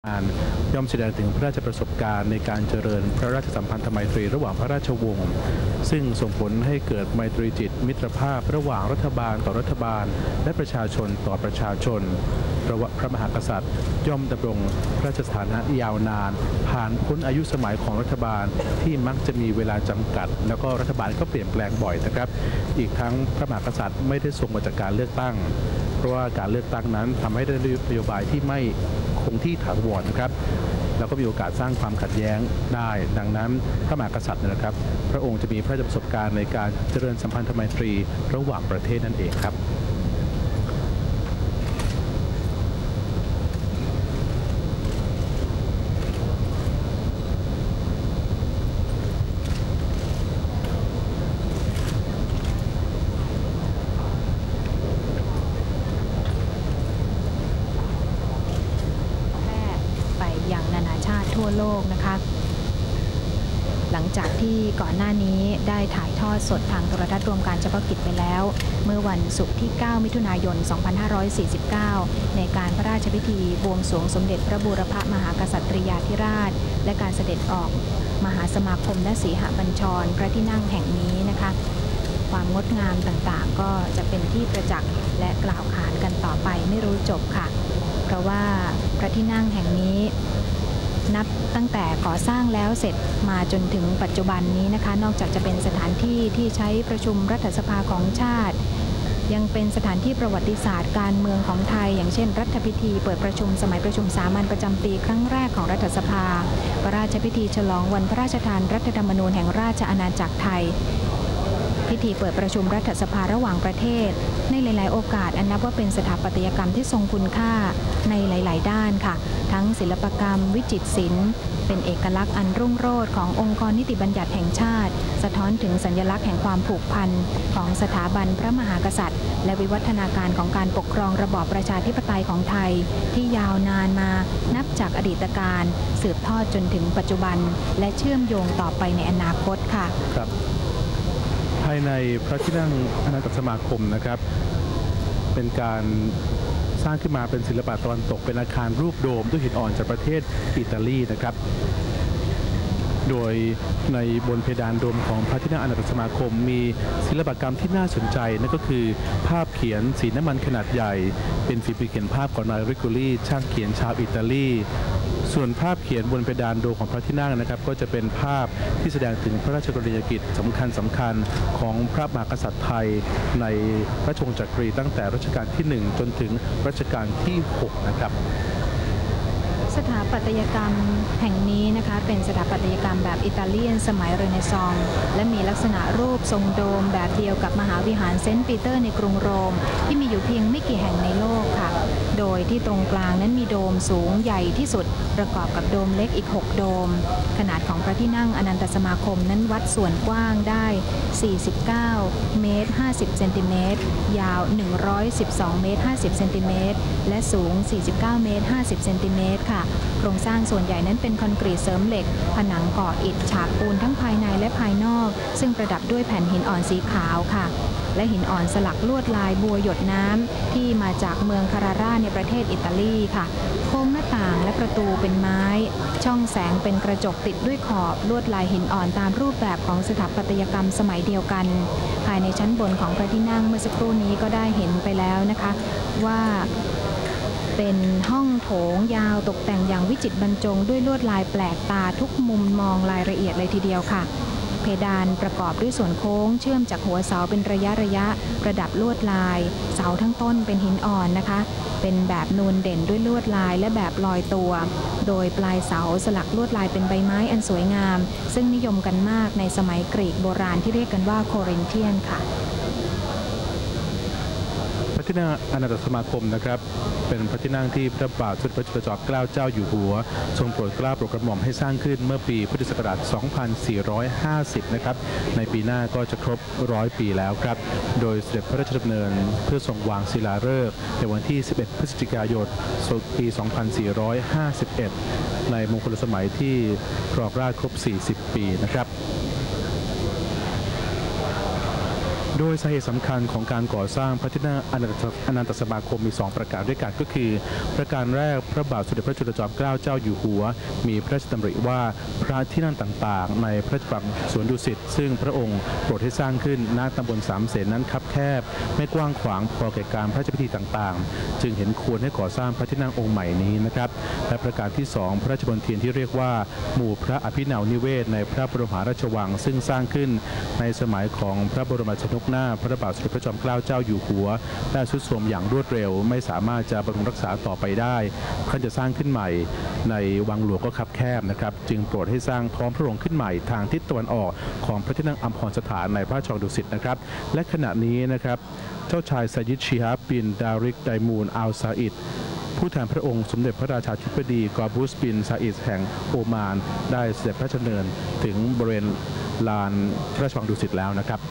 ย่อมแสดงถึงพระราชประสบการณ์ในการเจริญพระราชสัมพันธไมตรีระหว่างพระราชวงศ์ซึ่งส่งผลให้เกิดไมตรีจิตมิตรภาพระหว่างรัฐบาลต่อรัฐบาลและประชาชนต่อประชาชนพระมหากษัตริย์ย่อมดำรงพระราชสถานะยาวนานผ่านพ้นอายุสมัยของรัฐบาลที่มักจะมีเวลาจำกัดแล้วก็รัฐบาลก็เปลี่ยนแปลงบ่อยนะครับอีกทั้งพระมหากษัตริย์ไม่ได้ทรงมาจากการเลือกตั้งเพราะว่าการเลือกตั้งนั้นทำให้ได้นโยบายที่ไม่คงที่ถาวรนะครับแล้วก็มีโอกาสสร้างความขัดแย้งได้ดังนั้นพระมหากษัตริย์นะครับพระองค์จะมีพระราชประสบการณ์ในการเจริญสัมพันธไมตรีระหว่างประเทศนั่นเองครับทั่วโลกนะคะหลังจากที่ก่อนหน้านี้ได้ถ่ายทอดสดทางโทรทัศน์รวมการเฉพาะกิจไปแล้วเมื่อวันศุกร์ที่ 9 มิถุนายน 2549 ในการพระราชพิธีบวงสรวงสมเด็จพระบูรพมหากษัตริยาธิราชและการเสด็จออกมหาสมาคมและสีหบัญชรพระที่นั่งแห่งนี้นะคะความงดงามต่างๆก็จะเป็นที่ประจักษ์และกล่าวขานกันต่อไปไม่รู้จบค่ะเพราะว่าพระที่นั่งแห่งนี้นับตั้งแต่ก่อสร้างแล้วเสร็จมาจนถึงปัจจุบันนี้นะคะนอกจากจะเป็นสถานที่ที่ใช้ประชุมรัฐสภาของชาติยังเป็นสถานที่ประวัติศาสตร์การเมืองของไทยอย่างเช่นรัฐพิธีเปิดประชุมสมัยประชุมสามัญประจำปีครั้งแรกของรัฐสภาพระราชพิธีฉลองวันพระราชทานรัฐธรรมนูญแห่งราชอาณาจักรไทยพิธีเปิดประชุมรัฐสภาระหว่างประเทศในหลายๆโอกาสอันนับว่าเป็นสถาปัตยกรรมที่ทรงคุณค่าในหลายๆด้านค่ะทั้งศิลปกรรมวิจิตรศิลป์เป็นเอกลักษณ์อันรุ่งโรจน์ขององค์กรนิติบัญญัติแห่งชาติสะท้อนถึงสัญลักษณ์แห่งความผูกพันของสถาบันพระมหากษัตริย์และวิวัฒนาการของการปกครองระบอบประชาธิปไตยของไทยที่ยาวนานมานับจากอดีตการสืบทอดจนถึงปัจจุบันและเชื่อมโยงต่อไปในอนาคตค่ะภายในพระที่นั่งอาณาจักรสมาคมนะครับเป็นการสร้างขึ้นมาเป็นศิลปะตะวันตกเป็นอาคารรูปโดมด้วยหินอ่อนจากประเทศอิตาลีนะครับโดยในบนเพดานโดมของพระที่นั่งอาณาจักรสมาคมมีศิลปกรรมที่น่าสนใจนั่นก็คือภาพเขียนสีน้ำมันขนาดใหญ่เป็นฝีมือเขียนภาพของนายริโกลีช่างเขียนชาวอิตาลีส่วนภาพเขียนบนเพดานโดมของพระที่นั่งนะครับก็จะเป็นภาพที่แสดงถึงพระราชกรณียกิจสำคัญของพระมหากษัตริย์ไทยในพระราชวงศ์จักรีตั้งแต่รัชกาลที่1จนถึงรัชกาลที่6นะครับสถาปัตยกรรมแห่งนี้นะคะเป็นสถาปัตยกรรมแบบอิตาเลียนสมัยเรเนซองส์และมีลักษณะรูปทรงโดมแบบเดียวกับมหาวิหารเซนต์ปีเตอร์ในกรุงโรมที่มีอยู่เพียงไม่กี่แห่งในโลกค่ะโดยที่ตรงกลางนั้นมีโดมสูงใหญ่ที่สุดประกอบกับโดมเล็กอีก6โดมขนาดของพระที่นั่งอนันตสมาคมนั้นวัดส่วนกว้างได้49 เมตร 50 เซนติเมตรยาว112 เมตร 50 เซนติเมตรและสูง49 เมตร 50 เซนติเมตรค่ะโครงสร้างส่วนใหญ่นั้นเป็นคอนกรีตเสริมเหล็กผนังก่ออิฐฉากปูนทั้งภายในและภายนอกซึ่งประดับด้วยแผ่นหินอ่อนสีขาวค่ะและหินอ่อนสลักลวดลายบัวหยดน้ำที่มาจากเมืองคาราร่าในประเทศอิตาลีค่ะโครงหน้าต่างและประตูเป็นไม้ช่องแสงเป็นกระจกติดด้วยขอบลวดลายหินอ่อนตามรูปแบบของสถาปัตยกรรมสมัยเดียวกันภายในชั้นบนของพระที่นั่งเมื่อสักครู่นี้ก็ได้เห็นไปแล้วนะคะว่าเป็นห้องโถงยาวตกแต่งอย่างวิจิตรบรรจงด้วยลวดลายแปลกตาทุกมุมมองรายละเอียดเลยทีเดียวค่ะเพดานประกอบด้วยส่วนโค้งเชื่อมจากหัวเสาเป็นระยะประดับลวดลายเสาทั้งต้นเป็นหินอ่อนนะคะเป็นแบบนูนเด่นด้วยลวดลายและแบบลอยตัวโดยปลายเสาสลักลวดลายเป็นใบไม้อันสวยงามซึ่งนิยมกันมากในสมัยกรีกโบราณที่เรียกกันว่าโครินเทียนค่ะพระที่นั่งอาณาจักรสมาคมนะครับเป็นพระที่นั่งที่พระบาทสมเด็จพระจุลจอมเกล้าเจ้าอยู่หัวทรงโปรดเกล้าโปรดกระหม่อมให้สร้างขึ้นเมื่อปีพุทธศักราช 2450 นะครับในปีหน้าก็จะครบ100 ปีแล้วครับโดยเสด็จพระราชดำเนินเพื่อทรงวางศิลาฤกษ์ในวันที่ 11 พฤศจิกายน ปี 2451 ในมงคลสมัยที่ครองราชย์ครบ 40 ปีนะครับโโดยสาเหตุสำคัญของการก่อสร้างพระที่นั่งอนันตสมาคมมี2ประการด้วยกันก็คือประการแรกพระบาทสมเด็จพระจุลจอมเกล้าเจ้าอยู่หัวมีพระราชดำริว่าพระที่นั่งต่างๆในพระราชวังสวนดุสิตซึ่งพระองค์โปรดให้สร้างขึ้นณตำบลสามเสนนั้นคับแคบไม่กว้างขวางพอแก่การพระราชพิธีต่างๆจึงเห็นควรให้ก่อสร้างพระที่นั่งองค์ใหม่นี้นะครับและประการที่2พระราชมณฑลที่เรียกว่าหมู่พระอภินาวนิเวศในพระบรมมหาราชวังซึ่งสร้างขึ้นในสมัยของพระบรมชนกนาถพระบาทสมเด็จพระจอมเกล้าเจ้าอยู่หัวได้ทรุดโทรมอย่างรวดเร็วไม่สามารถจะบำรุงรักษาต่อไปได้ท่านจะสร้างขึ้นใหม่ในวังหลวงก็คับแคบนะครับจึงโปรดให้สร้างท้องพระโรงขึ้นใหม่ทางทิศตะวันออกของพระที่นั่งอัมพรสถานในพระราชวังดุสิตนะครับและขณะนี้นะครับเจ้าชายไซยิดชีฮาบินดาริกไดมูนอัลซาอิดผู้แทนพระองค์สมเด็จพระราชาธิบดีกอบูสบินซาอิดแห่งโอมานได้เสด็จพระราชดำเนินถึงบริเวณลานพระราชวังดุสิตแล้วนะครับ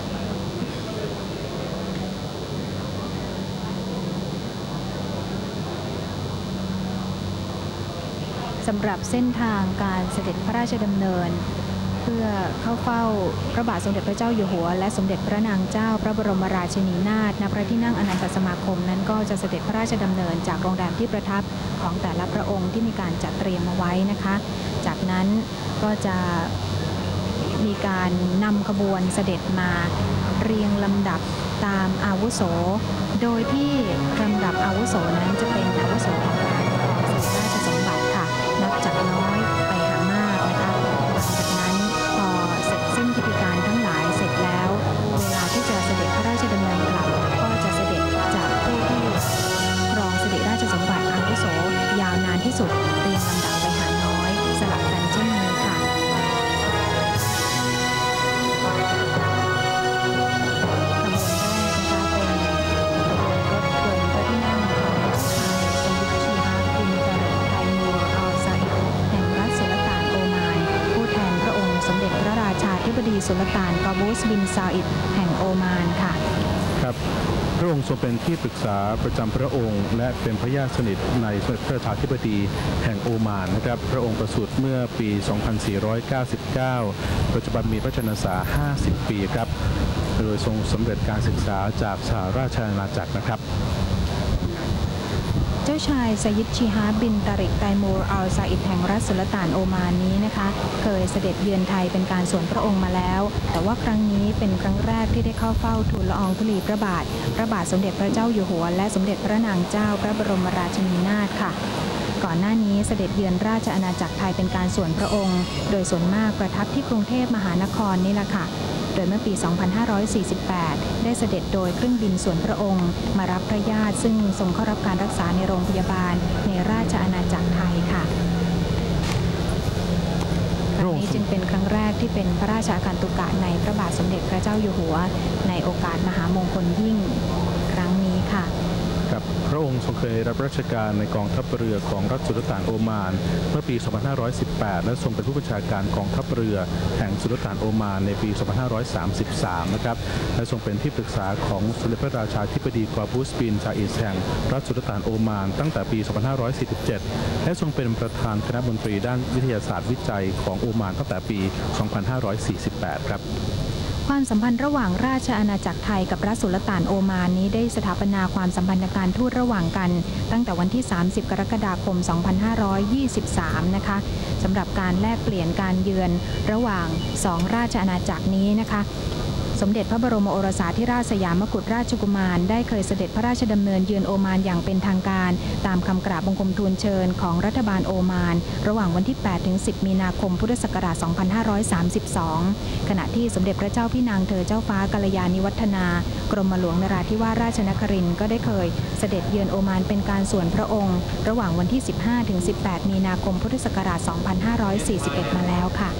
สำหรับเส้นทางการเสด็จพระราชดำเนินเพื่อเข้าเฝ้าพระบาทสมเด็จพระเจ้าอยู่หัวและสมเด็จพระนางเจ้าพระบรมราชินีนาถณพระที่นั่งอนันตสมาคมนั้นก็จะเสด็จพระราชดำเนินจากโรงแรมที่ประทับของแต่ละพระองค์ที่มีการจัดเตรียมมาไว้นะคะจากนั้นก็จะมีการนำขบวนเสด็จมาเรียงลำดับตามอาวุโสโดยที่ลำดับอาวุโสนั้นจะเป็นอาวุโสของการครองสิริราชสมบัติค่ะนับจากน้อยไปหามากนะคะหลังจากนั้นพอเสร็จสิ้นพิธีการทั้งหลายเสร็จแล้วเวลาที่จะเสด็จพระราชดำเนินกลับก็จะเสด็จจากผู้ที่ครองสิริราชสมบัติอาวุโสยาวนานที่สุดเรียงลำดับไปหาน้อยสลับกันเช่นนี้ค่ะธิบดีสุลต่านกอบูสบินซาอิดแห่งโอมานค่ะครับพระองค์ทรงเป็นที่ปรึกษาประจำพระองค์และเป็นพระญาติสนิทในสมเด็จพระราชาธิบดีแห่งโอมานนะครับพระองค์ประสูติเมื่อปี 2499 ปัจจุบันมีพระชนสา 50 ปีครับโดยทรงสำเร็จการศึกษาจากสหราชอาณาจักรนะครับเจ้าชายไซยิดชีฮาบินตาริกไตมูรอัลซาอิดแห่งรัฐสุลต่านโอมานนี้นะคะเคยเสด็จเยือนไทยเป็นการส่วนพระองค์มาแล้วแต่ว่าครั้งนี้เป็นครั้งแรกที่ได้เข้าเฝ้าทูลละอองธุลีพระบาทสมเด็จพระเจ้าอยู่หัวและสมเด็จพระนางเจ้าพระบรมราชินีนาถค่ะก่อนหน้านี้เสด็จเยือนราชอาณาจักรไทยเป็นการส่วนพระองค์โดยส่วนมากประทับที่กรุงเทพมหานครนี่แหละค่ะโดยเมื่อปี 2548 ได้เสด็จโดยเครื่องบินส่วนพระองค์มารับพระญาติซึ่งทรงเข้ารับการรักษาในโรงพยาบาลในราชอาณาจักรไทยค่ะครั้งนี้จึงเป็นครั้งแรกที่เป็นพระราชอาคันตุกะในพระบาทสมเด็จพระเจ้าอยู่หัวในโอกาสมหามงคลยิ่งครั้งนี้ค่ะพระองค์ทรงเคยรับราชการในกองทัพเรือของรัฐสุลต่านโอมานเมื่อปี 2518 และทรงเป็นผู้บัญชาการกองทัพเรือแห่งสุลต่านโอมานในปี 2533 นะครับและทรงเป็นที่ปรึกษาของสมเด็จพระราชาธิบดีกอบูสบินซาอิดแห่งรัฐสุลต่านโอมานตั้งแต่ปี 2547 และทรงเป็นประธานคณะมนตรีด้านวิทยาศาสตร์วิจัยของโอมานตั้งแต่ปี 2548 ครับความสัมพันธ์ระหว่างราชอาณาจักรไทยกับรัฐสุลต่านโอมานนี้ได้สถาปนาความสัมพันธ์การทูตระหว่างกันตั้งแต่วันที่ 30 กรกฎาคม 2523 นะคะสำหรับการแลกเปลี่ยนการเยือนระหว่าง2ราชอาณาจักรนี้นะคะสมเด็จพระบรมโอรสาธิราชสยามกุฎราชกุมารได้เคยเสด็จพระราชดำเนินเยือนโอมานอย่างเป็นทางการตามคำกราบบังคมทูลเชิญของรัฐบาลโอมานระหว่างวันที่ 8-10 มีนาคม พุทธศักราช 2532 ขณะที่สมเด็จพระเจ้าพี่นางเธอเจ้าฟ้ากัลยาณิวัฒนากรมหลวงนราธิวาสราชนครินทร์ก็ได้เคยเสด็จเยือนโอมานเป็นการส่วนพระองค์ระหว่างวันที่ 15-18 มีนาคม พุทธศักราช 2541 มาแล้วค่ะ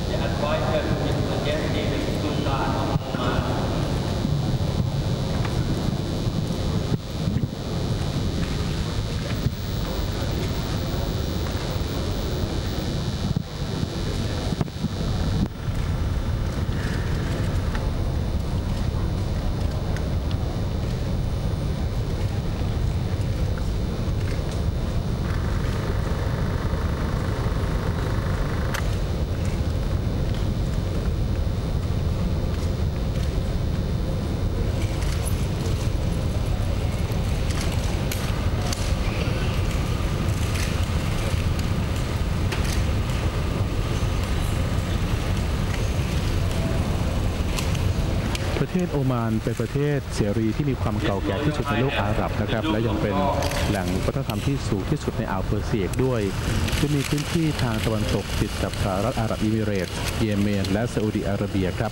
เทศโอมานเป็นประเทศเสรีที่มีความเก่าแก่ที่สุดในโลกอาหรับนะครับและยังเป็นแหล่งวัฒนธรรมที่สูงที่สุดในอ่าวเปอร์เซียด้วยจะมีพื้นที่ทางตะวันตกติดกับสหรัฐอาหรับเอมิเรตส์เยเมนและซาอุดิอาระเบียครับ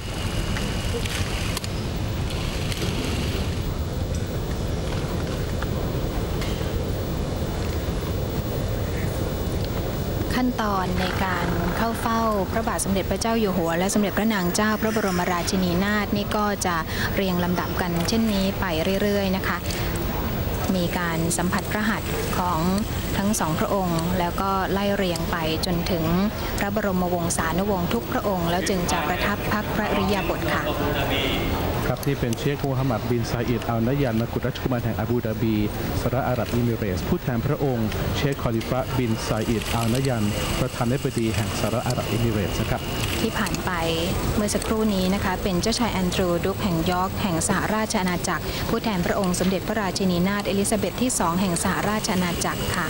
ขั้นตอนในการเข้าเฝ้าพระบาทสมเด็จพระเจ้าอยู่หัวและสมเด็จพระนางเจ้าพระบรมราชินีนาถนี่ก็จะเรียงลำดับกันเช่นนี้ไปเรื่อยๆนะคะมีการสัมผัสพระหัตถ์ของทั้งสองพระองค์แล้วก็ไล่เรียงไปจนถึงพระบรมวงศานุวงศ์ทุกพระองค์แล้วจึงจะประทับพักพระอิริยาบถค่ะครับที่เป็นเชคมูฮัมหมัดบินซาอิดอัลนยันมกุฎราชกุมารแห่งอาบูดาบีสหรัฐอาหรับเอมิเรตส์ผู้แทนพระองค์เชคคอลิฟะบินซาอิดอัลนยันประธานาธิบดีแห่งสหรัฐอาหรับเอมิเรตส์ครับที่ผ่านไปเมื่อสักครู่นี้นะคะเป็นเจ้าชายแอนดรูว์ดุ๊กแห่งยอร์กแห่งสหราชอาณาจักรผู้แทนพระองค์สมเด็จพระราชินีนาถเอลิซาเบธที่2แห่งสหราชอาณาจักรค่ะ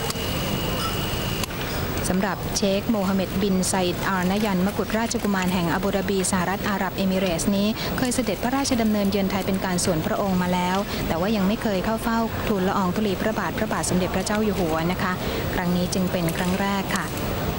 สำหรับเชคโมฮัมเหม็ดบินไซด์อัลนยันมกุฎราชกุมารแห่งอาบูดาบีสหรัฐอาหรับเอมิเรตส์นี้เคยเสด็จพระราชดำเนินเยือนไทยเป็นการส่วนพระองค์มาแล้วแต่ว่ายังไม่เคยเข้าเฝ้าทูลละอองธุลีพระบาทสมเด็จพระเจ้าอยู่หัวนะคะครั้งนี้จึงเป็นครั้งแรกค่ะ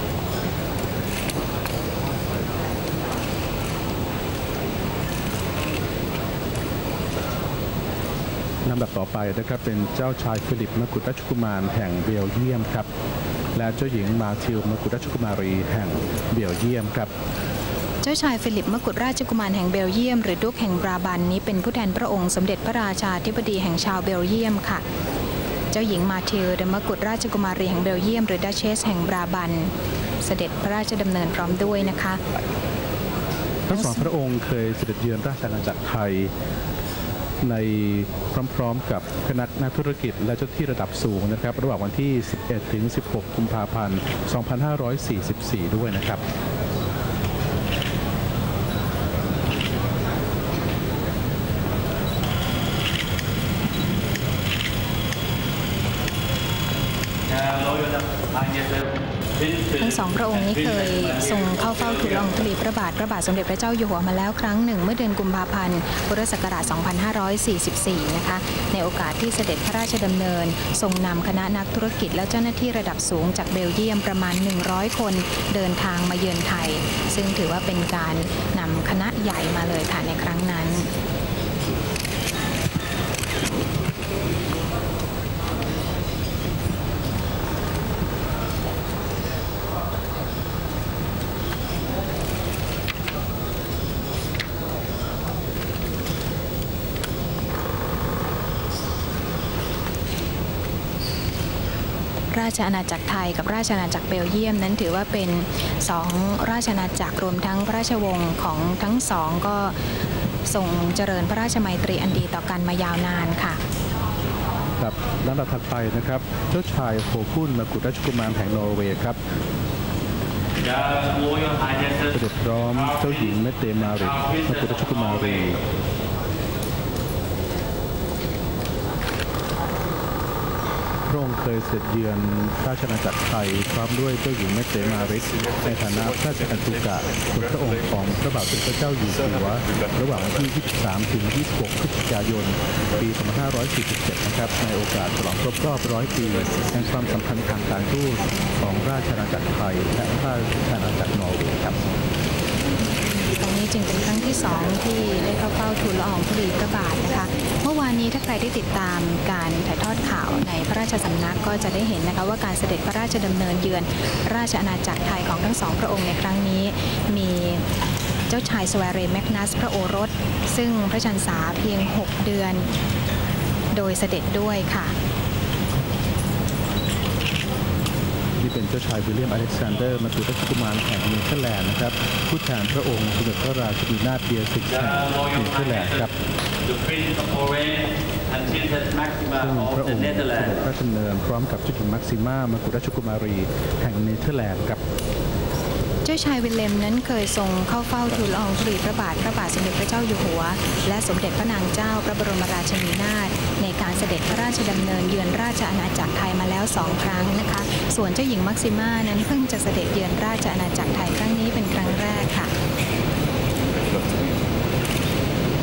ลำดับต่อไปนะครับเป็นเจ้าชายฟิลิปมกุฎราชกุมารแห่งเบลเยียมครับและเจ้าหญิงมาทิลมกุฎราชกุมารีแห่งเบลเยียมครับเจ้าชายฟิลิปมกุฎราชกุมารแห่งเบลเยียมหรือดุ๊กแห่งบราบันนี้เป็นผู้แทนพระองค์สมเด็จพระราชาธิบดีแห่งชาวเบลเยียมค่ะเจ้าหญิงมาทิลมกุฎราชกุมารีแห่งเบลเยียมหรือดัชเชสแห่งบราบันเสด็จพระราชดำเนินพร้อมด้วยนะคะทั้งสองพระองค์เคยเสด็จเยือนราชอาณาจักรไทยในพร้อมๆกับคณะนักธุรกิจและเจ้าที่ระดับสูงนะครับระหว่างวันที่ 11 ถึง 16 กุมภาพันธ์ 2544 ด้วยนะครับทั้งสองพระองค์นี้เคยทรงเข้าเฝ้าทูลละอองธุลีพระบาทสมเด็จพระเจ้าอยู่หัวมาแล้วครั้งหนึ่งเมื่อเดือนกุมภาพันธ์พุทธศักราช 2544 นะคะในโอกาสที่เสด็จพระราชดำเนินทรงนำคณะนักธุรกิจและเจ้าหน้าที่ระดับสูงจากเบลเยียมประมาณ 100 คนเดินทางมาเยือนไทยซึ่งถือว่าเป็นการนำคณะใหญ่มาเลยค่ะในครั้งนั้นราชอาณาจักรไทยกับราชอาณาจักรเบลเยียมนั้นถือว่าเป็น2ราชอาณาจักรรวมทั้งพระราชวงศ์ของทั้งสองก็ทรงเจริญพระราชมัยตรีอันดีต่อกันมายาวนานค่ะครับลำดับถัดไปนะครับเจ้าชายโฮคุนมกุฎราชกุมารแห่งนอร์เวย์ครับเสด็จพร้อมเจ้าหญิงเมเตมาริกมกุฎราชกุมารีพระองค์เคยเสด็จเยือนราชอาณาจักรไทยพร้อมด้วยเจ้าหญิงเมเตมาริกในฐานะพระราชอันตุกะบนพระองค์ของพระบาทสมเด็จพระเจ้าอยู่หัวระหว่างวันที่ 23 ถึง 26 พฤศจิกายน ปี 2547 นะครับในโอกาสฉลองครบรอบ 100 ปีแห่งความสัมพันธ์ทางการทูตของราชอาณาจักรไทยและราชอาณาจักรนอร์เวย์ครับตรงนี้จึงเป็นครั้งที่2ที่ได้เข้าเฝ้าทูลละอองธุลีพระบาทนะคะเมื่อวานนี้ถ้าใครได้ติดตามการถ่ายทอดข่าวในพระราชสำนักก็จะได้เห็นนะคะว่าการเสด็จพระราชดำเนินเยือนราชอาณาจักรไทยของทั้งสองพระองค์ในครั้งนี้มีเจ้าชายสแวเรแมกนัสพระโอรสซึ่งพระชนษาเพียง6 เดือนโดยเสด็จด้วยค่ะที่เป็นเจ้าชายวิลเลียมอเล็กซานเดอร์มกุฎราชกุมารแห่งเนเธอร์แลนด์นะครับผู้แทนพระองค์สมเด็จพระราชินีนาถเบียร์ซิกแห่งเนเธอร์แลนด์ครับซึ่งพระองค์เสด็จพระราชดำเนินพร้อมกับเจ้าหญิงแม็กซิม่ามกุฎราชกุมารีแห่งเนเธอร์แลนด์ครับเจ้าชายวิลเลมนั้นเคยทรงเข้าเฝ้าทูลละอองธุลีพระบาทสมเด็จพระเจ้าอยู่หัวและสมเด็จพระนางเจ้าพระบรมราชินีนาถในการเสด็จพระราชดำเนินเยือนราชอาณาจักรไทยมาแล้ว2 ครั้งนะคะส่วนเจ้าหญิงมักซิม่านั้นเพิ่งจะเสด็จเยือนราชอาณาจักรไทยครั้งนี้เป็นครั้งแรกค่ะเจ้า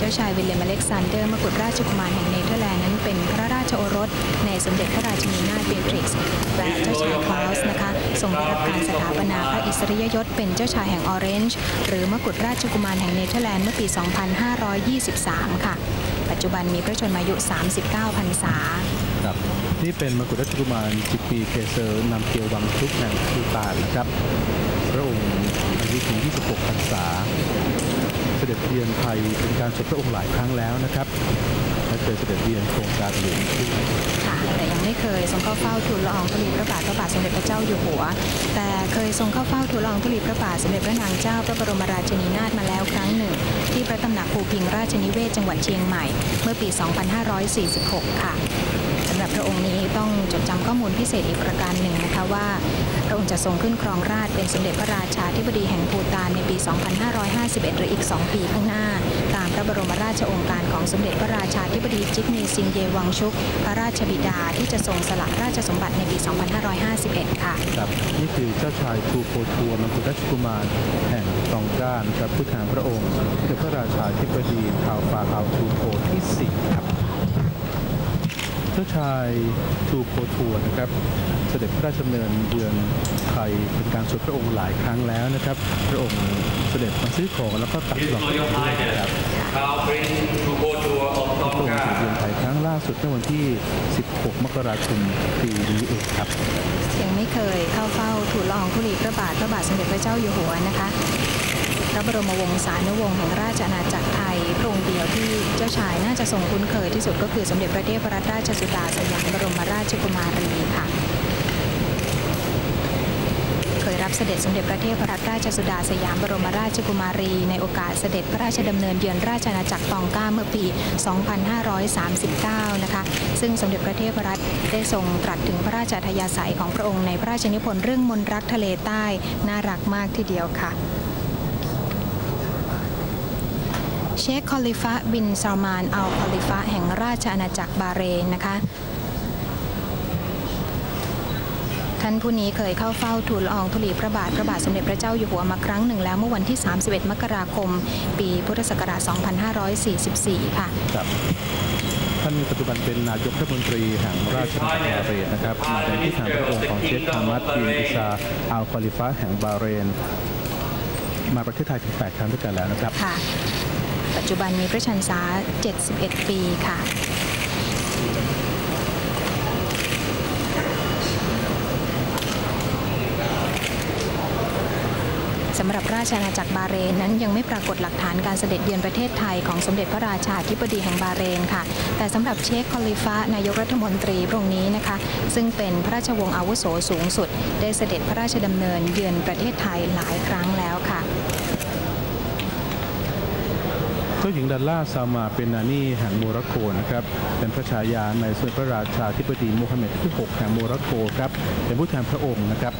ระชายวิลเลมอเล็กซานเดอร์มกุฎราชกุมารแห่งเนเธอร์แลนด์นั้นเป็นพระราชโอรสในสมเด็จพระราชินีนาถเบเทริกซ์และเจ้าชายคลาวส์นะคะทรงได้รับการสถาปนาพระอิสริยยศเป็นเจ้าชายแห่งออเรนจ์หรือมกุฎราชกุมารแห่งเนเธอร์แลนด์เมื่อปี 2523 ค่ะปัจจุบันมีพระชนมายุ 39 พรรษาครับนี่เป็นมกุฎราชกุมารจิปีเคเซอร์นำเกียววังชุกแห่งภูฏานนะครับพระองค์อายุถึง 26 พรรษาเสด็จเยือนไทยเป็นการสมพระองค์หลายครั้งแล้วนะครับและเคยเสด็จเยือนโครงการหลวงค่ะแต่ยังไม่เคยทรงเข้าเฝ้าทูลละอองธุลีพระบาทสมเด็จพระเจ้าอยู่หัวแต่เคยทรงเข้าเฝ้าทูลละอองธุลีพระบาทสมเด็จพระนางเจ้าพระบรมราชินีนาถมาแล้วครั้งหนึ่งที่พระตำหนักภูพิงราชนิเวศจังหวัดเชียงใหม่เมื่อปี 2546 ค่ะสำหรับพระองค์นี้ต้องจดจำข้อมูลพิเศษอีกประการหนึ่งนะคะว่าพระองค์จะทรงขึ้นครองราชย์เป็นสมเด็จพระราชาธิบดีแห่งภูฏานในปี 2551 หรืออีก 2 ปีข้างหน้าตามพระบรมราชโองการของสมเด็จพระราชาธิบดีจิกเนซิงเยวังชุกพระราชบิดาที่จะทรงสละราชสมบัติในปี 2551 ค่ะครับนี่คือเจ้าชายทูโพทัวมกุฎราชกุมารแห่งตองก้านครับผู้แทนพระองค์คือพระราชาธิบดีทาวฟาฮาวทูโพที่ 4 ครับเจ้าชายทูโพทัวนะครับเสด็จพระราชดำเนินเยือนไทยเป็นการสมพระองค์หลายครั้งแล้วนะครับพระองค์เสด็จมาซื้อของแล้วก็ตัดดอกไม้ครับพระองค์เสด็จเยือนไทยครั้งล่าสุดเมื่อวันที่ 16 มกราคมปีนี้เองครับยังไม่เคยเข้าเฝ้าทูลละอองธุลีพระบาทสมเด็จพระเจ้าอยู่หัวนะคะพระบรมวงศานุวงศ์แห่งราชอาณาจักรไทยพระองค์เดียวที่เจ้าชายน่าจะทรงคุ้นเคยที่สุดก็คือสมเด็จพระเทพรัตนราชสุดาสยามบรมราชกุมารีค่ะเคยรับเสด็จสมเด็จพระเทพรัตนราชสุดาสยามบรมราชกุมารีในโอกาสเสด็จพระราชดำเนินเยือนราชอาณาจักรตองก้าเมื่อปี 2539 นะคะซึ่งสมเด็จพระเทพรัตน์ได้ทรงตรัสถึงพระราชอัธยาศัยของพระองค์ในพระราชนิพนธ์เรื่องมนต์รักทะเลใต้น่ารักมากทีเดียวค่ะเชคคอลิฟะบินซาลมานอัลคอลิฟะแห่งราชอาณาจักรบาเรนนะคะท่านผู้นี้เคยเข้าเฝ้าทูลละอองธุลีพระบาทสมเด็จพระเจ้าอยู่หัวมาครั้งหนึ่งแล้วเมื่อวันที่ 31 มกราคมปีพุทธศักราช 2544 ค่ะครับท่านปัจจุบันเป็นนายกรัฐมนตรีแห่งราชอาณาจักรบาเรนนะครับมาเป็นที่ทางพระองค์ของเชคฮามัดบินอิซาอัลคอลิฟะแห่งบาเรนมาประเทศไทยถึง 8 ครั้งด้วยกันแล้วนะครับค่ะปัจจุบันมีพระชรรษา 71 ปีค่ะสำหรับราชอาณาจักรบาเรนนั้นยังไม่ปรากฏหลักฐานการเสด็จเยือนประเทศไทยของสมเด็จพระราชาธิบดีแห่งบาเรนค่ะแต่สำหรับเชคคอลิฟะนายกรัฐมนตรีพระองค์นี้นะคะซึ่งเป็นพระราชวงศ์อาวุโสสูงสุดได้เสด็จพระราชดำเนินเยือนประเทศไทยหลายครั้งแล้วค่ะเจ้าหญิงดัลล่าซามาเป็นนานีแห่งโมร็อกโกนะครับเป็นพระชายาในสมเด็จพระราชาธิบดีโมฮัมเหม็ดที่ 6 แห่งโมร็อกโกครับเป็นผู้แทนพระองค์นะครับ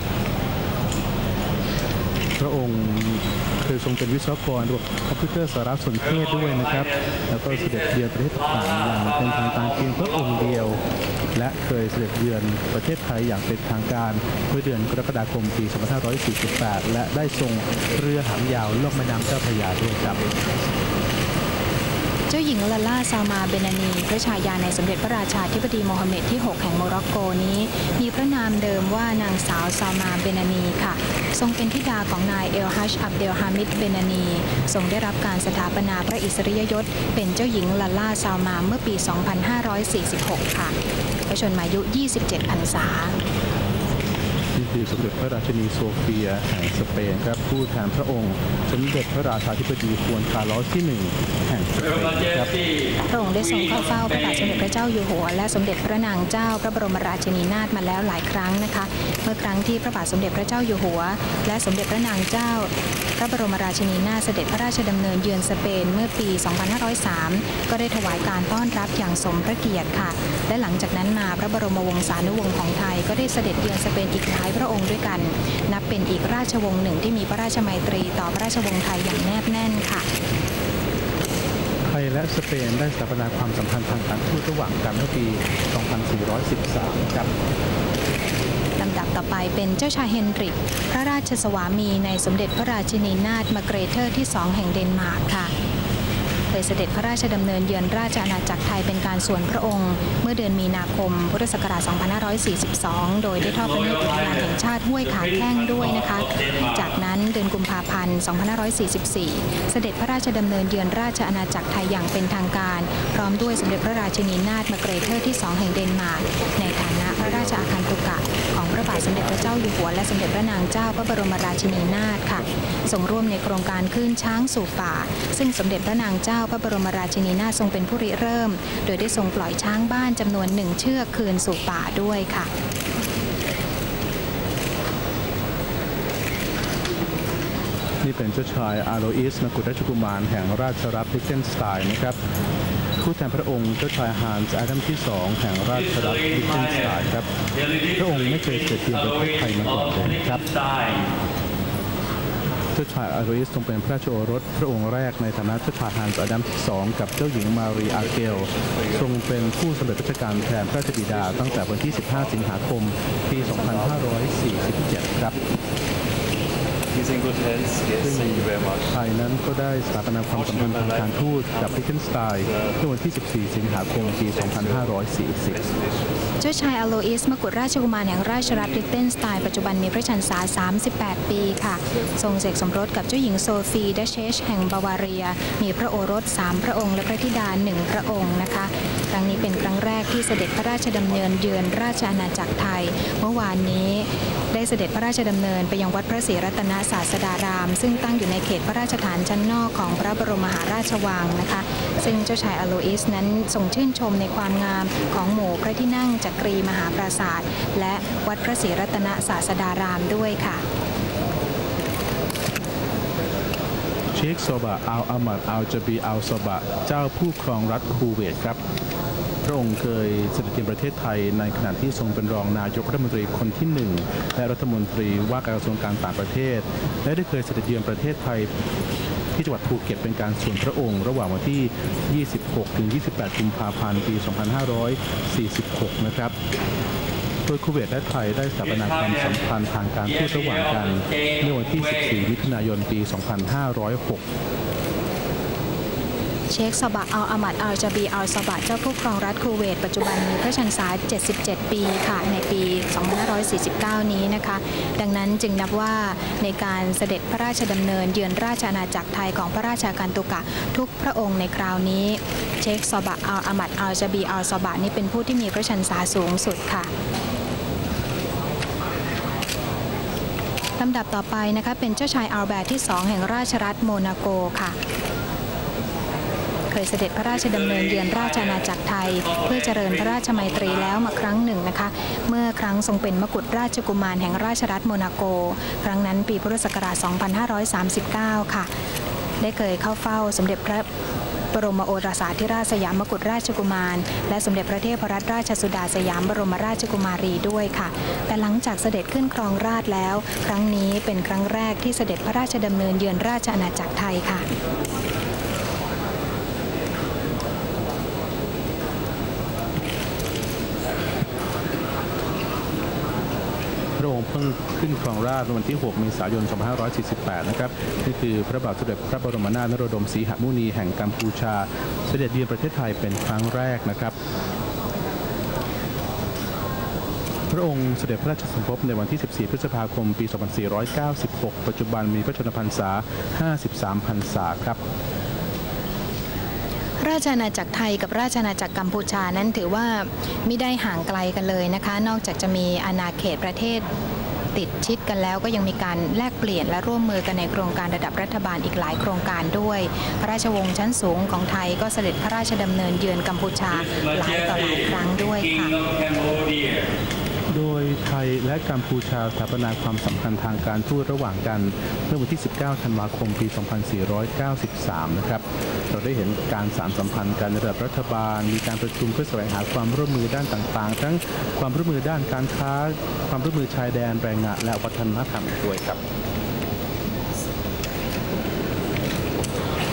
พระองค์เคยทรงเป็นวิศวกรระบบคอมพิวเตอร์สารสนเทศด้วยนะครับแล้วก็เสด็จเยือนประเทศต่างๆอย่างเป็นทางการเพียงพระองค์เดียวและเคยเสด็จเยือนประเทศไทยอย่างเป็นทางการเมื่อเดือนกรกฎาคมปี 2548 และได้ทรงเรือหางยาวล่องแม่น้ำเจ้าพระยาด้วยครับเจ้าหญิงลาล่าซามาเบนานีพระชายาในสมเด็จพระราชาธิบดีโมฮัมเหม็ดที่ 6 แห่งโมร็อกโกนี้มีพระนามเดิมว่านางสาวซามาเบนานีค่ะทรงเป็นธิดาของนายเอลฮัชอับเดลฮามิดเบนานีทรงได้รับการสถาปนาพระอิสริยยศเป็นเจ้าหญิงลาล่าซามาเมื่อปี 2546 ค่ะพระชนมายุ 27 พรรษานี่คือสมเด็จพระราชินีโซเฟียแห่งสเปนครับผู้แทนพระองค์สมเด็จพระราชาธิบดีฮวนคาร์ลอสที่ 1 แห่งสเปนครับพระองค์ได้ทรงเข้าเฝ้าพระบาทสมเด็จพระเจ้าอยู่หัวและสมเด็จพระนางเจ้าพระบรมราชินีนาถมาแล้วหลายครั้งนะคะเมื่อครั้งที่พระบาทสมเด็จพระเจ้าอยู่หัวและสมเด็จพระนางเจ้าพระบรมราชินีนาถเสด็จพระราชดำเนินเยือนสเปนเมื่อปี 2503 ก็ได้ถวายการต้อนรับอย่างสมพระเกียรติค่ะและหลังจากนั้นมาพระบรมวงศานุวงศ์ของไทยก็ได้เสด็จเยือนสเปนอีกหลายพระองค์ด้วยกันนับเป็นอีกราชวงศ์หนึ่งที่มีพระราชมัยตรีต่อพระราชวงศ์ไทยอย่างแนบแน่นค่ะไทยและสเปนได้สถาปนาความสัมพันธ์ทางการทูตระหว่างกันเมื่อปี 2413 ครับลำดับต่อไปเป็นเจ้าชายเฮนริกพระราชสวามีในสมเด็จพระราชินีนาถมาเกรเทอร์ที่ 2 แห่งเดนมาร์กค่ะเคยเสด็จพระราชดำเนินเยือนราชอาณาจักรไทยเป็นการส่วนพระองค์เมื่อเดือนมีนาคมพุทธศักราช 2542 โดยได้ทอดพระเนตรอุทยานแห่งชาติห้วยขาแข้งด้วยนะคะ จากนั้นเดือนกุมภาพันธ์ 2544 เสด็จพระราชดำเนินเยือนราชอาณาจักรไทยอย่างเป็นทางการพร้อมด้วยสมเด็จพระราชินีนาถมาร์เกรเทอร์ที่ 2 แห่งเดนมาร์กในฐานะพระราชอาคันตุกะของพระบาทสมเด็จพระเจ้าอยู่หัวและสมเด็จพระนางเจ้าพระบรมราชินีนาถค่ะทรงร่วมในโครงการขึ้นช้างสู่ป่าซึ่งสมเด็จพระนางเจ้าพระบรมราชินีนาถทรงเป็นผู้ริเริ่มโดยได้ทรงปล่อยช้างบ้านจำนวน1 เชือกคืนสู่ป่าด้วยค่ะนี่เป็นเจ้าชายอาโลอิสมกุฎราชกุมารแห่งราชรัฐลิเทนสไตน์นะครับผู้แทนพระองค์เจ้าชายฮันส์อาดัมที่ 2 แห่งราชรัฐลิเทนสไตน์ครับพระองค์ไม่เคยเสด็จเยือนประเทศไทยมาก่อนเลยนะครับเจ้าชายอาโลอิสทรงเป็นพระราชโอรสพระองค์แรกในฐานะเจ้าชายฮันส์อาดัมที่ 2กับเจ้าหญิงมารีอาเกลทรงเป็นผู้สำเร็จราชการแทนพระราชบิดาตั้งแต่วันที่ 15 สิงหาคม ปี 2547 ครับไทยนั้นก็ได้สถาปนาความสัมพันธ์ทางการทูตกับลิเทนสไตน์เมื่อวันที่ 14 สิงหาคม ปี 2540 เจ้าชายอาโลอิสมกุฎราชกุมารแห่งราชรัฐลิเทนสไตน์ปัจจุบันมีพระชนษา 38 ปีค่ะทรงเสกสมรสกับเจ้าหญิงโซฟีดัชเชสแห่งบาวาเรียมีพระโอรส 3 พระองค์และพระธิดา 1 พระองค์นะคะครั้งนี้เป็นครั้งแรกที่เสด็จพระราชดำเนินเยือนราชอาณาจักรไทยเมื่อวานนี้ได้เสด็จพระราชดำเนินไปยังวัดพระศรีรัตนศาสดารามซึ่งตั้งอยู่ในเขตพระราชฐานชั้นนอกของพระบรมมหาราชวังนะคะซึ่งเจ้าชายอาโลอิสนั้นทรงชื่นชมในความงามของหมู่พระที่นั่งจักรีมหาปราสาทและวัดพระศรีรัตนศาสดารามด้วยค่ะเชคโซบะอัลอามัดอัลจาบีอัลซบะเจ้าผู้ครองรัฐคูเวตครับพระองค์เคยเสด็จเยือนประเทศไทยในขณะที่ทรงเป็นรองนายกรัฐมนตรีคนที่ 1และรัฐมนตรีว่าการกระทรวงการต่างประเทศและได้เคยเสด็จเยือนประเทศไทยที่จังหวัดภูเก็ตเป็นการส่วนพระองค์ระหว่างวันที่ 26 ถึง 28 กุมภาพันธ์ ปี 2546 นะครับโดยคูเวตและไทยได้สถาปนาความสัมพันธ์ทางการทูตระหว่างกันเมื่อวันที่ 14 มิถุนายน ปี 2506 เชคซอบะอัลอามัดอัลจาบีอัลซอบะเจ้าผู้ครองรัฐคูเวตปัจจุบันมีพระชนษา 77 ปีค่ะในปี 2549 นี้นะคะดังนั้นจึงนับว่าในการเสด็จพระราชดำเนินเยือนราชอาณาจักรไทยของพระราชาการตุกะทุกพระองค์ในคราวนี้เชคซอบะอัลอามัดอัลจาบีอัลซอบะนี่เป็นผู้ที่มีพระชนษาสูงสุดค่ะลำดับต่อไปนะคะเป็นเจ้าชายอัลแบร์ตที่ 2 แห่งราชรัฐโมนาโกค่ะเคยเสด็จพระราชดำเนินเยือนราชอาณาจักรไทยเพื่อเจริญพระราชมัยตรีแล้วมาครั้งหนึ่งนะคะเมื่อครั้งทรงเป็นมกุฎราชกุมารแห่งราชรัฐโมนาโกครั้งนั้นปีพุทธศักราช 2539 ค่ะได้เคยเข้าเฝ้าสมเด็จพระบรมโอรสาธิราชสยามกุฎราชกุมารและสมเด็จพระเทพรัตนราชสุดาสยามบรมราชกุมารีด้วยค่ะแต่หลังจากเสด็จขึ้นครองราชย์แล้วครั้งนี้เป็นครั้งแรกที่เสด็จพระราชดำเนินเยือนราชอาณาจักรไทยค่ะพระองค์เพิ่งขึ้นครองราชย์วันที่ 6 เมษายน 2548 นะครับนี่คือพระบาทสมเด็จพระบรมนาถนโรดมสีหมุนีแห่งกัมพูชาเสด็จเยือนประเทศไทยเป็นครั้งแรกนะครับพระองค์เสด็จพระราชสมภพในวันที่ 14 พฤษภาคม ปี 2496 ปัจจุบันมีพระชนมพรรษา 53 พรรษาครับราชอาณาจักรไทยกับราชอาณาจักรกัมพูชานั้นถือว่าไม่ได้ห่างไกลกันเลยนะคะนอกจากจะมีอาณาเขตประเทศติดชิดกันแล้วก็ยังมีการแลกเปลี่ยนและร่วมมือกันในโครงการระดับรัฐบาลอีกหลายโครงการด้วยพระราชวงศ์ชั้นสูงของไทยก็เสด็จพระราชดำเนินเยือนกัมพูชาหลายต่อหลายครั้งด้วยค่ะโดยไทยและกัมพูชาสถาปนาความสัมพันธ์ทางการทูตระหว่างกันเมื่อวันที่ 19 ธันวาคม ปี 2493 นะครับเราได้เห็นการสานสัมพันธ์กันระดับรัฐบาลมีการประชุมเพื่อแสวงหาความร่วมมือด้านต่างๆทั้งความร่วมมือด้านการค้าความร่วมมือชายแดนแรงงานและวัฒนธรรมด้วยครับค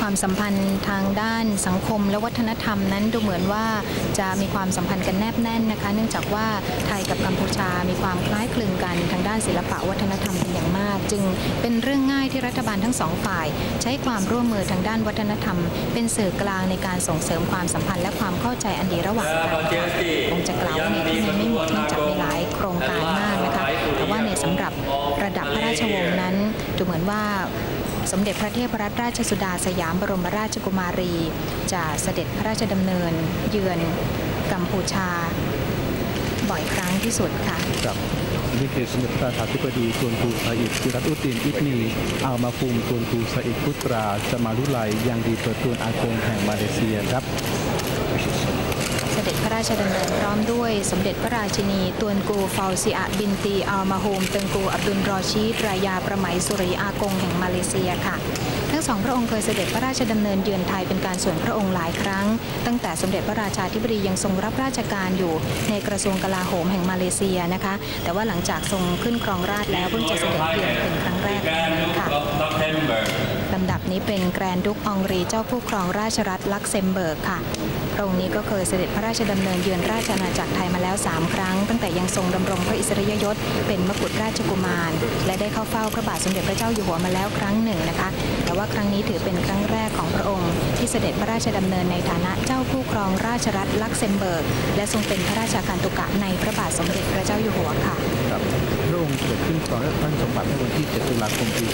ความสัมพันธ์ทางด้านสังคมและวัฒนธรรมนั้นดูเหมือนว่าจะมีความสัมพันธ์กันแนบแน่นนะคะเนื่องจากว่าไทยกับกัมพูชามีความคล้ายคลึงกันทางด้านศิลปะวัฒนธรรมเป็นอย่างมากจึงเป็นเรื่องง่ายที่รัฐบาลทั้งสองฝ่ายใช้ความร่วมมือทางด้านวัฒนธรรมเป็นสื่อกลางในการส่งเสริมความสัมพันธ์และความเข้าใจอันดีระหว่างกันคงจะกล่าวว่าในที่นี้ไม่หมดเนื่องจากมีหลายโครงการมากนะคะแต่ว่าในสำหรับระดับพระราชวงศ์นั้นดูเหมือนว่าสมเด็จพระเทพรัตนราชสุดาสยามบรมราชกุมารีจะเสด็จพระราชดำเนินเยือนกัมพูชาบ่อยครั้งที่สุดค่ะครับนี่คือสมเด็จพระราชาธิบดีตุนกูซาอิดจิรัตอุดดินอิบนีอัลมาฟูมตุนกูซาอิดพุตราจามาลุไลยังดีเปิดตุนอากงแห่งมาเลเซียครับเสด็จพระราชดำเนินพร้อมด้วยสมเด็จพระราชินีตวนกูฟาวซิอาบินตีอัลมาฮูมเติงกูอับดุลรอชีดรายาประไหมสุริอากงแห่งมาเลเซียค่ะทั้งสองพระองค์เคยเสด็จพระราชดำเนินเยือนไทยเป็นการส่วนพระองค์หลายครั้งตั้งแต่สมเด็จพระราชาธิบดียังทรงรับราชการอยู่ในกระทรวงกลาโหมแห่งมาเลเซียนะคะแต่ว่าหลังจากทรงขึ้นครองราชย์แล้วเพิ่งจะเสด็จเยือนเป็นครั้งแรกค่ะลำดับนี้เป็นแกรนด์ดุกอองรีเจ้าผู้ครองราชรัฐลักเซมเบิร์กค่ะพระองค์นี้ก็เคยเสด็จพระราชดำเนินเยือนราชอาณาจักรไทยมาแล้ว3ครั้งตั้งแต่ยังทรงดำรงพระอิสริยยศเป็นมกุฎราชกุมารและได้เข้าเฝ้าพระบาทสมเด็จพระเจ้าอยู่หัวมาแล้วครั้งหนึ่งนะคะแต่ว่าครั้งนี้ถือเป็นครั้งแรกของพระองค์ที่เสด็จพระราชดำเนินในฐานะเจ้าผู้ครองราชรัฐลักเซมเบิร์กและทรงเป็นพระราชาคันตุกะในพระบาทสมเด็จพระเจ้าอยู่หัวค่ะครับพระองค์เกิดขึ้นครองราชสมบัติในวันที่7 ตุลาคม ปี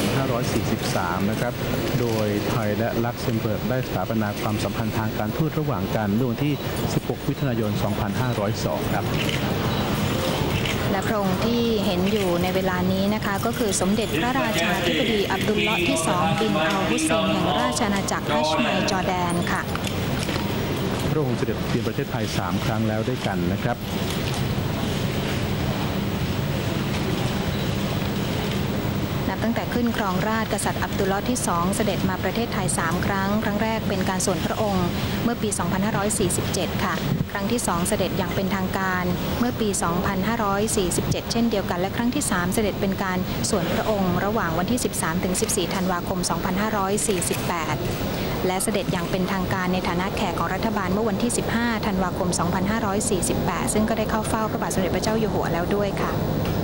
2543 นะครับโดยไทยและลักเซมเบิร์กได้สถาปนาความสัมพันธ์ทางการทูตระหว่างกันเมื่อวันที่16 มิถุนายน 2502 ครับและพระองค์ที่เห็นอยู่ในเวลานี้นะคะก็คือสมเด็จพระราชาธิบดีอับดุลเลาะห์ที่2บินอัลฮุเซนแห่งราชอาณาจักรฮัชไมจอร์แดนค่ะพระองค์เสด็จเยือนประเทศไทย3 ครั้งแล้วด้วยกันนะครับตั้งแต่ขึ้นครองราชย์กษัตริย์อับดุลเลาะห์ที่2เสด็จมาประเทศไทย3 ครั้งครั้งแรกเป็นการส่วนพระองค์เมื่อปี 2547 ค่ะครั้งที่2เสด็จอย่างเป็นทางการเมื่อปี 2547 เช่นเดียวกันและครั้งที่3เสด็จเป็นการส่วนพระองค์ระหว่างวันที่ 13-14 ธันวาคม 2548 และเสด็จอย่างเป็นทางการในฐานะแขกของรัฐบาลเมื่อวันที่ 15 ธันวาคม 2548 ซึ่งก็ได้เข้าเฝ้าพระบาทสมเด็จพระเจ้าอยู่หัวแล้วด้วยค่ะ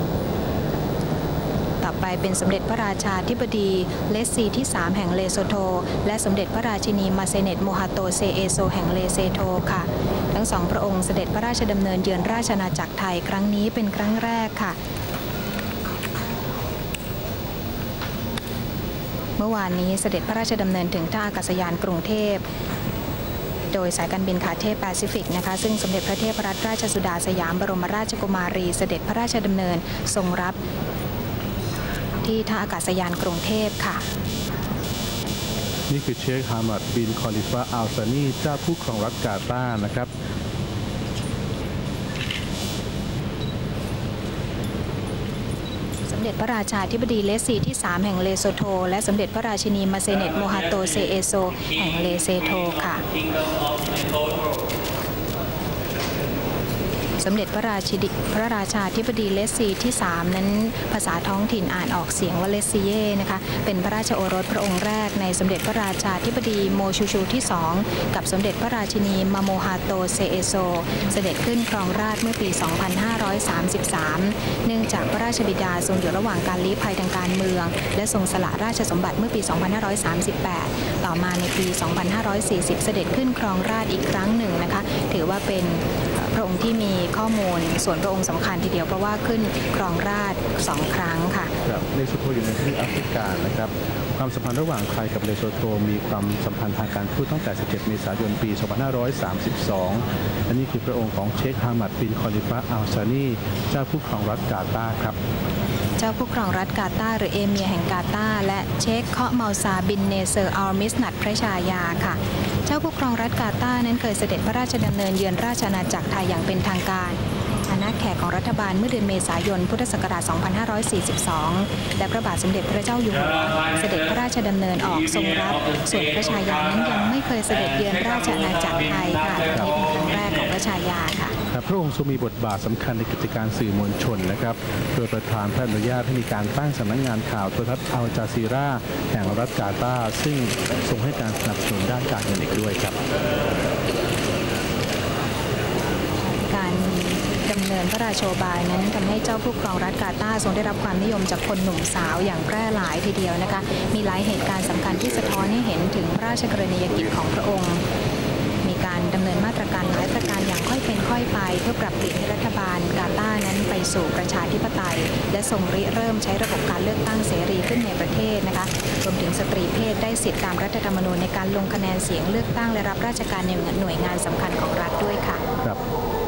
ต่อไปเป็นสมเด็จพระราชาธิบดีเลสซีที่3แห่งเลโซโธและสมเด็จพระราชินีมาเซเนตโมฮาโตเซเอโซแห่งเลเซโธค่ะทั้งสองพระองค์เสด็จพระราชดำเนินเยือนราชอาณาจักรไทยครั้งนี้เป็นครั้งแรกค่ะเมื่อวานนี้เสด็จพระราชดำเนินถึงท่าอากาศยานกรุงเทพโดยสายการบินคาเทแปซิฟิกนะคะซึ่งสมเด็จพระเทพรัตนราชสุดาสยามบรมราชกุมารีเสด็จพระราชดำเนินทรงรับที่ท่าอากาศยานกรุงเทพค่ะนี่คือเชคฮามัดบินคอลิฟาอัลซานีเจ้าผู้ครองรัฐกาตาร์นะครับสมเด็จพระราชาธิบดีเลสซีที่3แห่งเลโซโธและสมเด็จพระราชินีมาเซเนตโมฮาโตเซเอโซแห่งเลเซโธค่ะสมเด็จพระราชาธิบดีเลสซีที่3นั้นภาษาท้องถิ่นอ่านออกเสียงว่าเลสซีเย่นะคะเป็นพระราชโอรสพระองค์แรกในสมเด็จพระราชาธิบดีโมชูชูที่2กับสมเด็จพระราชินีมาโมฮาโตเซเอโซเสด็จขึ้นครองราชย์เมื่อปี 2533 เนื่องจากพระราชบิดาทรงอยู่ระหว่างการลี้ภัยทางการเมืองและทรงสละราชสมบัติเมื่อปี 2538 ต่อมาในปี 2540 เสด็จขึ้นครองราชย์อีกครั้งหนึ่งนะคะถือว่าเป็นพระองค์ที่มีข้อมูลส่วนพระองค์สำคัญทีเดียวเพราะว่าขึ้นครองราชย์2 ครั้งค่ะเลโซโธอยู่ในทวีปแอฟริกานะครับความสัมพันธ์ระหว่างไทยกับเลโซโธมีความสัมพันธ์ทางการทูตตั้งแต่ 17 เมษายน ปี 2532 และนี่คือพระองค์ของเชคฮามัดบินคอลิฟาอัลซานีเจ้าผู้ครองรัฐกาตาร์ครับเจ้าผู้ครองรัฐกาตาร์หรือเอเมียร์แห่งกาตาร์และเชคเคาะเมาซาบินเนเซอร์อัลมิสนัดพระชายาค่ะเจ้าผู้ครองรัฐกาตาร์นั้นเคยเสด็จพระราชดำเนินเยือนราชอาณาจักรไทยอย่างเป็นทางการฐานะแขกของรัฐบาลเมื่อเดือนเมษายนพุทธศักราช 2542 และพระบาทสมเด็จพระเจ้าอยู่หัวเสด็จพระราชดำเนินออกทรงรับส่วนพระชายานั้นยังไม่เคยเสด็จเยือนราชอาณาจักรไทยค่ะนี่เป็นครั้งแรกของพระชายาค่ะพระองค์ทรงมีบทบาทสำคัญในกิจการสื่อมวลชนนะครับโดยประธานพระอนุญาตให้มีการตั้งสำนักงานข่าวโทรทัศน์อัลจาซีราแห่งรัฐกาตาร์ซึ่งทรงให้การสนับสนุนด้านการเงินอีกด้วยครับการดำเนินพระราโชบายนั้นทำให้เจ้าผู้ครองรัฐกาตาร์ทรงได้รับความนิยมจากคนหนุ่มสาวอย่างแพร่หลายทีเดียวนะคะมีหลายเหตุการณ์สำคัญที่สะท้อนให้เห็นถึงพระราชกรณียกิจของพระองค์มีการดำเนินมาตรการหลายประการอย่างค่อยเป็นค่อยไปเพื่อปรับเปลี่ยนให้รัฐบาลกาตาร์นั้นไปสู่ประชาธิปไตยและทรงริเริ่มใช้ระบบการเลือกตั้งเสรีขึ้นในประเทศนะคะรวมถึงสตรีเพศได้สิทธิตามรัฐธรรมนูญในการลงคะแนนเสียงเลือกตั้งและรับราชการในหน่วยงานสำคัญของรัฐด้วยค่ะครับ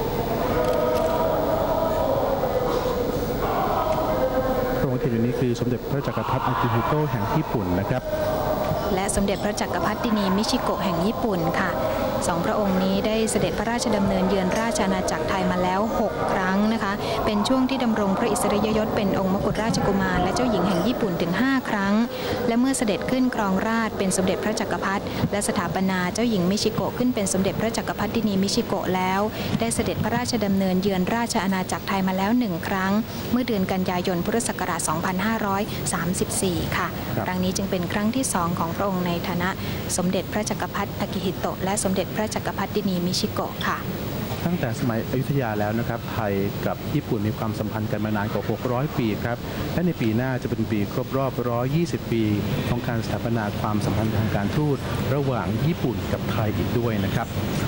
พระองค์ที่อยู่นี้คือสมเด็จพระจักรพรรดิอากิฮิโตะแห่งญี่ปุ่นนะครับและสมเด็จพระจักรพรรดินีมิชิโกะแห่งญี่ปุ่นค่ะสองพระองค์นี้ได้เสด็จพระราชดำเนินเยือนราชอาณาจักรไทยมาแล้ว6ครั้งนะคะเป็นช่วงที่ดำรงพระอิสริยยศเป็นองค์มกุฎราชกุมารและเจ้าหญิงแห่งญี่ปุ่นถึง5ครั้งและเมื่อเสด็จขึ้นครองราชย์เป็นสมเด็จพระจักรพรรดิและสถาปนาเจ้าหญิงมิชิโกะขึ้นเป็นสมเด็จพระจักรพรรดินีมิชิโกะแล้วได้เสด็จพระราชดำเนินเยือนราชอาณาจักรไทยมาแล้ว1ครั้งเมื่อเดือนกันยายนพุทธศักราช 2534 ค่ะครั้งนี้จึงเป็นครั้งที่2ของพระองค์ในฐานะสมเด็จพระจักรพรรดิอากิฮิโตะและสมเด็จพระจักรพรรดินีมิชิโกะค่ะตั้งแต่สมัยอยุธยาแล้วนะครับไทยกับญี่ปุ่นมีความสัมพันธ์กันมานานกว่า600ปีครับและในปีหน้าจะเป็นปีครบรอบ120ปีของการสถาปนาความสัมพันธ์ทางการทูตระหว่างญี่ปุ่นกับไทยอีกด้วยนะครับ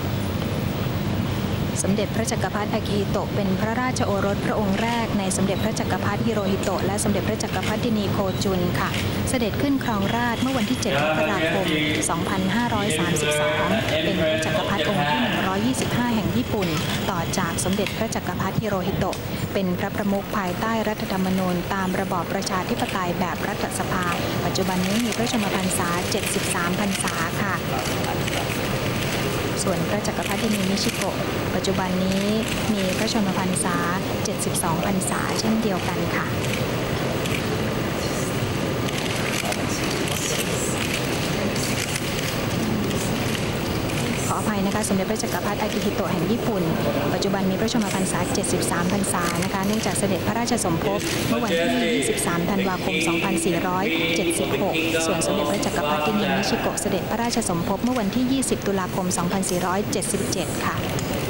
สมเด็จพระจักรพรรดิอากิฮิโตะเป็นพระราชโอรสพระองค์แรกในสมเด็จพระจักรพรรดิฮิโรฮิโตะและสมเด็จพระจักรพรรดินีโคจุนค่ะเสด็จขึ้นครองราชย์เมื่อวันที่7 มกราคม 2532 เป็นพระจักรพรรดิองค์ที่125แห่งญี่ปุ่นต่อจากสมเด็จพระจักรพรรดิฮิโรฮิโตะเป็นพระประมุขภายใต้รัฐธรรมนูญตามระบอบประชาธิปไตยแบบรัฐสภาปัจจุบันนี้มีพระชนมพรรษา73พรรษาค่ะส่วนพระจักรพรรดินีมิชิโกะปัจจุบันนี้มีพระชนมพรรษา72พรรษาเช่นเดียวกันค่ะขออภัยนะคะสมเด็จพระจักรพรรดิอากิฮิโตะแห่งญี่ปุ่นปัจจุบันมีพระชนมพรรษา73พรรษานะคะเนื่องจากเสด็จพระราชสมภพเมื่อวันที่23ธันวาคม 2476ส่วนสมเด็จพระจักรพรรดินีมิชิโกะเสด็จพระราชสมภพเมื่อวันที่20ตุลาคม 2477ค่ะ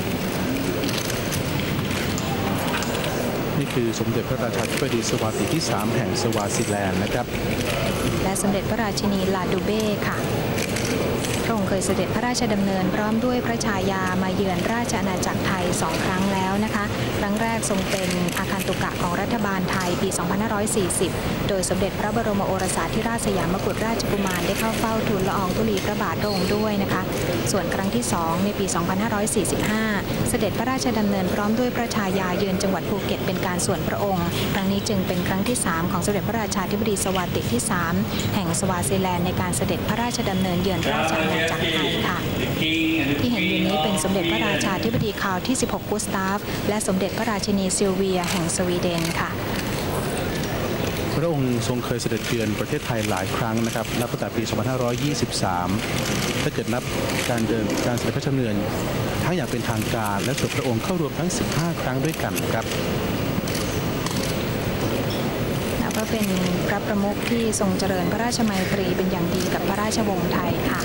นี่คือสมเด็จพระราชาธิบดีสวาติที่3แห่งสวาซิแลนด์นะครับและสมเด็จพระราชินีลาดูเบ้ค่ะพระองค์เคยเสด็จพระราชดำเนินพร้อมด้วยพระชายามาเยือนราชอาณาจักรไทย2ครั้งแล้วนะคะครั้งแรกทรงเป็นอาคันตุกะของรัฐบาลไทยปี 2540 โดยสมเด็จพระบรมโอรสาธิราชสยามกุฎราชกุมารได้เข้าเฝ้าทูลละอองธุลีพระบาทพระองค์ด้วยนะคะส่วนครั้งที่2ในปี 2545 เสด็จพระราชดำเนินพร้อมด้วยพระชายาเยือนจังหวัดภูเก็ตเป็นการส่วนพระองค์ครั้งนี้จึงเป็นครั้งที่3ของสมเด็จพระราชาธิบดีสวาติที่3แห่งสวาซิแลนด์ในการเสด็จพระราชดำเนินเยือนราชอาณาจักรไทยค่ะที่เห็นอยู่นี้เป็นสมเด็จพระราชาธิบดีคาร์ลที่16กุสตาฟและสมเด็จพระราชินีซิลเวียแห่งสวีเดนค่ะพระองค์ทรงเคยเสด็จเยือนประเทศไทยหลายครั้งนะครับนับตั้งแต่ปี 2523 ถ้าเกิดนับการเสด็จพระราชดำเนินทั้งอย่างเป็นทางการและส่วนพระองค์เข้ารวมทั้ง15ครั้งด้วยกันครับก็เป็นพระประมุขที่ทรงเจริญพระราชมัยตรีเป็นอย่างดีกับพระราชวงศ์ไทยค่ะ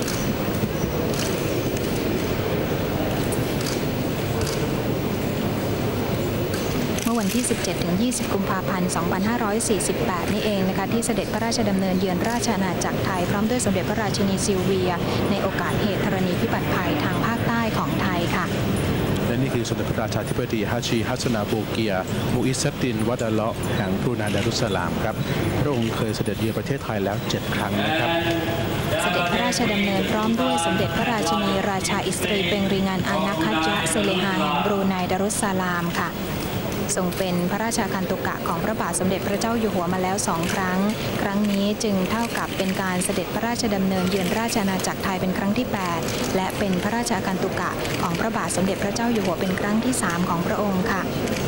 เมื่อวันที่ 17-20 กุมภาพันธ์ 2548 นี่เองนะคะที่เสด็จพระราชดำเนินเยือนราชอาณาจักรไทยพร้อมด้วยสมเด็จพระราชินีซิลเวียในโอกาสเหตุธรณีพิบัติภัยทางภาคใต้ของไทยค่ะและนี่คือสมเด็จพระราชาธิบดีฮาชีฮัสนาโบเกียมูอิสซัดดินวัดาเลาะแห่งบรูไนดารุสสลามครับพระองค์เคยเสด็จเยือนประเทศไทยแล้ว7ครั้งนะครับเสด็จพระราชดำเนินพร้อมด้วยสมเด็จพระราชินีราชาอิสตรีเปงรีงานอานักคัจยะเซเลฮาแห่งบรูไนดารุสสลามค่ะทรงเป็นพระราชาคันตุกะของพระบาทสมเด็จพระเจ้าอยู่หัวมาแล้ว2ครั้งครั้งนี้จึงเท่ากับเป็นการเสด็จพระราชดำเนินเยือนราชอาณาจักรไทยเป็นครั้งที่8และเป็นพระราชาคันตุกะของพระบาทสมเด็จพระเจ้าอยู่หัวเป็นครั้งที่3ของพระองค์ค่ะ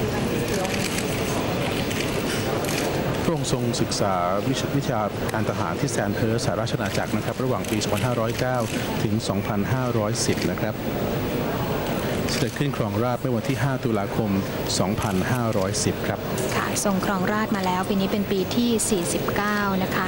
พระองค์ทรงศึกษาวิชาการทหารที่แซนเฮิร์สสหราชอาณาจักรนะครับระหว่างปี 2509 ถึง 2510 นะครับเสด็จขึ้นครองราชย์เมื่อวันที่ 5 ตุลาคม 2510 ครับค่ะทรงครองราชย์มาแล้วปีนี้เป็นปีที่ 49 นะคะ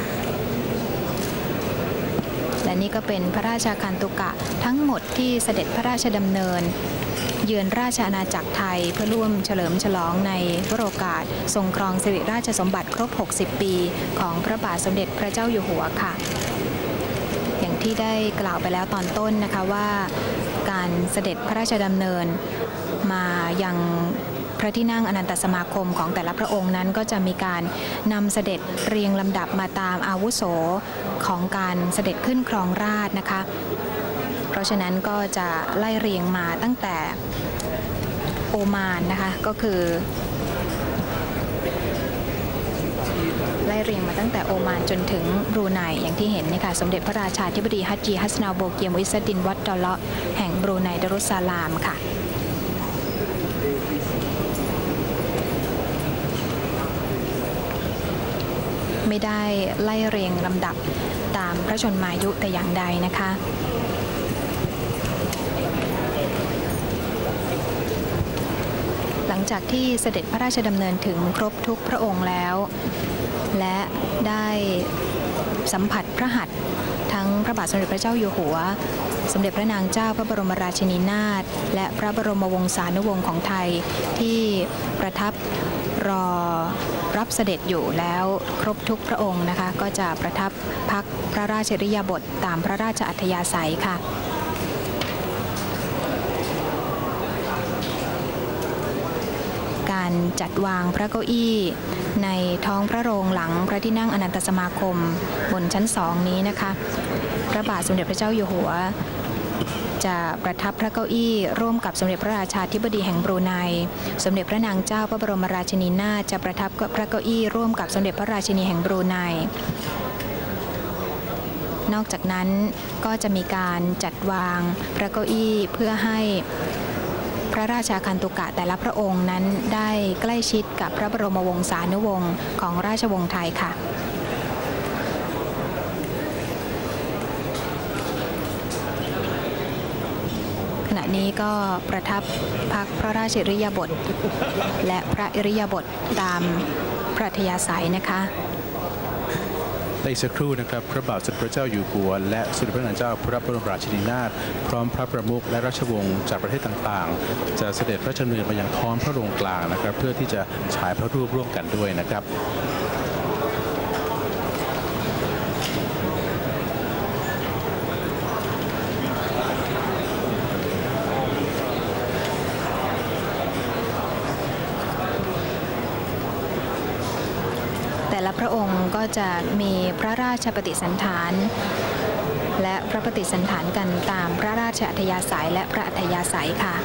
และนี่ก็เป็นพระราชาคันตุกะทั้งหมดที่เสด็จพระราชดำเนินเยือนราชอาณาจักรไทยเพื่อร่วมเฉลิมฉลองในวโรกาสทรงครองสิริราชสมบัติครบ 60 ปีของพระบาทสมเด็จพระเจ้าอยู่หัวค่ะอย่างที่ได้กล่าวไปแล้วตอนต้นนะคะว่าการเสด็จพระราชดำเนินมายังพระที่นั่งอนันตสมาคมของแต่ละพระองค์นั้นก็จะมีการนำเสด็จเรียงลำดับมาตามอาวุโสของการเสด็จขึ้นครองราชย์นะคะเพราะฉะนั้นก็จะไล่เรียงมาตั้งแต่โอมานนะคะก็คือไล่เรียงมาตั้งแต่โอมานจนถึงบรูไนอย่างที่เห็นนะคะสมเด็จพระราชาธิบดีฮัจญีฮัสนาโบเกียมอิสดินวัดดอลเลาะแห่งบรูไนดารุสซาลามค่ะไม่ได้ไล่เรียงลำดับตามพระชนมายุแต่อย่างใดนะคะหลังจากที่เสด็จพระราชดำเนินถึงครบทุกพระองค์แล้วและได้สัมผัสพระหัตถ์ทั้งพระบาทสมเด็จพระเจ้าอยู่หัวสมเด็จพระนางเจ้าพระบรมราชินีนาถและพระบรมวงศานุวงศ์ของไทยที่ประทับรอรับเสด็จอยู่แล้วครบทุกพระองค์นะคะก็จะประทับพักพระราชอิริยาบถตามพระราชอัธยาศัยค่ะการจัดวางพระเก้าอี้ในท้องพระโรงหลังพระที่นั่งอนันตสมาคมบนชั้น2นี้นะคะพระบาทสมเด็จพระเจ้าอยู่หัวจะประทับพระเก้าอี้ร่วมกับสมเด็จพระราชาธิบดีแห่งบรูไนสมเด็จพระนางเจ้าพระบรมราชินีนาถจะประทับพระเก้าอี้ร่วมกับสมเด็จพระราชินีแห่งบรูไนนอกจากนั้นก็จะมีการจัดวางพระเก้าอี้เพื่อให้พระราชาคันตุกะแต่ละพระองค์นั้นได้ใกล้ชิดกับพระบรมวงศานุวงศ์ของราชวงศ์ไทยค่ะขณะนี้ก็ประทับพักพระราชอิริยาบถและพระอิริยาบถตามพระอัธยาศัยนะคะในสักครู่นะครับพระบาทสมเด็จพระเจ้าอยู่หัวและสมเด็จพระนางเจ้าพระบรมราชินีนาถพร้อมพระประมุขและราชวงศ์จากประเทศต่างๆจะเสด็จพระราชดำเนินมายังท้องพระโรงกลางนะครับเพื่อที่จะฉายพระรูปร่วมกันด้วยนะครับแต่ละพระองค์ก็จะมีพระราชปฏิสันฐานและพระปฏิสันฐานกันตามพระราชอัธยาศัยและพระอัธยาศัยค่ะ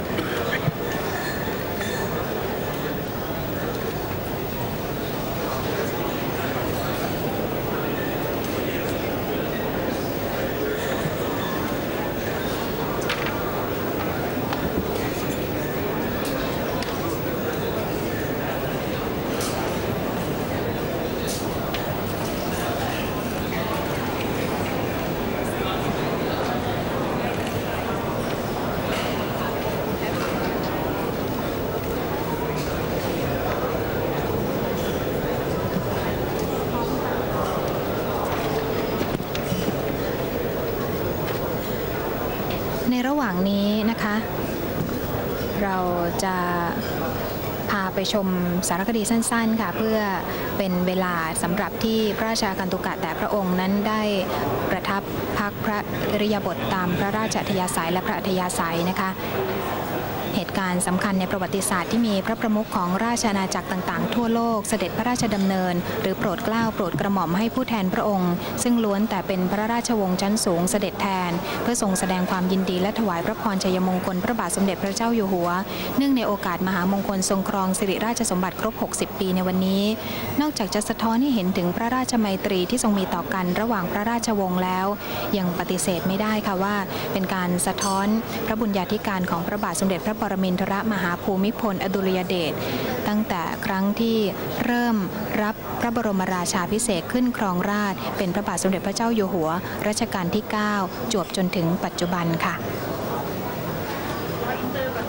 ในระหว่างนี้นะคะเราจะพาไปชมสารคดีสั้นๆค่ะเพื่อเป็นเวลาสำหรับที่พระราชาคันตุกะแต่พระองค์นั้นได้ประทับพักพระอิริยาบถตามพระราชอัธยาศัยและพระอัธยาศัยนะคะเหตุการณ์สำคัญในประวัติศาสตร์ที่มีพระประมุขของราชอาณาจักรต่างๆทั่วโลกเสด็จพระราชดำเนินหรือโปรดเกล้าโปรดกระหม่อมให้ผู้แทนพระองค์ซึ่งล้วนแต่เป็นพระราชวงศ์ชั้นสูงเสด็จแทนเพื่อทรงแสดงความยินดีและถวายพระพรชัยมงคลพระบาทสมเด็จพระเจ้าอยู่หัวเนื่องในโอกาสมหามงคลทรงครองสิริราชสมบัติครบ 60 ปีในวันนี้นอกจากจะสะท้อนให้เห็นถึงพระราชมัยตรีที่ทรงมีต่อกันระหว่างพระราชวงศ์แล้วยังปฏิเสธไม่ได้ค่ะว่าเป็นการสะท้อนพระบุญญาธิการของพระบาทสมเด็จพระปรมินทรมหาภูมิพลอดุลยเดชตั้งแต่ครั้งที่เริ่มรับพระบรมราชาภิเษกขึ้นครองราชย์เป็นพระบาทสมเด็จพระเจ้าอยู่หัวรัชกาลที่ 9 จวบจนถึงปัจจุบันค่ะ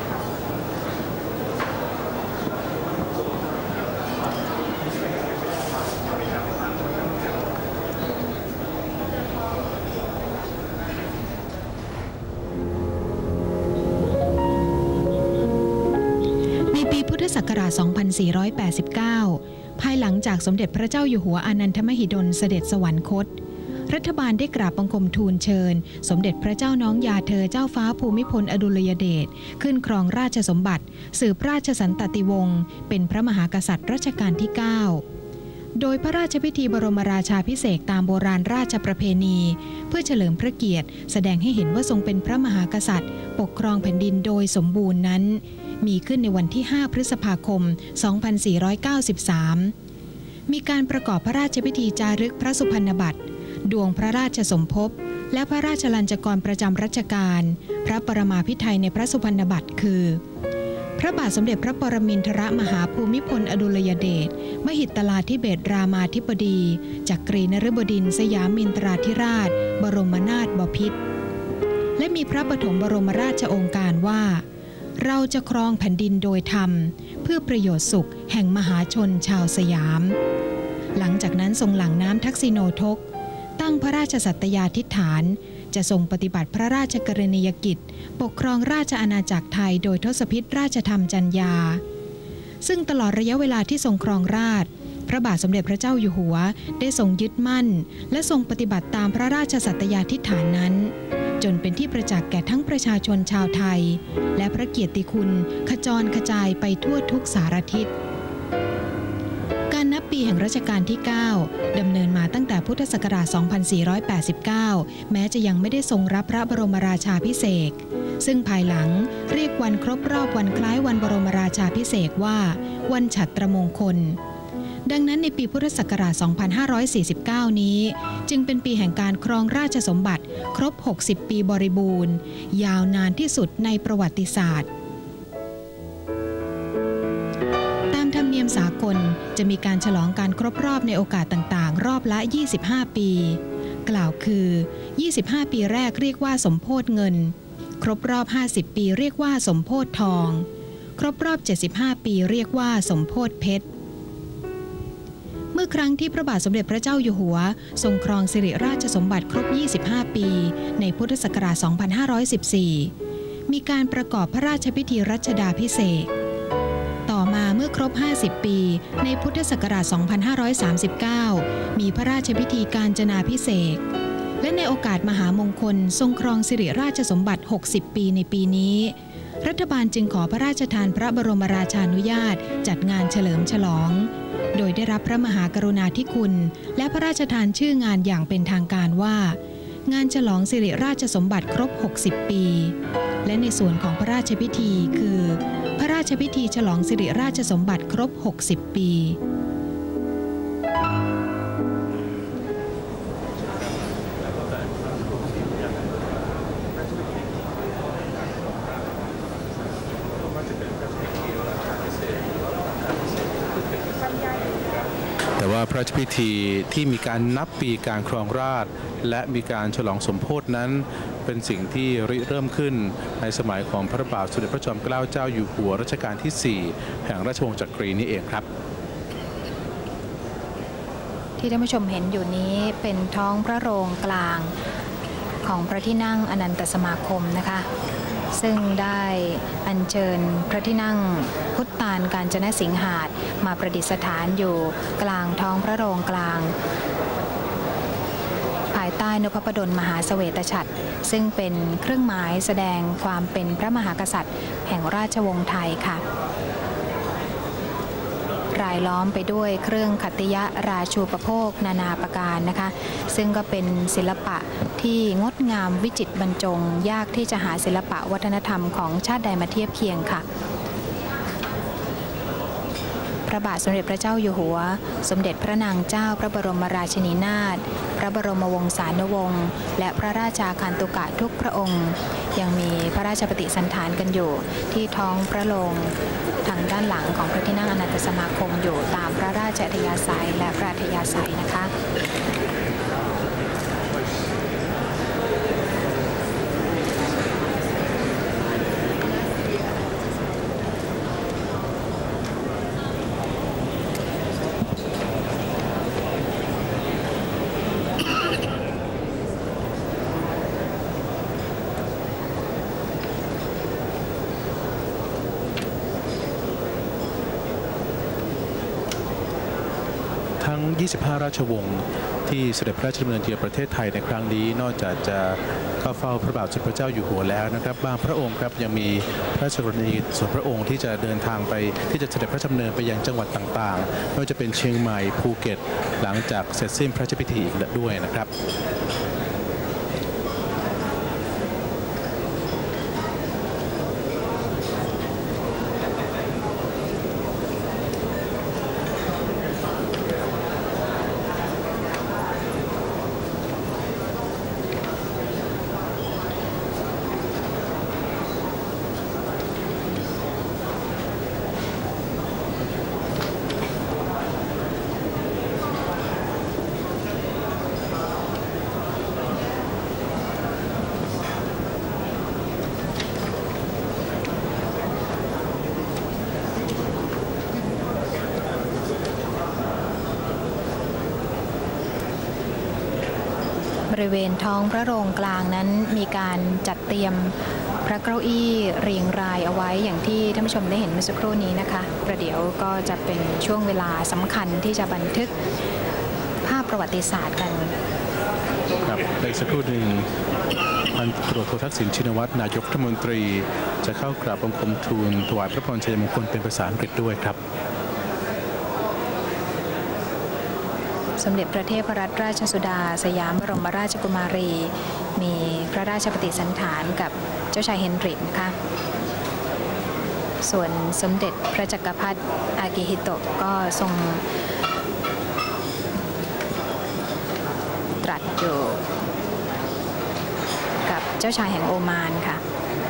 กราช 2489 ภายหลังจากสมเด็จพระเจ้าอยู่หัวอานันทมหิดลเสด็จสวรรคตรัฐบาลได้กราบบังคมทูลเชิญสมเด็จพระเจ้าน้องยาเธอเจ้าฟ้าภูมิพลอดุลยเดชขึ้นครองราชสมบัติสืบราชสันตติวงศ์เป็นพระมหากษัตริย์รัชกาลที่ 9 โดยพระราชพิธีบรมราชาภิเษกตามโบราณราชประเพณีเพื่อเฉลิมพระเกียรติแสดงให้เห็นว่าทรงเป็นพระมหากษัตริย์ปกครองแผ่นดินโดยสมบูรณ์นั้นมีขึ้นในวันที่ 5 พฤษภาคม 2493 มีการประกอบพระราชพิธีจารึกพระสุพรรณบัตรดวงพระราชสมภพและพระราชลัญจกรประจำรัชกาลพระปรมาภิไธยในพระสุพรรณบัตรคือพระบาทสมเด็จพระปรมินทรมหาภูมิพลอดุลยเดชมหิตลาธิเบศรามาธิบดีจักรีนฤบดินทร์สยามินทราธิราชบรมนาถบพิตรและมีพระปฐมบรมราชโองการว่าเราจะครองแผ่นดินโดยธรรมเพื่อประโยชน์สุขแห่งมหาชนชาวสยามหลังจากนั้นทรงหลั่งน้ำทักษิโนทกตั้งพระราชสัตยาธิษฐานจะทรงปฏิบัติพระราชกรณียกิจปกครองราชอาณาจักรไทยโดยทศพิธราชธรรมจัญญาซึ่งตลอดระยะเวลาที่ทรงครองราชย์พระบาทสมเด็จพระเจ้าอยู่หัวได้ทรงยึดมั่นและทรงปฏิบัติตามพระราชสัตยาธิษฐานนั้นจนเป็นที่ประจักษ์แก่ทั้งประชาชนชาวไทยและพระเกียรติคุณขจรกระจายไปทั่วทุกสารทิศการนับปีแห่งรัชกาลที่ 9 ดำเนินมาตั้งแต่พุทธศักราช 2489 แม้จะยังไม่ได้ทรงรับพระบรมราชาภิเษกซึ่งภายหลังเรียกวันครบรอบวันคล้ายวันบรมราชาภิเษกว่าวันฉัตรมงคลดังนั้นในปีพุทธศักราช 2549 นี้จึงเป็นปีแห่งการครองราชสมบัติครบ 60 ปีบริบูรณ์ยาวนานที่สุดในประวัติศาสตร์ตามธรรมเนียมสากลจะมีการฉลองการครบรอบในโอกาสต่างๆรอบละ 25 ปีกล่าวคือ 25 ปีแรกเรียกว่าสมโภชเงินครบรอบ 50 ปีเรียกว่าสมโภชทองครบรอบ 75 ปีเรียกว่าสมโภชเพชรเมื่อครั้งที่พระบาทสมเด็จพระเจ้าอยู่หัวทรงครองสิริราชสมบัติครบ 25 ปีในพุทธศักราช 2514 มีการประกอบพระราชพิธีรัชดาภิเษกต่อมาเมื่อครบ 50 ปีในพุทธศักราช 2539 มีพระราชพิธีกาญจนาภิเษกและในโอกาสมหามงคลทรงครองสิริราชสมบัติ 60 ปีในปีนี้รัฐบาลจึงขอพระราชทานพระบรมราชานุญาตจัดงานเฉลิมฉลองโดยได้รับพระมหากรุณาธิคุณและพระราชทานชื่องานอย่างเป็นทางการว่างานฉลองสิริราชสมบัติครบ 60 ปีและในส่วนของพระราชพิธีคือพระราชพิธีฉลองสิริราชสมบัติครบ 60 ปีแต่ว่าพระราชพิธีที่มีการนับปีการครองราชย์และมีการฉลองสมโภชนั้นเป็นสิ่งที่ริเริ่มขึ้นในสมัยของพระบาทสมเด็จพระจอมเกล้าเจ้าอยู่หัวรัชกาลที่ 4 แห่งราชวงศ์จักรีนี่เองครับที่ท่านผู้ชมเห็นอยู่นี้เป็นท้องพระโรงกลางของพระที่นั่งอนันตสมาคมนะคะซึ่งได้อัญเชิญพระที่นั่งพุทธานกาญจนสิงหาสน์มาประดิษฐานอยู่กลางท้องพระโรงกลางภายใต้นพพดลมหาเสวตฉัตรซึ่งเป็นเครื่องหมายแสดงความเป็นพระมหากษัตริย์แห่งราชวงศ์ไทยค่ะรายล้อมไปด้วยเครื่องขัตติยราชูปโภคนานาประการนะคะซึ่งก็เป็นศิลปะที่งดงามวิจิตรบรรจงยากที่จะหาศิลปะวัฒนธรรมของชาติใดมาเทียบเคียงค่ะพระบาทสมเด็จพระเจ้าอยู่หัวสมเด็จพระนางเจ้าพระบรมราชินีนาถพระบรมวงศานุวงศ์และพระราชาคันตุกะทุกพระองค์ยังมีพระราชปฏิสันถานกันอยู่ที่ท้องพระโรงทางด้านหลังของพระที่นั่งอนันตสมาคมอยู่ตามพระราชอัธยาศัยและพระอัธยาศัยนะคะ 25 ราชวงศ์ที่เสด็จพระราชดำเนินเยือนประเทศไทยในครั้งนี้นอกจากจะเข้าเฝ้าพระบาทสมเด็จพระเจ้าอยู่หัวแล้วนะครับบางพระองค์ครับยังมีพระราชกรณียกิจส่วนพระองค์ที่จะเดินทางไปที่จะเสด็จพระราชดำเนินไปยังจังหวัดต่างๆไม่ว่าจะเป็นเชียงใหม่ภูเก็ตหลังจากเสร็จสิ้นพระราชพิธีอีกด้วยนะครับบริเวณท้องพระโรงกลางนั้นมีการจัดเตรียมพระเก้าอี้เรียงรายเอาไว้อย่างที่ท่านผู้ชมได้เห็นเมื่อสักครู่นี้นะคะประเดี๋ยวก็จะเป็นช่วงเวลาสำคัญที่จะบันทึกภาพประวัติศาสตร์กันครับในสักครู่หนึ่งพันตำรวจโททักษิณชินวัตรนายกรัฐมนตรีจะเข้ากราบบังคมทูลถวายพระพรชัยมงคลเป็นภาษาอังกฤษด้วยครับสมเด็จพระเทพรัตนราชสุดาสยามบรมราชกุมารีมีพระราชปฏิสันถานกับเจ้าชายเฮนริกนะคะส่วนสมเด็จพระจักรพรรดิอากิฮิโตะก็ทรงตรัสอยู่กับเจ้าชายแห่งโอมานค่ะ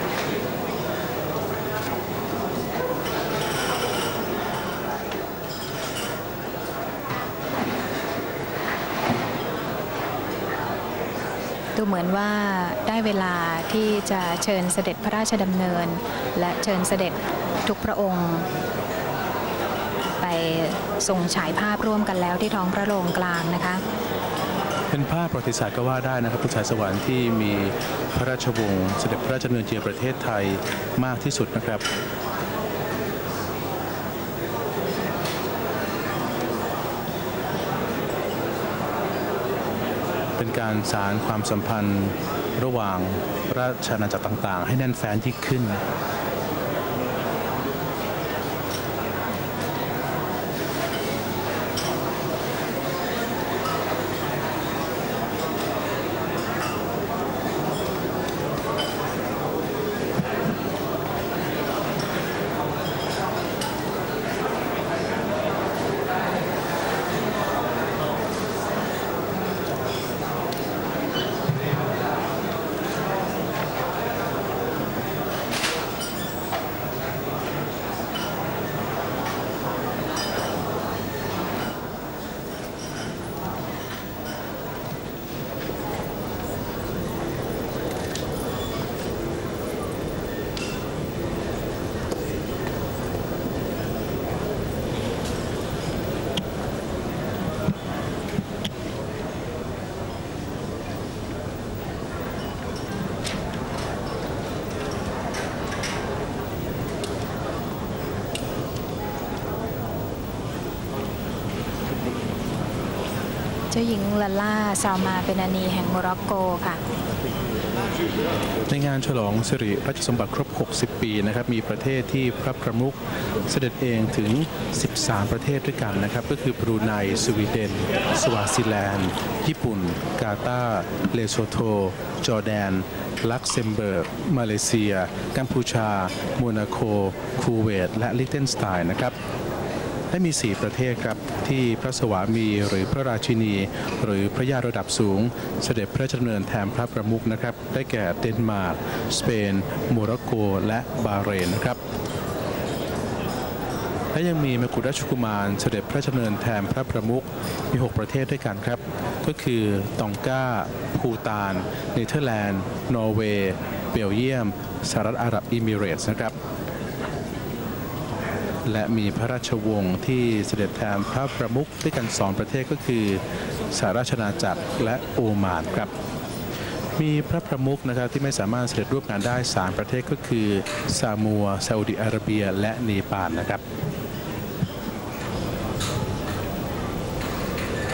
ดูเหมือนว่าได้เวลาที่จะเชิญเสด็จพระราชดำเนินและเชิญเสด็จทุกพระองค์ไปทรงฉายภาพร่วมกันแล้วที่ท้องพระโรงกลางนะคะเป็นภาพประวัติศาสตร์ก็ว่าได้นะครับทุกสายสวรรค์ที่มีพระราชวงศ์เสด็จพระราชดำเนินเยือนประเทศไทยมากที่สุดนะครับเป็นการสานความสัมพันธ์ระหว่างราชอาณาจักรต่างๆให้แน่นแฟ้นยิ่งขึ้นเจ้าหญิงลาล่าซามาเบนานีแห่งโมร็อกโกค่ะในงานฉลองสิริราชสมบัติครบ 60 ปีนะครับมีประเทศที่พระประมุขเสด็จเองถึง 13 ประเทศด้วยกันนะครับก็คือบรูไนสวีเดนสวาซิแลนด์ญี่ปุ่นกาตาร์เลโซโธจอร์แดนลักเซมเบิร์กมาเลเซียกัมพูชาโมนาโกคูเวตและลิเทนสไตน์นะครับและมี 4 ประเทศครับที่พระสวามีหรือพระราชินีหรือพระญาติระดับสูงเสด็จพระราชดำเนินแทนพระประมุขนะครับได้แก่เดนมาร์กสเปนโมร็อกโกและบาห์เรนนะครับและยังมีมกุฎราชกุมารเสด็จพระราชดำเนินแทนพระประมุขมี 6 ประเทศด้วยกันครับก็คือตองกาภูฏานเนเธอร์แลนด์นอร์เวย์เบลเยียมสหรัฐอาหรับเอมิเรตส์นะครับและมีพระราชวงศ์ที่เสด็จแทนพระประมุขด้วยกัน 2 ประเทศก็คือสหราชอาณาจักรและโอมานครับมีพระประมุขนะครับที่ไม่สามารถเสด็จร่วมงานได้ 3 ประเทศก็คือซามัวซาอุดิอาระเบียและเนปาลนะครับ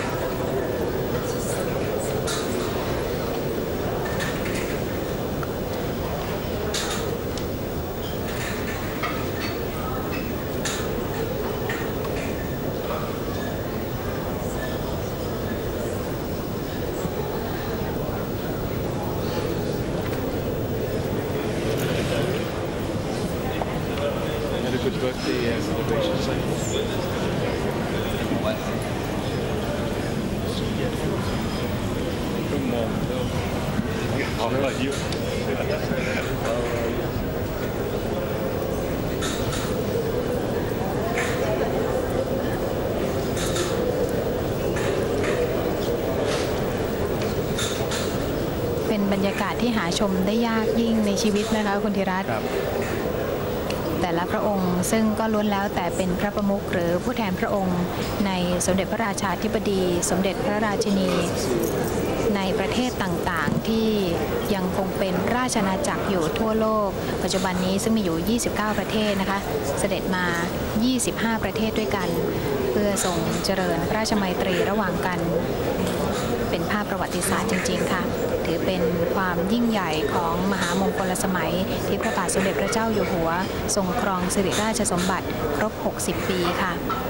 เป็นบรรยากาศที่หาชมได้ยากยิ่งในชีวิตนะคะคุณธีรัตน์แต่ละพระองค์ซึ่งก็ล้วนแล้วแต่เป็นพระประมุขหรือผู้แทนพระองค์ในสมเด็จพระราชาธิบดี สมเด็จพระราชินีในประเทศต่างๆที่ยังคงเป็นราชอาณาจักรอยู่ทั่วโลกปัจจุบันนี้ซึ่งมีอยู่ 29 ประเทศนะคะเสด็จมา 25 ประเทศด้วยกันเพื่อทรงเจริญพระราชมัยตรีระหว่างกันเป็นภาพประวัติศาสตร์จริงๆค่ะถือเป็นความยิ่งใหญ่ของมหามงคลสมัยที่พระบาทสมเด็จพระเจ้าอยู่หัวทรงครองสิริราชสมบัติครบ 60 ปีค่ะ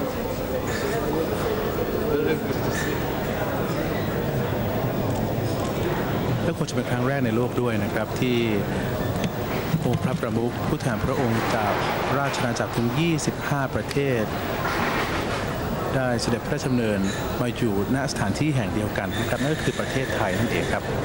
และคงจะเป็นครั้งแรกในโลกด้วยนะครับที่องค์พระประมุขผู้แทนพระองค์จากราชอาณาจักรถึง 25 ประเทศได้เสด็จพระราชดำเนินมาอยู่ณสถานที่แห่งเดียวกันนะครับนั่นก็คือประเทศไทยนั่นเองครับ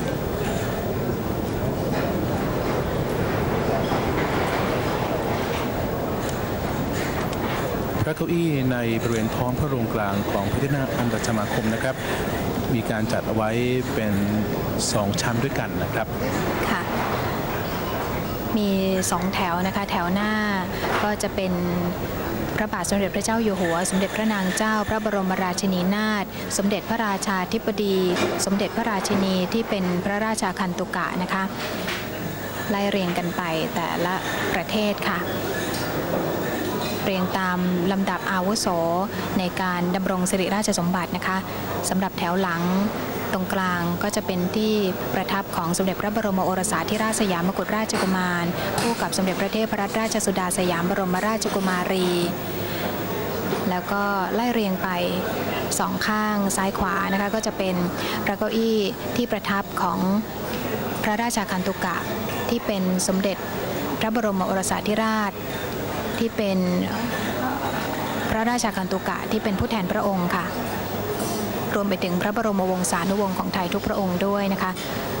พระเก้าอี้ในบริเวณท้องพระโรงกลางของพระที่นั่งองค์ราชสมาคมนะครับมีการจัดเอาไว้เป็น2ชั้นด้วยกันนะครับค่ะมี2แถวนะคะแถวหน้าก็จะเป็นพระบาทสมเด็จพระเจ้าอยู่หัวสมเด็จพระนางเจ้าพระบรมราชินีนาถสมเด็จพระราชาธิบดีสมเด็จพระราชินีที่เป็นพระราชาคันตุกะนะคะไล่เรียงกันไปแต่ละประเทศค่ะเรียงตามลำดับอาวุโสในการดำรงสิริราชสมบัตินะคะสำหรับแถวหลังตรงกลางก็จะเป็นที่ประทับของสมเด็จพระบรมโอรสาธิราชสยามกุฎราชกุมารคู่กับสมเด็จพระเทพรัตนราชสุดาสยามบรมราชกุมารีแล้วก็ไล่เรียงไปสองข้างซ้ายขวานะคะก็จะเป็นพระเก้าอี้ที่ประทับของพระราชาคันตุกะที่เป็นสมเด็จพระบรมโอรสาธิราชที่เป็นพระราชาคันตุกะที่เป็นผู้แทนพระองค์ค่ะรวมไปถึงพระบรมวงศานุวงศ์ของไทยทุกพระองค์ด้วยนะคะ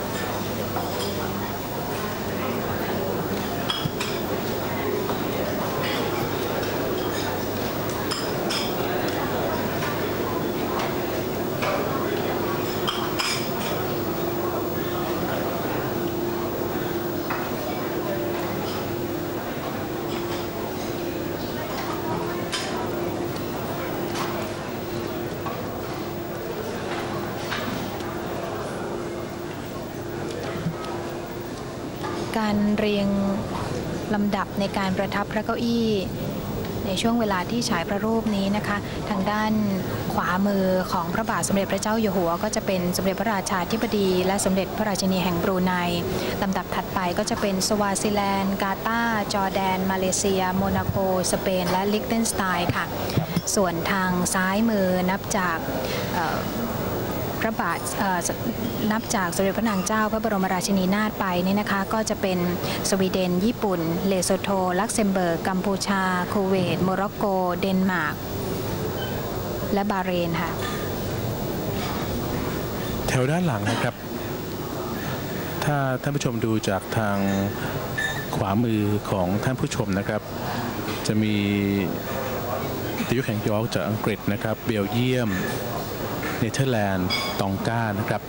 การเรียงลำดับในการประทับพระเก้าอี้ในช่วงเวลาที่ฉายพระรูปนี้นะคะทางด้านขวามือของพระบาทสมเด็จพระเจ้าอยู่หัวก็จะเป็นสมเด็จพระราชาธิบดีและสมเด็จพระราชินีแห่งบรูไนลำดับถัดไปก็จะเป็นสวาซิแลนด์กาตาร์จอร์แดนมาเลเซียโมนาโกสเปนและลิกเทนสไตน์ค่ะส่วนทางซ้ายมือนับจากพระบาทนับจากสมเด็จพระนางเจ้าพระบรมราชินีนาถไปนี่นะคะก็จะเป็นสวีเดนญี่ปุ่นเลโซโธลักเซมเบิร์กกัมพูชาคูเวตโมร็อกโกเดนมาร์กและบาห์เรนค่ะแถวด้านหลังนะครับถ้าท่านผู้ชมดูจากทางขวามือของท่านผู้ชมนะครับจะมีติยุแห่งยอร์กจากอังกฤษนะครับเบลเยียมเนเธอร์แลนด์ตองกานะครับ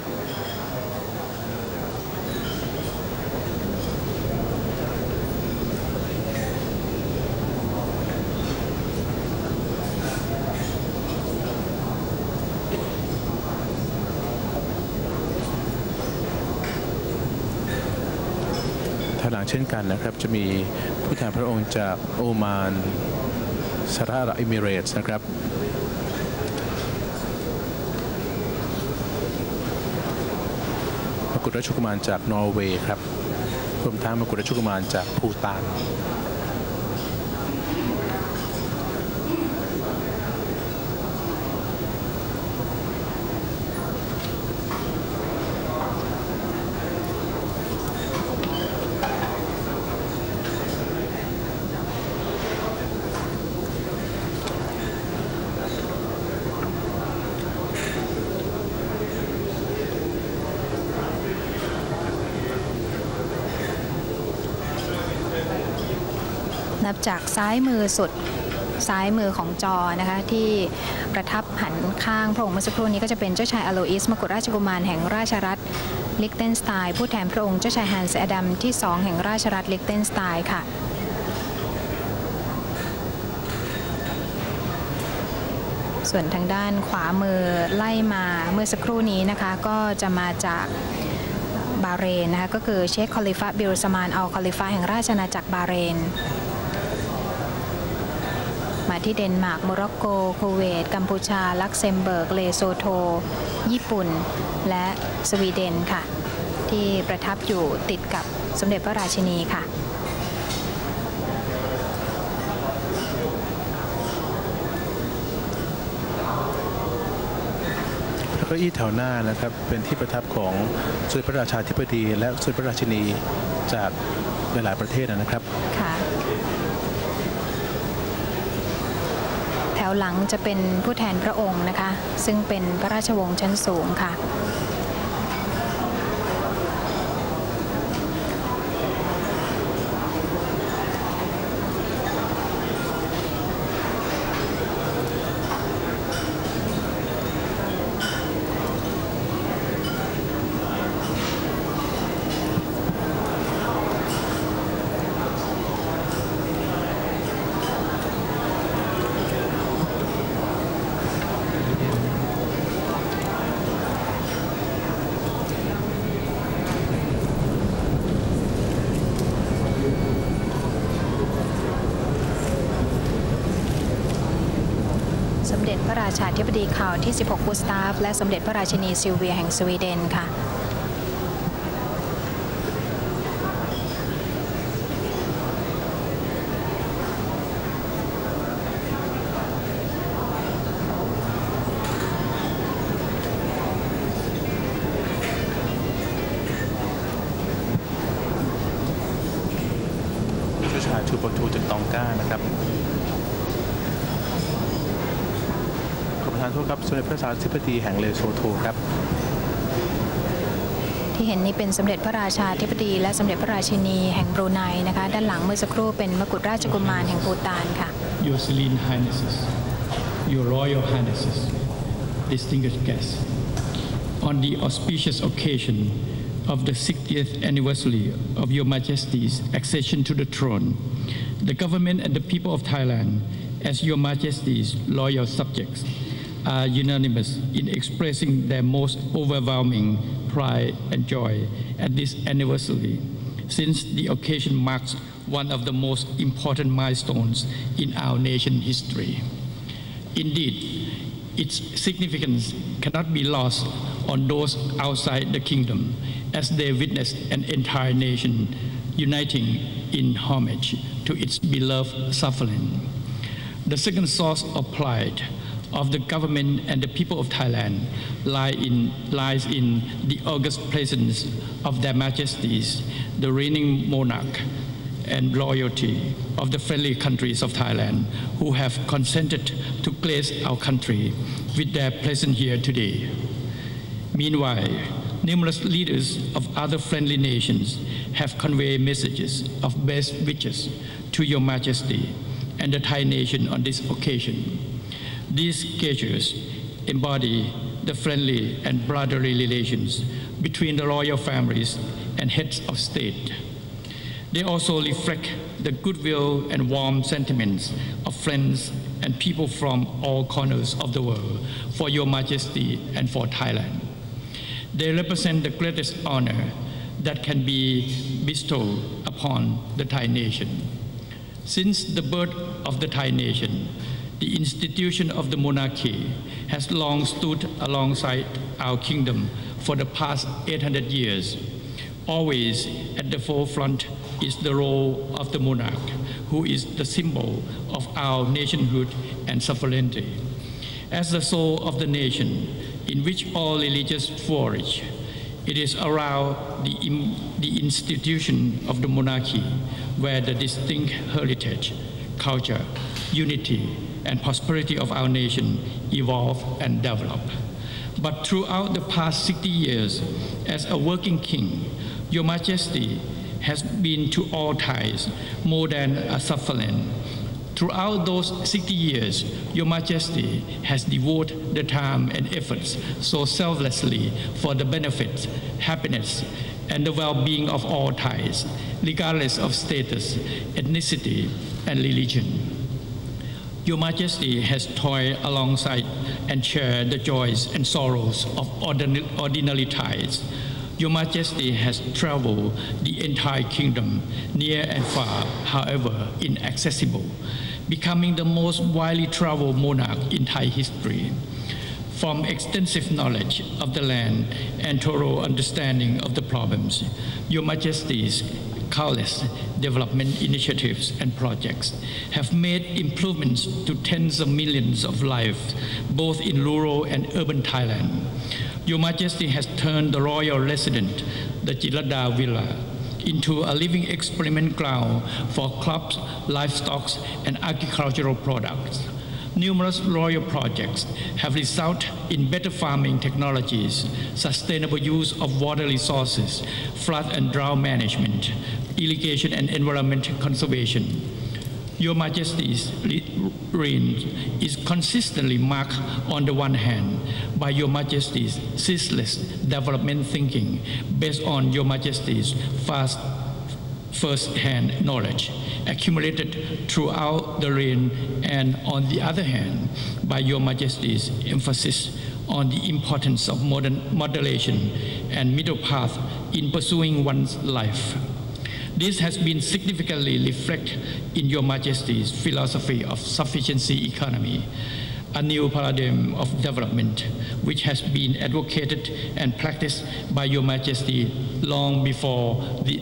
ทางหลังเช่นกันนะครับจะมีผู้แทนพระองค์จากโอมานสหรัฐอาหรับเอมิเรตส์นะครับมกุฎราชกุมารจากนอร์เวย์ครับรวมทั้งมกุฎราชกุมารจากภูฏานนับจากซ้ายมือสุดซ้ายมือของจอนะคะที่ประทับหันข้างพระองค์เมื่อสักครู่นี้ก็จะเป็นเจ้าชายอโลอิสมกุฎราชกุมารแห่งราชรัฐลิกเทนสไตน์ผู้แทนพระองค์เจ้าชายฮันส์อดัมที่2แห่งราชรัฐลิกเทนสไตน์ค่ะส่วนทางด้านขวามือไล่มาเมื่อสักครู่นี้นะคะก็จะมาจากบาห์เรนนะคะก็คือเชคคอลิฟะบิลซามานอัลคอลิฟะแห่งราชอาณาจักรบาห์เรนมาที่เดนมาร์กโมร็อกโกคูเวตกัมพูชาลักเซมเบิร์กเลโซโธญี่ปุ่นและสวีเดนค่ะที่ประทับอยู่ติดกับสมเด็จพระราชินีค่ะเก้าอี้แถวหน้านะครับเป็นที่ประทับของสมเด็จพระราชาธิบดีและสมเด็จพระราชินีจากหลายๆประเทศนะครับค่ะแถวหลังจะเป็นผู้แทนพระองค์นะคะซึ่งเป็นพระราชวงศ์ชั้นสูงค่ะสมเด็จพระราชาธิบดีคาร์ลที่16กุสตาฟและสมเด็จพระราชินีซิลเวียแห่งสวีเดนค่ะเจ้าชายชูปทูจากตองก้านะครับประธานโทษครับสมเด็จพระราชาธิบดีแห่งเลโซโธครับที่เห็นนี้เป็นสมเด็จพระราชาธิบดีและสมเด็จพระราชินีแห่งบรูไนนะคะด้านหลังเมื่อสักครู่เป็นมกุฎราชกุมารแห่งภูฏานค่ะ Your Serene Highnesses, Your Royal Highnesses, distinguished guests, on the auspicious occasion of the 60th anniversary of Your Majesty's accession to the throne, the government and the people of Thailand, as Your Majesty's loyal subjects, are unanimous in expressing their most overwhelming pride and joy at this anniversary, since the occasion marks one of the most important milestones in our nation's history. Indeed, its significance cannot be lost on those outside the kingdom, as they witnessed an entire nation uniting in homage to its beloved sovereign. The second source of pride of the government and the people of Thailand lies in the august presence of their majesties, the reigning monarch, and loyalty of the friendly countries of Thailand who have consented to grace our country with their presence here today. Meanwhile, numerous leaders of other friendly nations have conveyed messages of best wishes to Your Majesty and the Thai nation on this occasion. These gestures embody the friendly and brotherly relations between the royal families and heads of state. They also reflect the goodwill and warm sentiments of friends and people from all corners of the world for Your Majesty and for Thailand. They represent the greatest honor that can be bestowed upon the Thai nation. Since the birth of the Thai nation, the institution of the monarchy has long stood alongside our kingdom for the past 800 years. Always at the forefront is the role of the monarch, who is the symbol of our nationhood and sovereignty. As the soul of the nation, in which all religions flourish, it is around the institution of the monarchy where the distinct heritage, culture, unity, and prosperity of our nation evolve and develop. But throughout the past 60 years, as a working king, Your Majesty has been to all Thais more than a sufferland. Throughout those 60 years, Your Majesty has devoted the time and efforts so selflessly for the benefit, happiness, and the well-being of all Thais, regardless of status, ethnicity, and religion. Your Majesty has toiled alongside and shared the joys and sorrows of ordinary Thais. Your Majesty has traveled the entire kingdom, near and far, however inaccessible, becoming the most widely traveled monarch in Thai history. From extensive knowledge of the land and thorough understanding of the problems, Your Majesty's countless development initiatives and projects have made improvements to tens of millions of lives, both in rural and urban Thailand. Your Majesty has turned the royal residence, the Jirada Villa, into a living experiment ground for crops, livestock, and agricultural products. Numerous royal projects have resulted in better farming technologies, sustainable use of water resources, flood and drought management, irrigation and environmental conservation. Your Majesty's reign is consistently marked on the one hand by Your Majesty's ceaseless development thinking based on Your Majesty's vast first-hand knowledge accumulated throughout the reign, and on the other hand by Your Majesty's emphasis on the importance of moderation and middle path in pursuing one's life. This has been significantly reflected in Your Majesty's philosophy of sufficiency economy, a new paradigm of development which has been advocated and practiced by Your Majesty long before the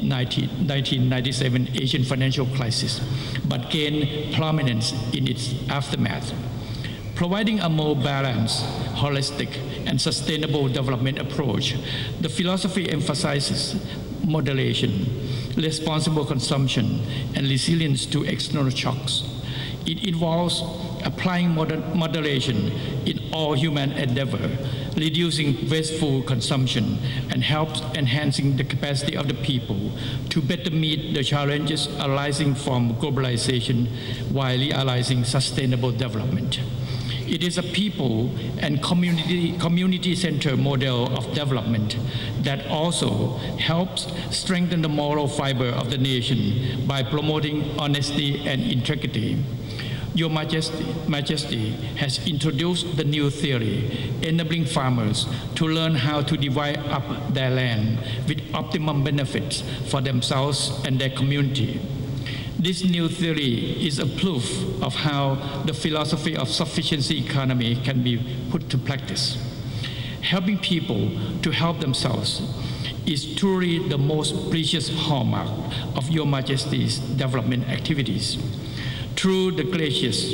1997 Asian financial crisis, but gained prominence in its aftermath. Providing a more balanced, holistic, and sustainable development approach, the philosophy emphasizes moderation, responsible consumption, and resilience to external shocks. It involves applying moderation in all human endeavor, reducing wasteful consumption, and helps enhancing the capacity of the people to better meet the challenges arising from globalization while realizing sustainable development. It is a people and community-centered model of development that also helps strengthen the moral fiber of the nation by promoting honesty and integrity. Your Majesty has introduced the new theory, enabling farmers to learn how to divide up their land with optimum benefits for themselves and their community. This new theory is a proof of how the philosophy of sufficiency economy can be put to practice. Helping people to help themselves is truly the most precious hallmark of Your Majesty's development activities. Through the gracious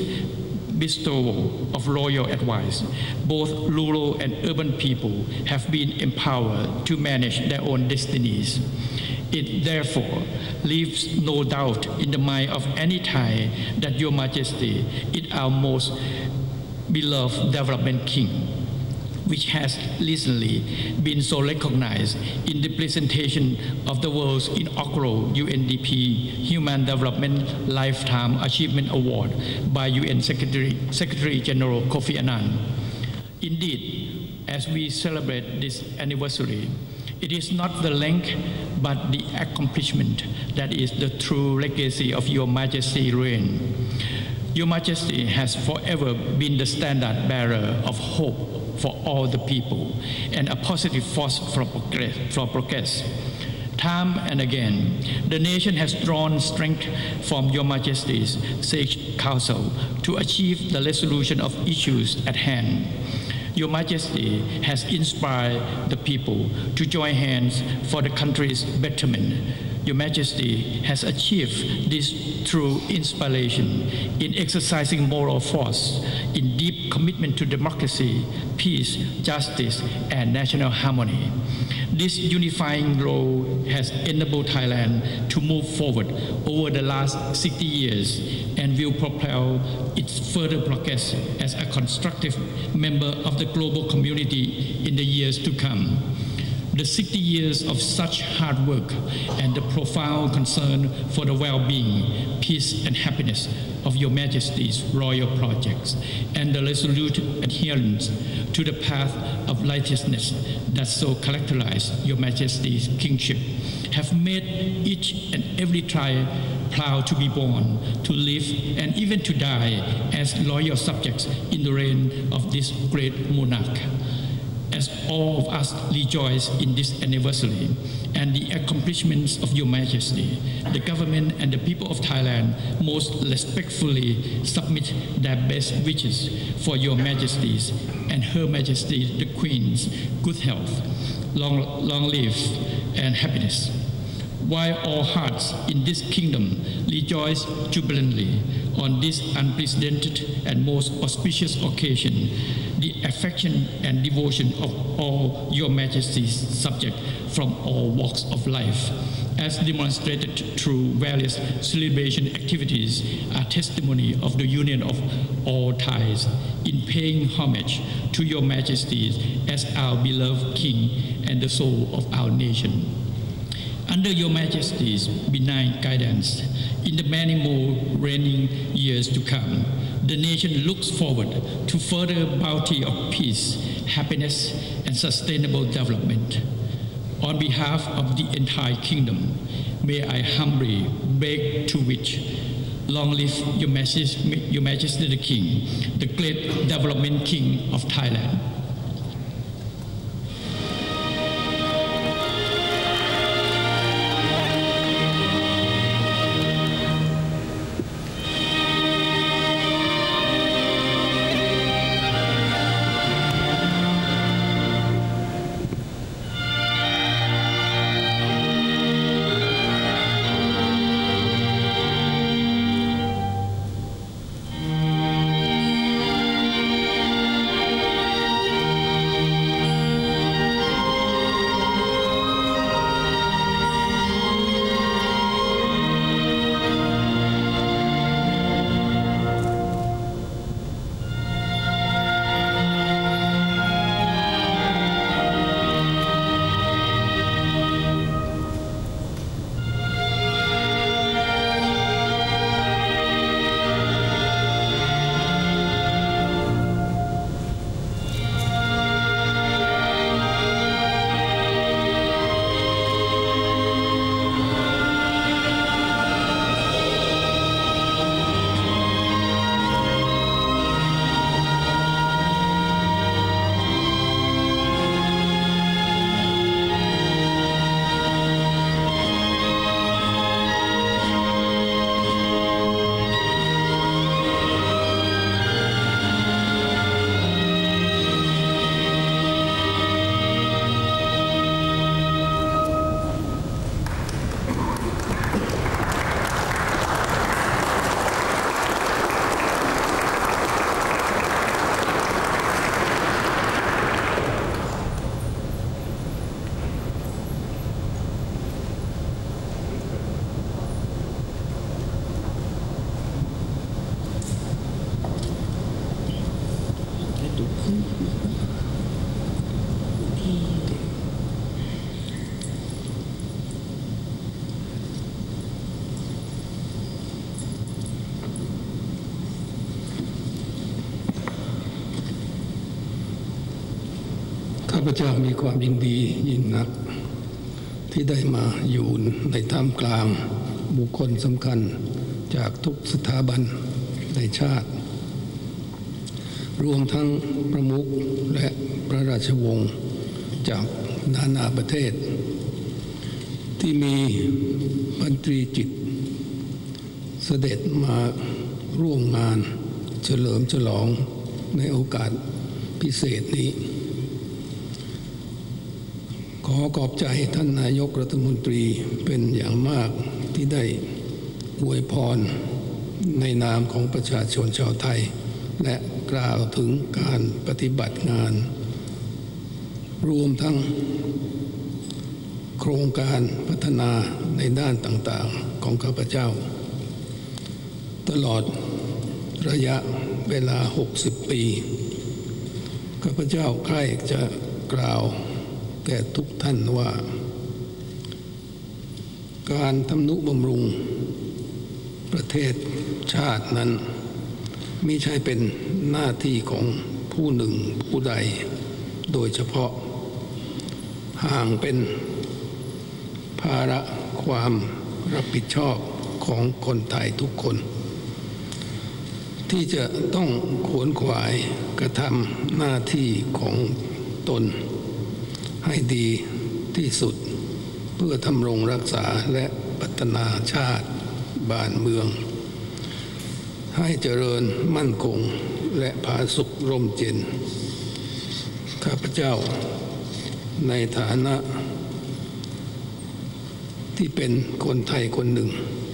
bestowal of royal advice, both rural and urban people have been empowered to manage their own destinies. It therefore leaves no doubt in the mind of any Thai that Your Majesty is our most beloved development king, which has recently been so recognized in the presentation of the world's inaugural UNDP Human Development Lifetime Achievement Award by UN Secretary General Kofi Annan. Indeed, as we celebrate this anniversary, it is not the length but the accomplishment that is the true legacy of Your Majesty's reign. Your Majesty has forever been the standard bearer of hope for all the people and a positive force for progress. Time and again, the nation has drawn strength from Your Majesty's sage counsel to achieve the resolution of issues at hand. Your Majesty has inspired the people to join hands for the country's betterment. Your Majesty has achieved this through inspiration in exercising moral force, in deep commitment to democracy, peace, justice, and national harmony. This unifying role has enabled Thailand to move forward over the last 60 years and will propel its further progress as a constructive member of the global community in the years to come. The 60 years of such hard work and the profound concern for the well-being, peace and happiness of Your Majesty's royal projects and the resolute adherence to the path of righteousness that so characterize Your Majesty's kingship have made each and every tribe proud to be born, to live, and even to die as loyal subjects in the reign of this great monarch. As all of us rejoice in this anniversary and the accomplishments of Your Majesty, the government and the people of Thailand most respectfully submit their best wishes for Your Majesty's and Her Majesty the Queen's good health, long life, and happiness. While all hearts in this kingdom rejoice jubilantly on this unprecedented and most auspicious occasion, the affection and devotion of all Your Majesty's subjects from all walks of life, as demonstrated through various celebration activities, are testimony of the union of all Thais in paying homage to Your Majesty as our beloved King and the soul of our nation. Under Your Majesty's benign guidance, in the many more reigning years to come, the nation looks forward to further bounty of peace, happiness, and sustainable development. On behalf of the entire kingdom, may I humbly beg to wish, long live Your Majesty the King, the great development King of Thailand. ข้าพเจ้ามีความยินดียิ่งนักที่ได้มาอยู่ในท่ามกลางบุคคลสำคัญจากทุกสถาบันในชาติรวมทั้งประมุขและพระราชวงศ์จากนานาประเทศที่มีพันตรีจิตรเสด็จมาร่วมงานเฉลิมฉลองในโอกาสพิเศษนี้ขอขอบใจท่านนายกรัฐมนตรีเป็นอย่างมากที่ได้อวยพรในนามของประชาชนชาวไทยและกล่าวถึงการปฏิบัติงานรวมทั้งโครงการพัฒนาในด้านต่างๆของข้าพเจ้าตลอดระยะเวลา60 ปีข้าพเจ้าใคร่จะกล่าวแก่ทุกท่านว่าการทำนุบำรุงประเทศชาตินั้นมิใช่เป็นหน้าที่ของผู้หนึ่งผู้ใดโดยเฉพาะห่างเป็นภาระความรับผิดชอบของคนไทยทุกคนที่จะต้องขวนขวายกระทำหน้าที่ของตนให้ดีที่สุดเพื่อทำรงรักษาและพัฒนาชาติบ้านเมืองให้เจริญมั่นคงและผาสุกร่มเย็นข้าพเจ้าในฐานะที่เป็นคนไทยคนหนึ่ง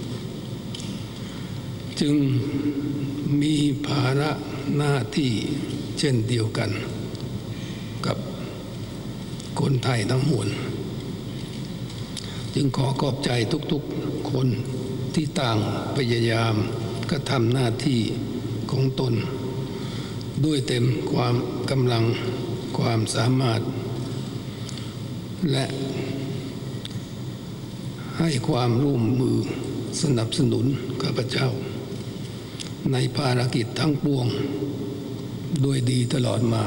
จึงมีภาระหน้าที่เช่นเดียวกันกับคนไทยทั้งมวลจึงขอขอบใจทุกๆคนที่ต่างพยายามกระทำหน้าที่ของตนด้วยเต็มความกำลังความสามารถและให้ความร่วมมือสนับสนุนข้าพเจ้าในภารกิจทั้งปวงด้วยดีตลอดมา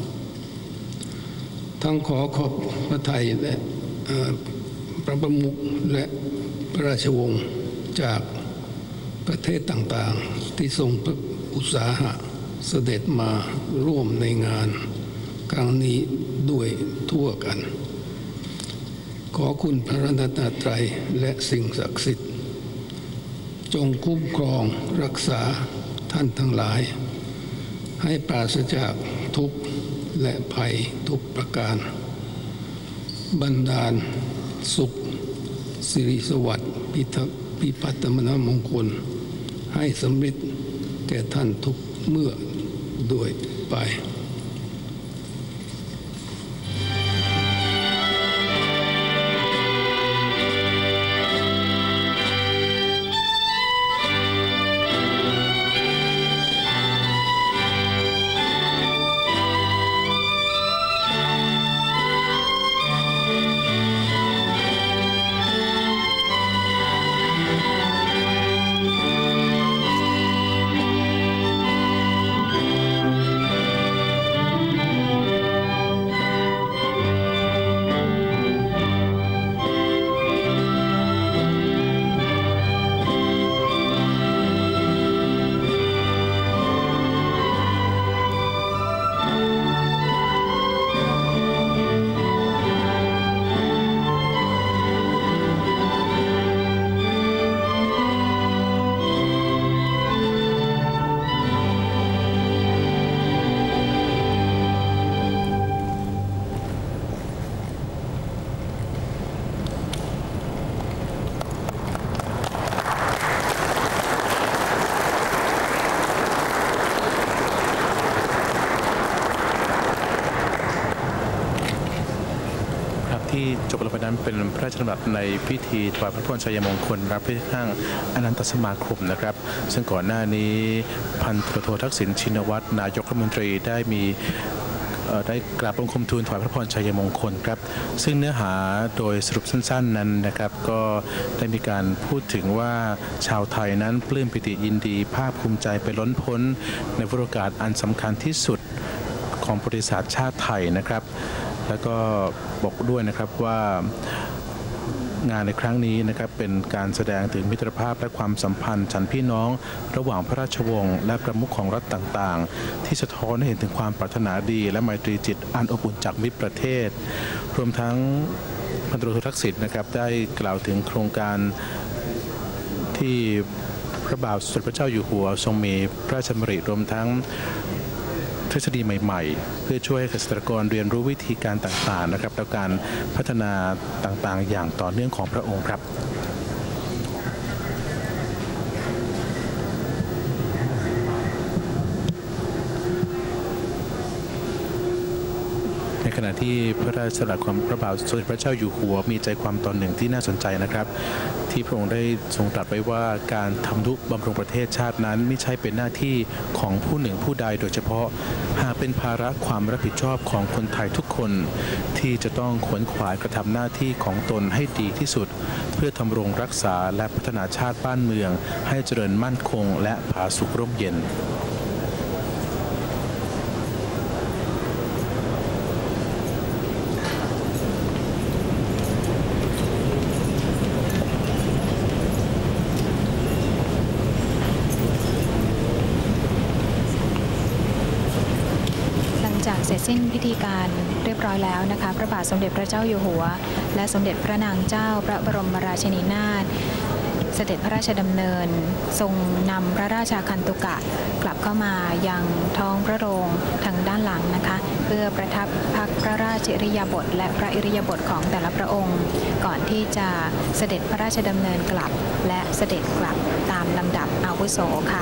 ทั้งขอขอบพระทัยและพระประมุขและพระราชวงศ์จากประเทศต่างๆที่ทรงอุตสาหะเสด็จมาร่วมในงานครั้งนี้ด้วยทั่วกันขอคุณพระรัตนตรัยและสิ่งศักดิ์สิทธิ์จงคุ้มครองรักษาท่านทั้งหลายให้ปราศจากทุกข์และภัยทุกประการบันดาลสุขสิริสวัสดิ์พิพัฒนมงคลให้สำเร็จแก่ท่านทุกเมื่อด้วยไปที่จบลงไปนั้นเป็นพระราชดำรัสในพิธีถวายพระพรชัยมงคลรับพระที่นั่งอนันตสมาคมนะครับซึ่งก่อนหน้านี้พันตำรวจโททักษิณชินวัตรนายกรัฐมนตรีได้กราบบังคมทูลถวายพระพรชัยมงคลครับซึ่งเนื้อหาโดยสรุปสั้นๆนั้นนะครับก็ได้มีการพูดถึงว่าชาวไทยนั้นปลื้มปิติยินดีภาคภูมิใจไปล้นพ้นในวาระโอกาสอันสำคัญที่สุดของประวัติศาสตร์ชาติไทยนะครับแล้วก็บอกด้วยนะครับว่างานในครั้งนี้นะครับเป็นการแสดงถึงมิตรภาพและความสัมพันธ์ฉันพี่น้องระหว่างพระราชวงศ์และประมุขของรัฐต่างๆที่สะท้อนให้เห็นถึงความปรารถนาดีและไมตรีจิตอันอบอุ่นจากมิตรประเทศรวมทั้งพันตำรวจโททักษิณนะครับได้กล่าวถึงโครงการที่พระบาทสมเด็จพระเจ้าอยู่หัวทรงมีพระราชดำริรวมทั้งทฤษฎีใหม่ๆเพื่อช่วยให้เกษตรกรเรียนรู้วิธีการต่างๆนะครับแล้วการพัฒนาต่างๆอย่างต่อเนื่องของพระองค์ครับนขณะที่พระราชดำรัสของพระบาทสมเด็จพระเจ้าอยู่หัวมีใจความตอนหนึ่งที่น่าสนใจนะครับที่พระองค์ได้ทรงตรัสไว้ว่าการทำนุบำรุงประเทศชาตินั้นไม่ใช่เป็นหน้าที่ของผู้หนึ่งผู้ใดโดยเฉพาะหากเป็นภาระความรับผิดชอบของคนไทยทุกคนที่จะต้องขวนขวายกระทำหน้าที่ของตนให้ดีที่สุดเพื่อทำรงรักษาและพัฒนาชาติบ้านเมืองให้เจริญมั่นคงและผาสุกร่มเย็นจากเสร็จสิ้นพิธีการเรียบร้อยแล้วนะคะพระบาทสมเด็จพระเจ้าอยู่หัวและสมเด็จพระนางเจ้าพระบรมราชินีนาถเสด็จพระราชดำเนินทรงนำพระราชาคันตุกะกลับเข้ามายังท้องพระโรงทางด้านหลังนะคะเพื่อประทับพักพระราชอิริยาบถและพระอิริยาบถของแต่ละพระองค์ก่อนที่จะเสด็จพระราชดำเนินกลับและเสด็จกลับตามลำดับอาวุโสค่ะ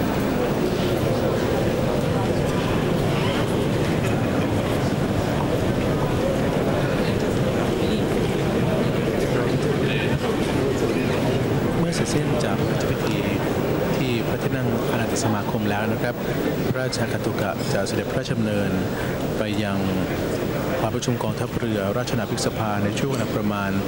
เสร็จสิ้นจากพระราชพิธีที่พระที่นั่งอนันตสมาคมแล้วนะครับพระราชาคันตุกะจะเสด็จพระราชดำเนินไปยังหอประชุมกองทัพเรือราชนาวิกสภาในช่วงเวลาประมาณ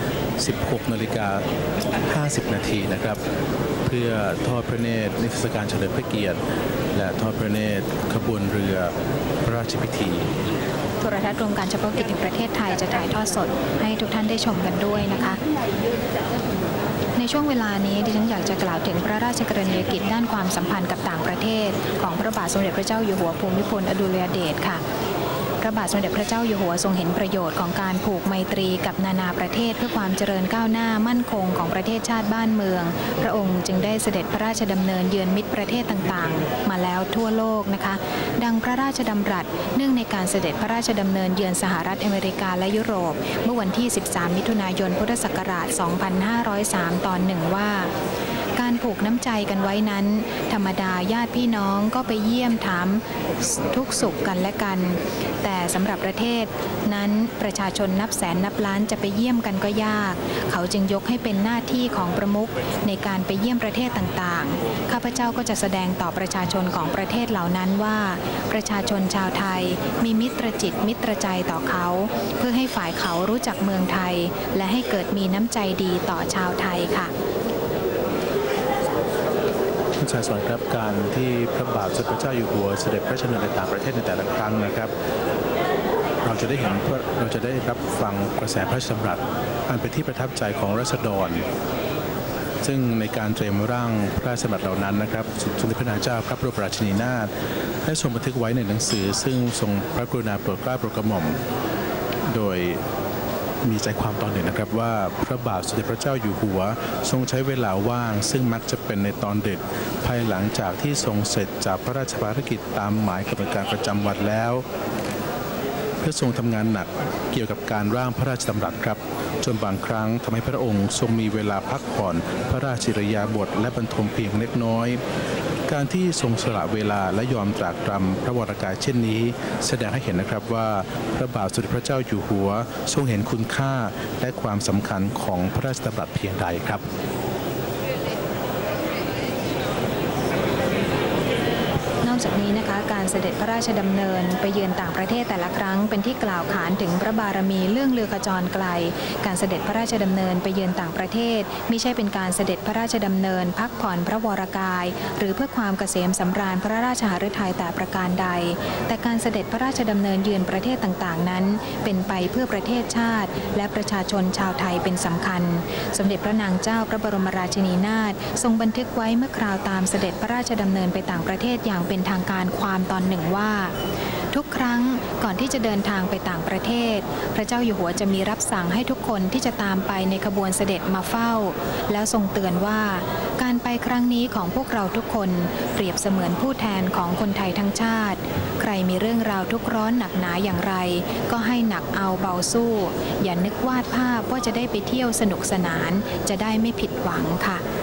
16:50 นาทีนะครับเพื่อทอดพระเนตรนิทรรศการเฉลิมพระเกียรติและทอดพระเนตรขบวนเรือพระราชพิธีโทรทัศน์รวมการเฉพาะกิจแห่งประเทศไทยจะถ่ายทอดสดให้ทุกท่านได้ชมกันด้วยนะคะในช่วงเวลานี้ดิฉันอยากจะกล่าวถึงพระราชกรณียกิจด้านความสัมพันธ์กับต่างประเทศของพระบาทสมเด็จพระเจ้าอยู่หัวภูมิพลอดุลยเดชค่ะพระบาทสมเด็จพระเจ้าอยู่หัวทรงเห็นประโยชน์ของการผูกไมตรีกับนานาประเทศเพื่อความเจริญก้าวหน้ามั่นคงของประเทศชาติบ้านเมืองพระองค์จึงได้เสด็จพระราชดำเนินเยือนมิตรประเทศต่างๆมาแล้วทั่วโลกนะคะดังพระราชดำรัสเนื่องในการเสด็จพระราชดำเนินเยือนสหรัฐอเมริกาและยุโรปเมื่อวันที่ 13 มิถุนายน พุทธศักราช 2503 ตอนหนึ่งว่าการผูกน้ำใจกันไว้นั้นธรรมดาญาติพี่น้องก็ไปเยี่ยมถามทุกสุขกันและกันแต่สำหรับประเทศนั้นประชาชนนับแสนนับล้านจะไปเยี่ยมกันก็ยากเขาจึงยกให้เป็นหน้าที่ของประมุขในการไปเยี่ยมประเทศต่างๆข้าพเจ้าก็จะแสดงต่อประชาชนของประเทศเหล่านั้นว่าประชาชนชาวไทยมีมิตรจิตมิตรใจต่อเขาเพื่อให้ฝ่ายเขารู้จักเมืองไทยและให้เกิดมีน้ำใจดีต่อชาวไทยค่ะท่านชายสวัสดิ์ครับการที่พระบาทสมเด็จพระเจ้าอยู่หัวเสด็จพระราชดำเนินในต่างประเทศในแต่ละครั้งนะครับเราจะได้รับฟังกระแสพระราชดำรัสอันเป็นที่ประทับใจของราษฎรซึ่งในการเตรียมร่างพระราชดำรัสเหล่านั้นนะครับสมเด็จพระนางเจ้าพระบรมราชินีนาถได้ทรงบันทึกไว้ในหนังสือซึ่งทรงพระกรุณาโปรดเกล้าโปรดกระหม่อมโดยมีใจความตอนหนึ่งนะครับว่าพระบาทสมเด็จพระเจ้าอยู่หัวทรงใช้เวลาว่างซึ่งมักจะเป็นในตอนดึกภายหลังจากที่ทรงเสร็จจากพระราชภารกิจตามหมายกำหนดการประจำวันแล้วเพื่อทรงทำงานหนักเกี่ยวกับการร่างพระราชดำรัสครับจนบางครั้งทำให้พระองค์ทรงมีเวลาพักผ่อนพระราชอิริยาบถและบรรทมเพียงเล็กน้อยการที่ทรงสละเวลาและยอมตรากตรำพระวรกายเช่นนี้แสดงให้เห็นนะครับว่าพระบาทสมเด็จพระเจ้าอยู่หัวทรงเห็นคุณค่าและความสำคัญของพระราชดำรัสเพียงใดครับนอกจากนี้นะคะการเสด็จพระราชดำเนินไปเยือนต่างประเทศแต่ละครั้งเป็นที่กล่าวขานถึงพระบารมีเรื่องเรือขจรไกลการเสด็จพระราชดำเนินไปเยือนต่างประเทศมิใช่เป็นการเสด็จพระราชดำเนินพักผ่อนพระวรกายหรือเพื่อความเกษมสำราญพระราชหฤทัยแต่ประการใดแต่การเสด็จพระราชดำเนินเยือนประเทศต่างๆนั้นเป็นไปเพื่อประเทศชาติและประชาชนชาวไทยเป็นสำคัญสมเด็จพระนางเจ้าพระบรมราชินีนาถทรงบันทึกไว้เมื่อคราวตามเสด็จพระราชดำเนินไปต่างประเทศอย่างเป็นทางการความตอนหนึ่งว่าทุกครั้งก่อนที่จะเดินทางไปต่างประเทศพระเจ้าอยู่หัวจะมีรับสั่งให้ทุกคนที่จะตามไปในขบวนเสด็จมาเฝ้าแล้วทรงเตือนว่าการไปครั้งนี้ของพวกเราทุกคนเปรียบเสมือนผู้แทนของคนไทยทั้งชาติใครมีเรื่องราวทุกข์ร้อนหนักหนาอย่างไรก็ให้หนักเอาเบาสู้อย่านึกวาดภาพว่าจะได้ไปเที่ยวสนุกสนานจะได้ไม่ผิดหวังค่ะท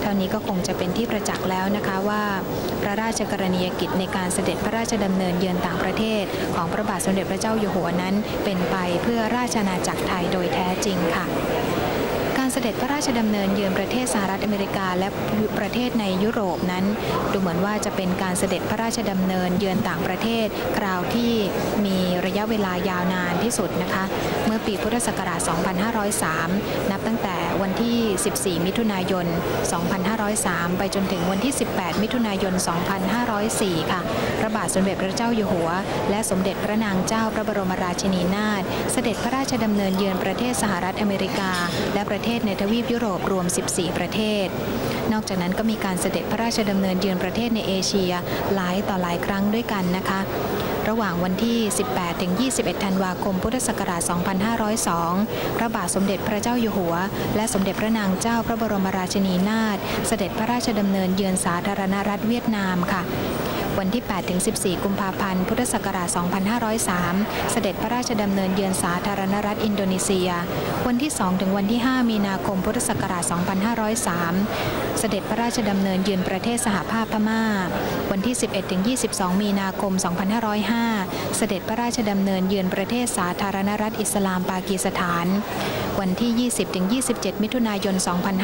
ท่านี้ก็คงจะเป็นที่ประจักษ์แล้วนะคะว่าพระราชกรณียกิจในการเสด็จพระราชดำเนินเยือนต่างประเทศของพระบาทสมเด็จพระเจ้าอยู่หัวนั้นเป็นไปเพื่อราชอาณาจักรไทยโดยแท้จริงค่ะการเสด็จพระราชดำเนินเยือนประเทศสหรัฐอเมริกาและประเทศในยุโรปนั้นดูเหมือนว่าจะเป็นการเสด็จพระราชดำเนินเยือนต่างประเทศคราวที่มีระยะเวลายาวนานที่สุดนะคะเมื่อปีพุทธศักราช 2503 นับตั้งแต่วันที่ 14 มิถุนายน 2503 ไปจนถึงวันที่ 18 มิถุนายน 2504 ค่ะพระบาทสมเด็จพระเจ้าอยู่หัวและสมเด็จพระนางเจ้าพระบรมราชินีนาถเสด็จพระราชดำเนินเยือนประเทศสหรัฐอเมริกาและประเทศในทวีปยุโรปรวม 14 ประเทศนอกจากนั้นก็มีการเสด็จพระราชดำเนินเยือนประเทศในเอเชียหลายต่อหลายครั้งด้วยกันนะคะระหว่างวันที่ 18 ถึง 21 ธันวาคม พุทธศักราช 2502 พระบาทสมเด็จพระเจ้าอยู่หัวและสมเด็จพระนางเจ้าพระบรมราชินีนาถเสด็จพระราชดำเนินเยือนสาธารณรัฐเวียดนามค่ะวันที่ 8 ถึง 14 กุมภาพันธ์ พุทธศักราช 2503 เสด็จพระราชดำเนินเยือนสาธารณรัฐอินโดนีเซียวันที่ 2 ถึงวันที่ 5 มีนาคม พุทธศักราช 2503 เสด็จพระราชดำเนินเยือนประเทศสหภาพพม่าวันที่ 11 ถึง 22 มีนาคม 2505 เสด็จพระราชดำเนินเยือนประเทศสาธารณรัฐอิสลามปากีสถานวันที่ 20 ถึง 27 มิถุนายน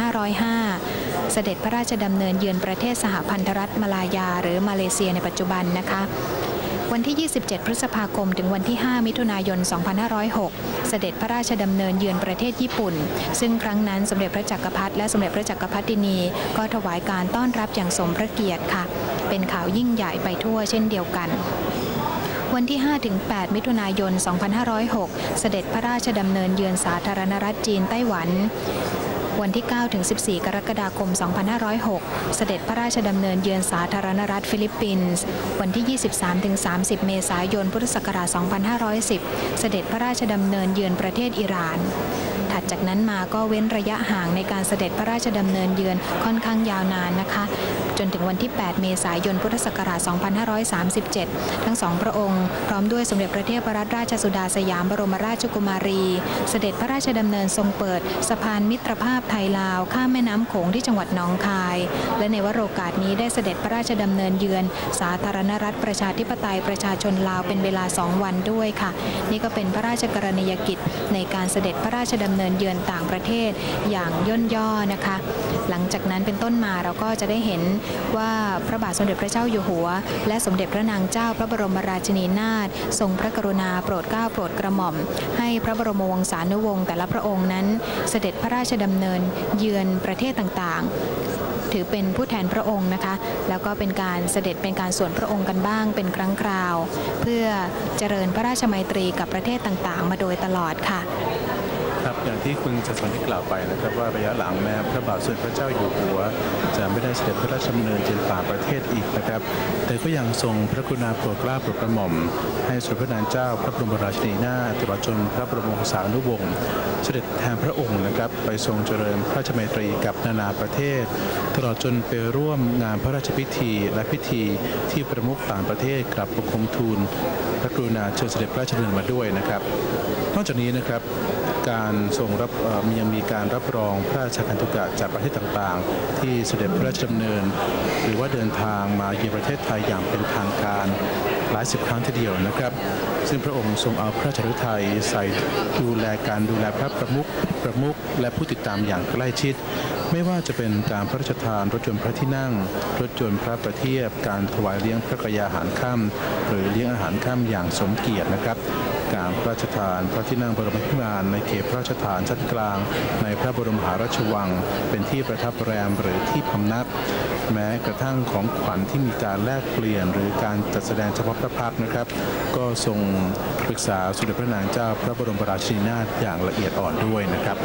2505 เสด็จพระราชดำเนินเยือนประเทศสหพันธรัฐมาลายาหรือมาเลเซียในปัจจุบันนะคะวันที่ 27 พฤษภาคมถึงวันที่ 5 มิถุนายน 2506 เสด็จพระราชดำเนินเยือนประเทศญี่ปุ่นซึ่งครั้งนั้นสมเด็จพระจักรพรรดิและสมเด็จพระจักรพรรดินีก็ถวายการต้อนรับอย่างสมพระเกียรติค่ะเป็นข่าวยิ่งใหญ่ไปทั่วเช่นเดียวกันวันที่ 5-8 มิถุนายน 2506 เสด็จพระราชดำเนินเยือนสาธารณรัฐจีนไต้หวันวันที่ 9-14 กรกฎาคม 2506 เสด็จพระราชดำเนินเยือนสาธารณรัฐฟิลิปปินส์วันที่ 23-30 เมษายน พุทธศักราช 2510 เสด็จพระราชดำเนินเยือนประเทศอิหร่านถัดจากนั้นมาก็เว้นระยะห่างในการเสด็จพระราชดำเนินเยือนค่อนข้างยาวนานนะคะจนถึงวันที่ 8 เมษายน พุทธศักราช 2537 ทั้งสองพระองค์พร้อมด้วยสมเด็จพระเทพรัตนราชสุดาสยามบรมราชกุมารีเสด็จพระราชดำเนินทรงเปิดสะพานมิตรภาพไทยลาวข้ามแม่น้ำโขงที่จังหวัดหนองคายและในวโรกาสนี้ได้เสด็จพระราชดำเนินเยือนสาธารณรัฐประชาธิปไตยประชาชนลาวเป็นเวลา 2 วันด้วยค่ะนี่ก็เป็นพระราชกรณียกิจในการเสด็จพระราชดำเนินเยือนต่างประเทศอย่างย่นย่อนะคะหลังจากนั้นเป็นต้นมาเราก็จะได้เห็นว่าพระบาทสมเด็จพระเจ้าอยู่หัวและสมเด็จพระนางเจ้าพระบรมราชินีนาถทรงพระกรุณาโปรดเกล้าโปรดกระหม่อมให้พระบรมวงศานุวงศ์แต่ละพระองค์นั้นเสด็จพระราชดำเนินเยือนประเทศต่างๆถือเป็นผู้แทนพระองค์นะคะแล้วก็เป็นการเสด็จเป็นการส่วนพระองค์กันบ้างเป็นครั้งคราวเพื่อเจริญพระราชมัยตรีกับประเทศต่างๆมาโดยตลอดค่ะครับอย่างที่คุณชัชวรรณได้กล่าวไปนะครับว่าระยะหลังแม้พระบาทสมเด็จพระเจ้าอยู่หัวจะไม่ได้เสด็จพระราชดำเนินเยือนต่างประเทศอีกนะครับแต่ก็ยังทรงพระกรุณาโปรดเกล้าโปรดกระหม่อมให้สมเด็จพระนางเจ้าพระบรมราชินีนาถตลอดจนพระบรมวงศานุวงศ์เสด็จแทนพระองค์นะครับไปทรงเจริญพระราชมัยตรีกับนานาประเทศตลอดจนไปร่วมงานพระราชพิธีและพิธีที่ประมุขต่างประเทศกลับบังคมทูลพระกรุณาเชิญเสด็จพระราชดำเนินมาด้วยนะครับนอกจากนี้นะครับการทรงรับยังมีการรับรองพระราชคันธุกะจากประเทศต่างๆที่เสด็จพระราชดำเนินหรือว่าเดินทางมาเยือนประเทศไทยอย่างเป็นทางการหลายสิบครั้งทีเดียวนะครับซึ่งพระองค์ทรงเอาพระราชฤทัยใส่ดูแลพระประมุขและผู้ติดตามอย่างใกล้ชิดไม่ว่าจะเป็นการพระราชทานรถยนต์พระที่นั่งรถยนต์พระประเทียบการถวายเลี้ยงพระกยาหารค่ำหรือเลี้ยงอาหารค่ำอย่างสมเกียรตินะครับการพระราชทานพระที่นั่งบรมพิมานในเขตพระราชฐานชั้นกลางในพระบรมมหาราชวังเป็นที่ประทับแรมหรือที่พำนักแม้กระทั่งของขวัญที่มีการแลกเปลี่ยนหรือการจัดแสดงเฉพาะพระพักตร์นะครับก็ทรงปรึกษาสมเด็จพระนางเจ้าพระบรมราชินีนาถอย่างละเอียดอ่อนด้วยนะครับ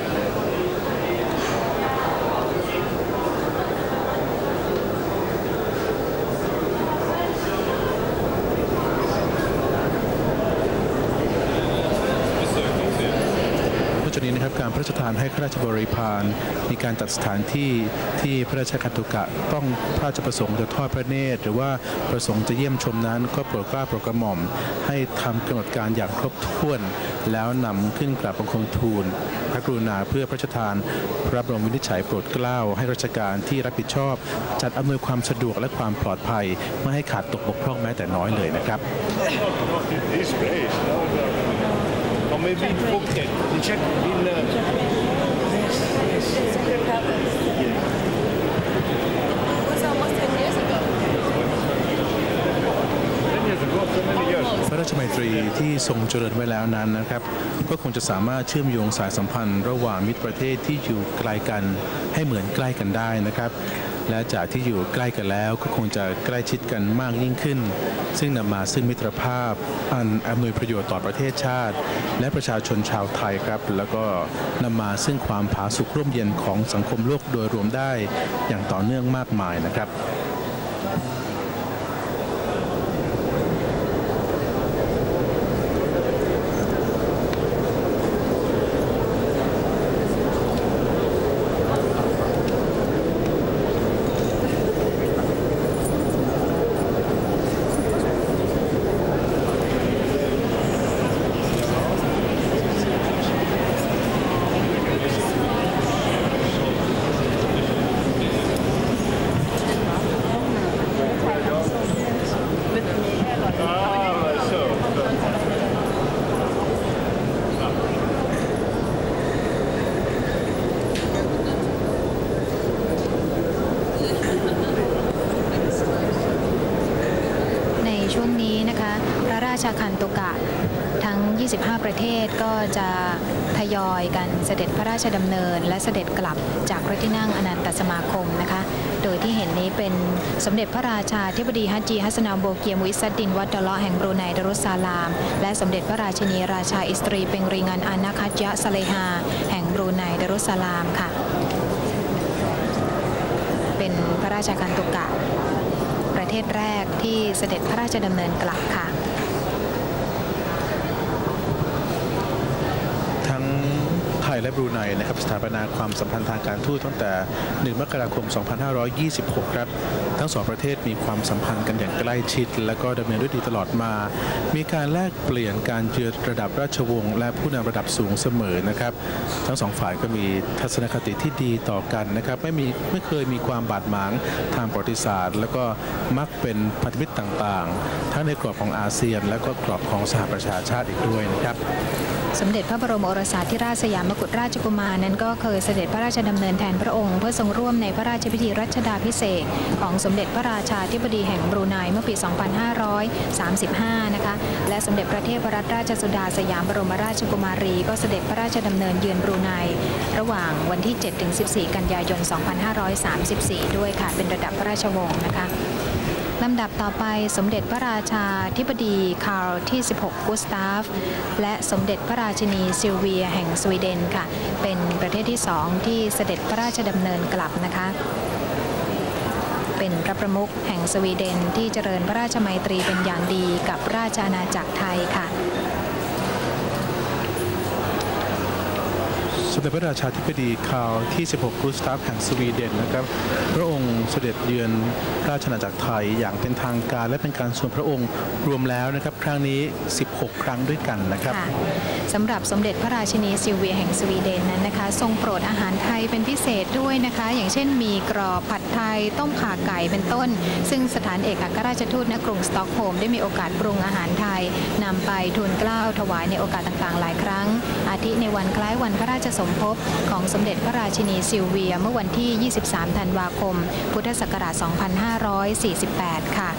นอกจากนี้นะครับรับการพระราชทานให้ข้าราชบริพารมีการจัดสถานที่ที่พระราชคันตุกะต้องพระราชประสงค์จะทอดพระเนตรหรือว่าประสงค์จะเยี่ยมชมนั้นก็โปรดเกล้าโปรดกระหม่อมให้ทำกำหนดการอย่างครบถ้วนแล้วนำขึ้นกราบบังคมทูลพระกรุณาเพื่อพระราชทานพระบรมวินิจฉัยโปรดเกล้าให้ราชการที่รับผิดชอบจัดอำนวยความสะดวกและความปลอดภัยไม่ให้ขาดตกบกพร่องแม้แต่น้อยเลยนะครับ Or maybe in Phuket, in Czech, in was almost 10 years ago. 10 years ago, so many years. พระราชมัยตรีที่ทรงเจริญไว้แล้วนั้นนะครับก็คงจะสามารถเชื่อมโยงสายสัมพันธ์ระหว่างมิตรประเทศที่อยู่ไกลกันให้เหมือนใกล้กันได้นะครับและจากที่อยู่ใกล้กันแล้วก็คงจะใกล้ชิดกันมากยิ่งขึ้นซึ่งนำมาซึ่งมิตรภาพอันอำนวยประโยชน์ต่อประเทศชาติและประชาชนชาวไทยครับแล้วก็นำมาซึ่งความผาสุกร่มเย็นของสังคมโลกโดยรวมได้อย่างต่อเนื่องมากมายนะครับชาคันตุกะทั้ง 25 ประเทศก็จะทยอยกันเสด็จพระราชดำเนินและเสด็จกลับจากพระที่นั่งอนันตสมาคมนะคะโดยที่เห็นนี้เป็นสมเด็จพระราชาธิบดีฮัจจีฮัสนาโบเกียมุอิสซัดดินวัดดะเลาะแห่งบรูไนดารุสซาลามและสมเด็จพระราชินีราชาอิสตรีเปงรีงันอานาคัจยะสเลฮาแห่งบรูไนดารุสซาลามค่ะเป็นพระราชคันตุกะประเทศแรกที่เสด็จพระราชดำเนินกลับค่ะทั้งไทยและบรูไนนะครับสถาปนาความสัมพันธ์ทางการทูตตั้งแต่ 1 มกราคม 2526 ครับทั้งสองประเทศมีความสัมพันธ์กันอย่างใกล้ชิดและก็ดำเนินด้วยดีตลอดมามีการแลกเปลี่ยนการเยือนระดับราชวงศ์และผู้นำระดับสูงเสมอนะครับทั้งสองฝ่ายก็มีทัศนคติที่ดีต่อกันนะครับไม่เคยมีความบาดหมางทางประวัติศาสตร์แล้วก็มักเป็นพันธมิตรต่างๆทั้งในกรอบของอาเซียนและก็กรอบของสหประชาชาติอีกด้วยนะครับสมเด็จพระบรมโอรสาธิราชสยามกุฎราชกุมารนั้นก็เคยเสด็จพระราชดำเนินแทนพระองค์เพื่อทรงร่วมในพระราชพิธีรัชดาภิเษกของสมเด็จพระราชาธิบดีแห่งบรูไนเมื่อปี 2535 นะคะและสมเด็จพระเทพรัตนราชสุดาสยามบรมราชกุมารีก็เสด็จพระราชดำเนินเยือนบรูไนระหว่างวันที่ 7-14 กันยายน 2534 ด้วยค่ะเป็นระดับพระราชวงศ์นะคะลำดับต่อไปสมเด็จพระราชาธิบดีคาร์ลที่ 16 กุสตาฟและสมเด็จพระราชินีซิลเวียแห่งสวีเดนค่ะเป็นประเทศที่2ที่เสด็จพระราชดำเนินกลับนะคะเป็นพระประมุขแห่งสวีเดนที่เจริญพระราชมัยตรีเป็นอย่างดีกับราชอาณาจักรไทยค่ะสมเด็จพระราชาธิบดีคาร์ลที่ 16 กุสตาฟแห่งสวีเดนนะครับพระองค์เสด็จเยือนราชอาณาจักรไทยอย่างเป็นทางการและเป็นการส่วนพระองค์รวมแล้วนะครับครั้งนี้16 ครั้งด้วยกันนะครับสำหรับสมเด็จพระราชินีซิลเวียแห่งสวีเดนนั้นนะคะทรงโปรดอาหารไทยเป็นพิเศษด้วยนะคะอย่างเช่นมีกรอบผัดไทยต้มข่าไก่เป็นต้นซึ่งสถานเอกอัครราชทูตณกรุงสต็อกโฮล์มได้มีโอกาสปรุงอาหารไทยนำไปทูลเกล้าถวายในโอกาสต่างๆหลายครั้งอาทิในวันคล้ายวันพระราชสมภพของสมเด็จพระราชินีซิลเวียเมื่อวันที่ 23 ธันวาคม พุทธศักราช 2548 ค่ะ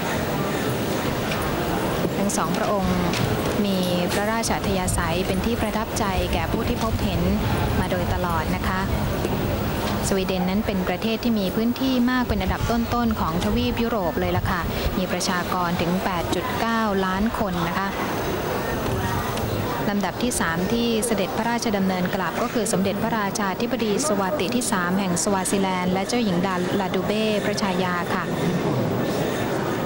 ทั้งสองพระองค์มีพระราชอัธยาศัยเป็นที่ประทับใจแก่ผู้ที่พบเห็นมาโดยตลอดนะคะสวีเดนนั้นเป็นประเทศที่มีพื้นที่มากเป็นอันดับต้นๆของทวีปยุโรปเลยล่ะค่ะมีประชากรถึง 8.9 ล้านคนนะคะลำดับที่ 3 ที่เสด็จพระราชดำเนินกลับก็คือสมเด็จพระราชาธิบดีสวาติที่ 3 แห่งสวาซิแลนด์และเจ้าหญิงดาลาดูเบ้พระชายาค่ะ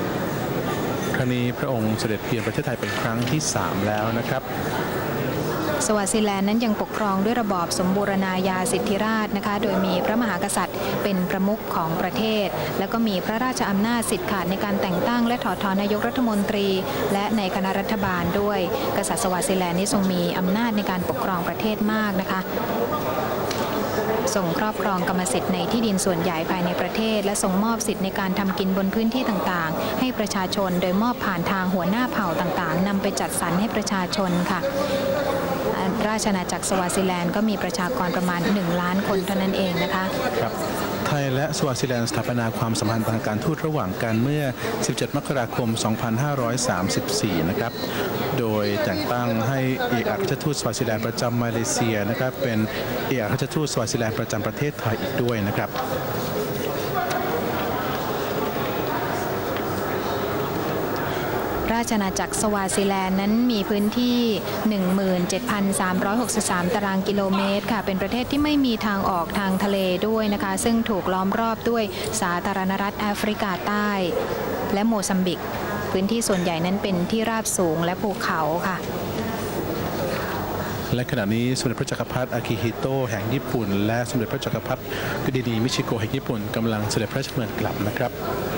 ครั้งนี้พระองค์เสด็จเยือนประเทศไทยเป็นครั้งที่ 3 แล้วนะครับสวาซิแลนด์นั้นยังปกครองด้วยระบอบสมบูรณาญาสิทธิราชย์นะคะโดยมีพระมหากษัตริย์เป็นประมุขของประเทศแล้วก็มีพระราชอำนาจสิทธิ์ขาดในการแต่งตั้งและถอดถอนนายกรัฐมนตรีและในคณะรัฐบาลด้วยกษัตริย์สวาซิแลนด์นี้ทรงมีอำนาจในการปกครองประเทศมากนะคะทรงครอบครองกรรมสิทธิ์ในที่ดินส่วนใหญ่ภายในประเทศและทรงมอบสิทธิ์ในการทำกินบนพื้นที่ต่างๆให้ประชาชนโดยมอบผ่านทางหัวหน้าเผ่าต่างๆนำไปจัดสรรให้ประชาชนค่ะราชอาณาจักรสวาซิแลนด์ก็มีประชากรประมาณ1 ล้านคนเท่านั้นเองนะคะครับไทยและสวาซิแลนด์สถาปนาความสัมพันธ์ทางการทูตระหว่างกันเมื่อ 17 มกราคม 2534 นะครับโดยแต่งตั้งให้เอกอัครราชทูตสวาซิแลนด์ประจำมาเลเซียนะครับเป็นเอกอัครราชทูตสวาซิแลนด์ประจำประเทศไทยอีกด้วยนะครับราชอาณาจักรสวาซิแลนด์นั้นมีพื้นที่ 17,363 ตารางกิโลเมตรค่ะเป็นประเทศที่ไม่มีทางออกทางทะเลด้วยนะคะซึ่งถูกล้อมรอบด้วยสาธารณรัฐแอฟริกาใต้และโมซัมบิกพื้นที่ส่วนใหญ่นั้นเป็นที่ราบสูงและภูเขาค่ะและขณะนี้สมเด็จพระจักรพรรดิอากิฮิโตะแห่งญี่ปุ่นและสมเด็จพระจักรพรรดิกุดินีมิชิโกะแห่งญี่ปุ่นกำลังเสด็จพระราชดำเนินกลับนะครับ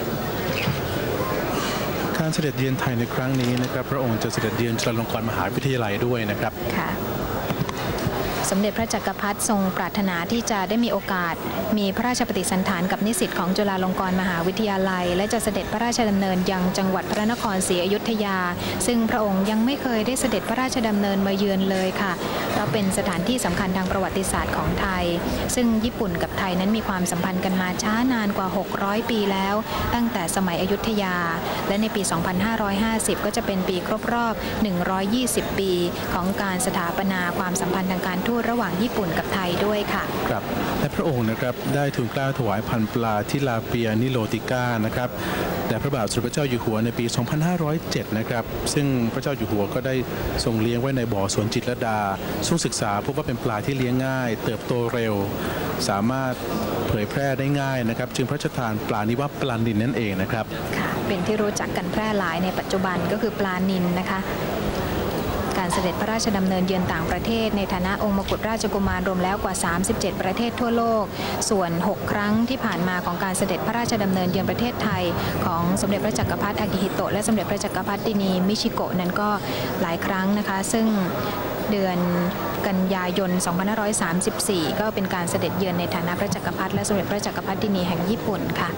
การเสด็จเยือนไทยในครั้งนี้นะครับพระองค์จะเสด็จเยือนจุฬาลงกรณ์มหาวิทยาลัยด้วยนะครับค่ะสมเด็จพระจักรพรรดิทรงปรารถนาที่จะได้มีโอกาสมีพระราชปฏิสันถานกับนิสิตของจุฬาลงกรณ์มหาวิทยาลัยและจะเสด็จพระราชดำเนินยังจังหวัดพระนครศรีอยุธยาซึ่งพระองค์ยังไม่เคยได้เสด็จพระราชดำเนินมาเยือนเลยค่ะเพราะเป็นสถานที่สำคัญทางประวัติศาสตร์ของไทยซึ่งญี่ปุ่นกับไทยนั้นมีความสัมพันธ์กันมาช้านานกว่า600 ปีแล้วตั้งแต่สมัยอยุธยาและในปี 2550 ก็จะเป็นปีครบรอบ120 ปีของการสถาปนาความสัมพันธ์ทางการทูตระหว่างญี่ปุ่นกับไทยด้วยค่ะครับและพระองค์นะครับได้ทูลเกล้าถวายพันธุ์ปลาทิลาเปียนิโลติก้านะครับแด่พระบาทสมเด็จพระเจ้าอยู่หัวในปี 2507 นะครับซึ่งพระเจ้าอยู่หัวก็ได้ทรงเลี้ยงไว้ในบ่อสวนจิตรลดาทรงศึกษาพบว่าเป็นปลาที่เลี้ยงง่ายเติบโตเร็วสามารถเผยแพร่ได้ง่ายนะครับจึงพระราชทานปลานี้ว่าปลานิลนั่นเองนะครับค่ะเป็นที่รู้จักกันแพร่หลายในปัจจุบันก็คือปลานิลนะคะการเสด็จพระราชดำเนินเยือนต่างประเทศในฐานะองค์มกุฎราชกุมารรวมแล้วกว่า37ประเทศทั่วโลกส่วน6ครั้งที่ผ่านมาของการเสด็จพระราชดำเนินเยือนประเทศไทยของสมเด็จพระจักรพรรดิอากิฮิโตะและสมเด็จพระจักรพรรดินีมิชิโกะนั้นก็หลายครั้งนะคะซึ่งเดือนกันยายน 2534 ก็เป็นการเสด็จเยือนในฐานะพระจักรพรรดิและสมเด็จพระจักรพรรดินีแห่งญี่ปุ่นค่ะ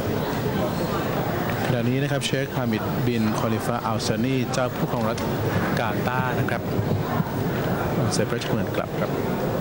ขณะนี้นะครับเชคฮามิดบินคอลิฟาอัลซานีเจ้าผู้ครองรัฐกาตาร์นะครับเสด็จพระราชดำเนินกลับครับ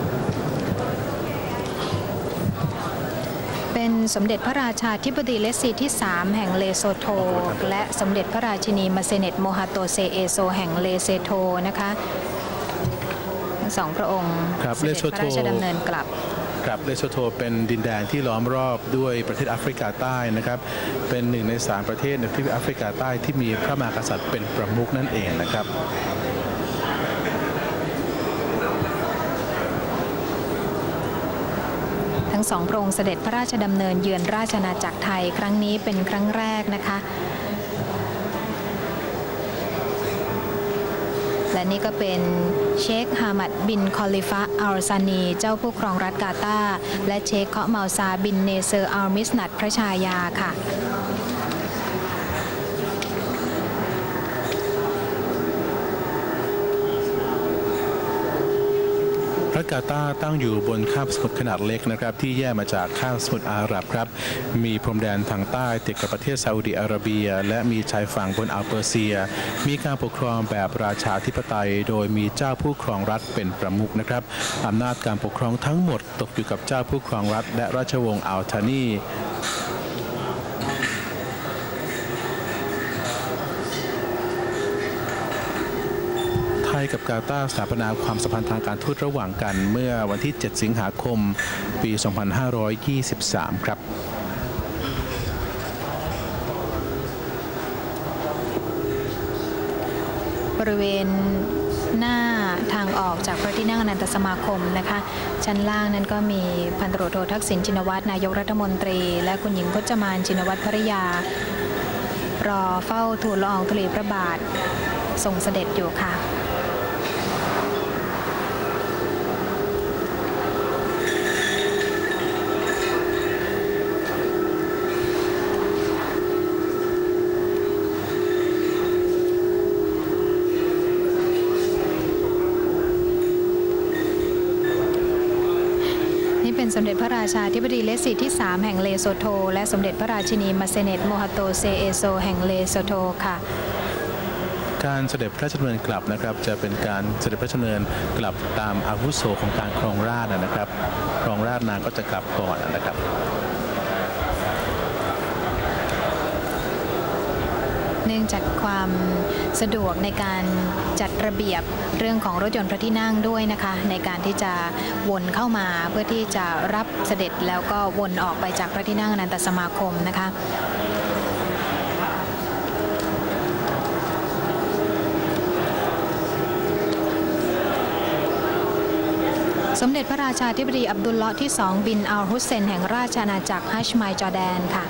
เป็นสมเด็จพระราชาธิบดีเลสซีที่3แห่งเลโซโทและสมเด็จพระราชินีมาเซเนตโมฮาโตเซเอโซแห่งเลเซโทนะคะสองพระองค์เสด็จพระราชดำเนินกลับครับเลโซโทเป็นดินแดนที่ล้อมรอบด้วยประเทศแอฟริกาใต้นะครับเป็น1 ใน 3ประเทศในทวีปแอฟริกาใต้ที่มีพระมหากษัตริย์เป็นประมุขนั่นเองนะครับทั้งสองพระองค์เสด็จพระราชดำเนินเยือนราชอาณาจักรไทยครั้งนี้เป็นครั้งแรกนะคะและนี่ก็เป็นเชคฮามัดบินคอลิฟะอัลซานีเจ้าผู้ครองรัฐกาตาร์และเชคเคาะเมาซาบินเนเซอร์อัลมิสนัดพระชายาค่ะรัฐกาตาร์ตั้งอยู่บนคาบสมุทรขนาดเล็กนะครับที่แยกมาจากคาบสมุทรอาหรับครับมีพรมแดนทางใต้ติดกับประเทศซาอุดิอาระเบียและมีชายฝั่งบนอ่าวเปอร์เซียมีการปกครองแบบราชาธิปไตยโดยมีเจ้าผู้ครองรัฐเป็นประมุขนะครับอำนาจการปกครองทั้งหมดตกอยู่กับเจ้าผู้ครองรัฐและราชวงศ์อัลธานีไทยกับกาตาร์สถาปนาความสัมพันธ์ทางการทูตระหว่างกันเมื่อวันที่ 7 สิงหาคม ปี 2523 ครับบริเวณหน้าทางออกจากพระที่นั่งอนันตสมาคมนะคะชั้นล่างนั้นก็มีพันตำรวจโททักษิณชินวัตรนายกรัฐมนตรีและคุณหญิงพจมานชินวัตรภริยารอเฝ้าทูลละอองธุลีพระบาททรงเสด็จอยู่ค่ะเป็นสมเด็จพระราชาธิบดีเลสลี่ที่ 3 แห่งเลโซโธและสมเด็จพระราชินีมาเซเนตโมฮัโตเซเอโซแห่งเลโซโธค่ะการเสด็จพระราชดำเนินกลับนะครับจะเป็นการเสด็จพระราชดำเนินกลับตามอาวุโสของการครองราชย์นะครับครองราชย์นานก็จะกลับก่อนนะครับเนื่องจากความสะดวกในการจัดระเบียบเรื่องของรถยนต์พระที่นั่งด้วยนะคะในการที่จะวนเข้ามาเพื่อที่จะรับเสด็จแล้วก็วนออกไปจากพระที่นั่งอนันตสมาคมนะคะสมเด็จพระราชาธิบดีอับดุลเลาะห์ที่ 2 บินอัลฮุสเซนแห่งราชอาณาจักรฮัชไมจอร์แดนค่ะ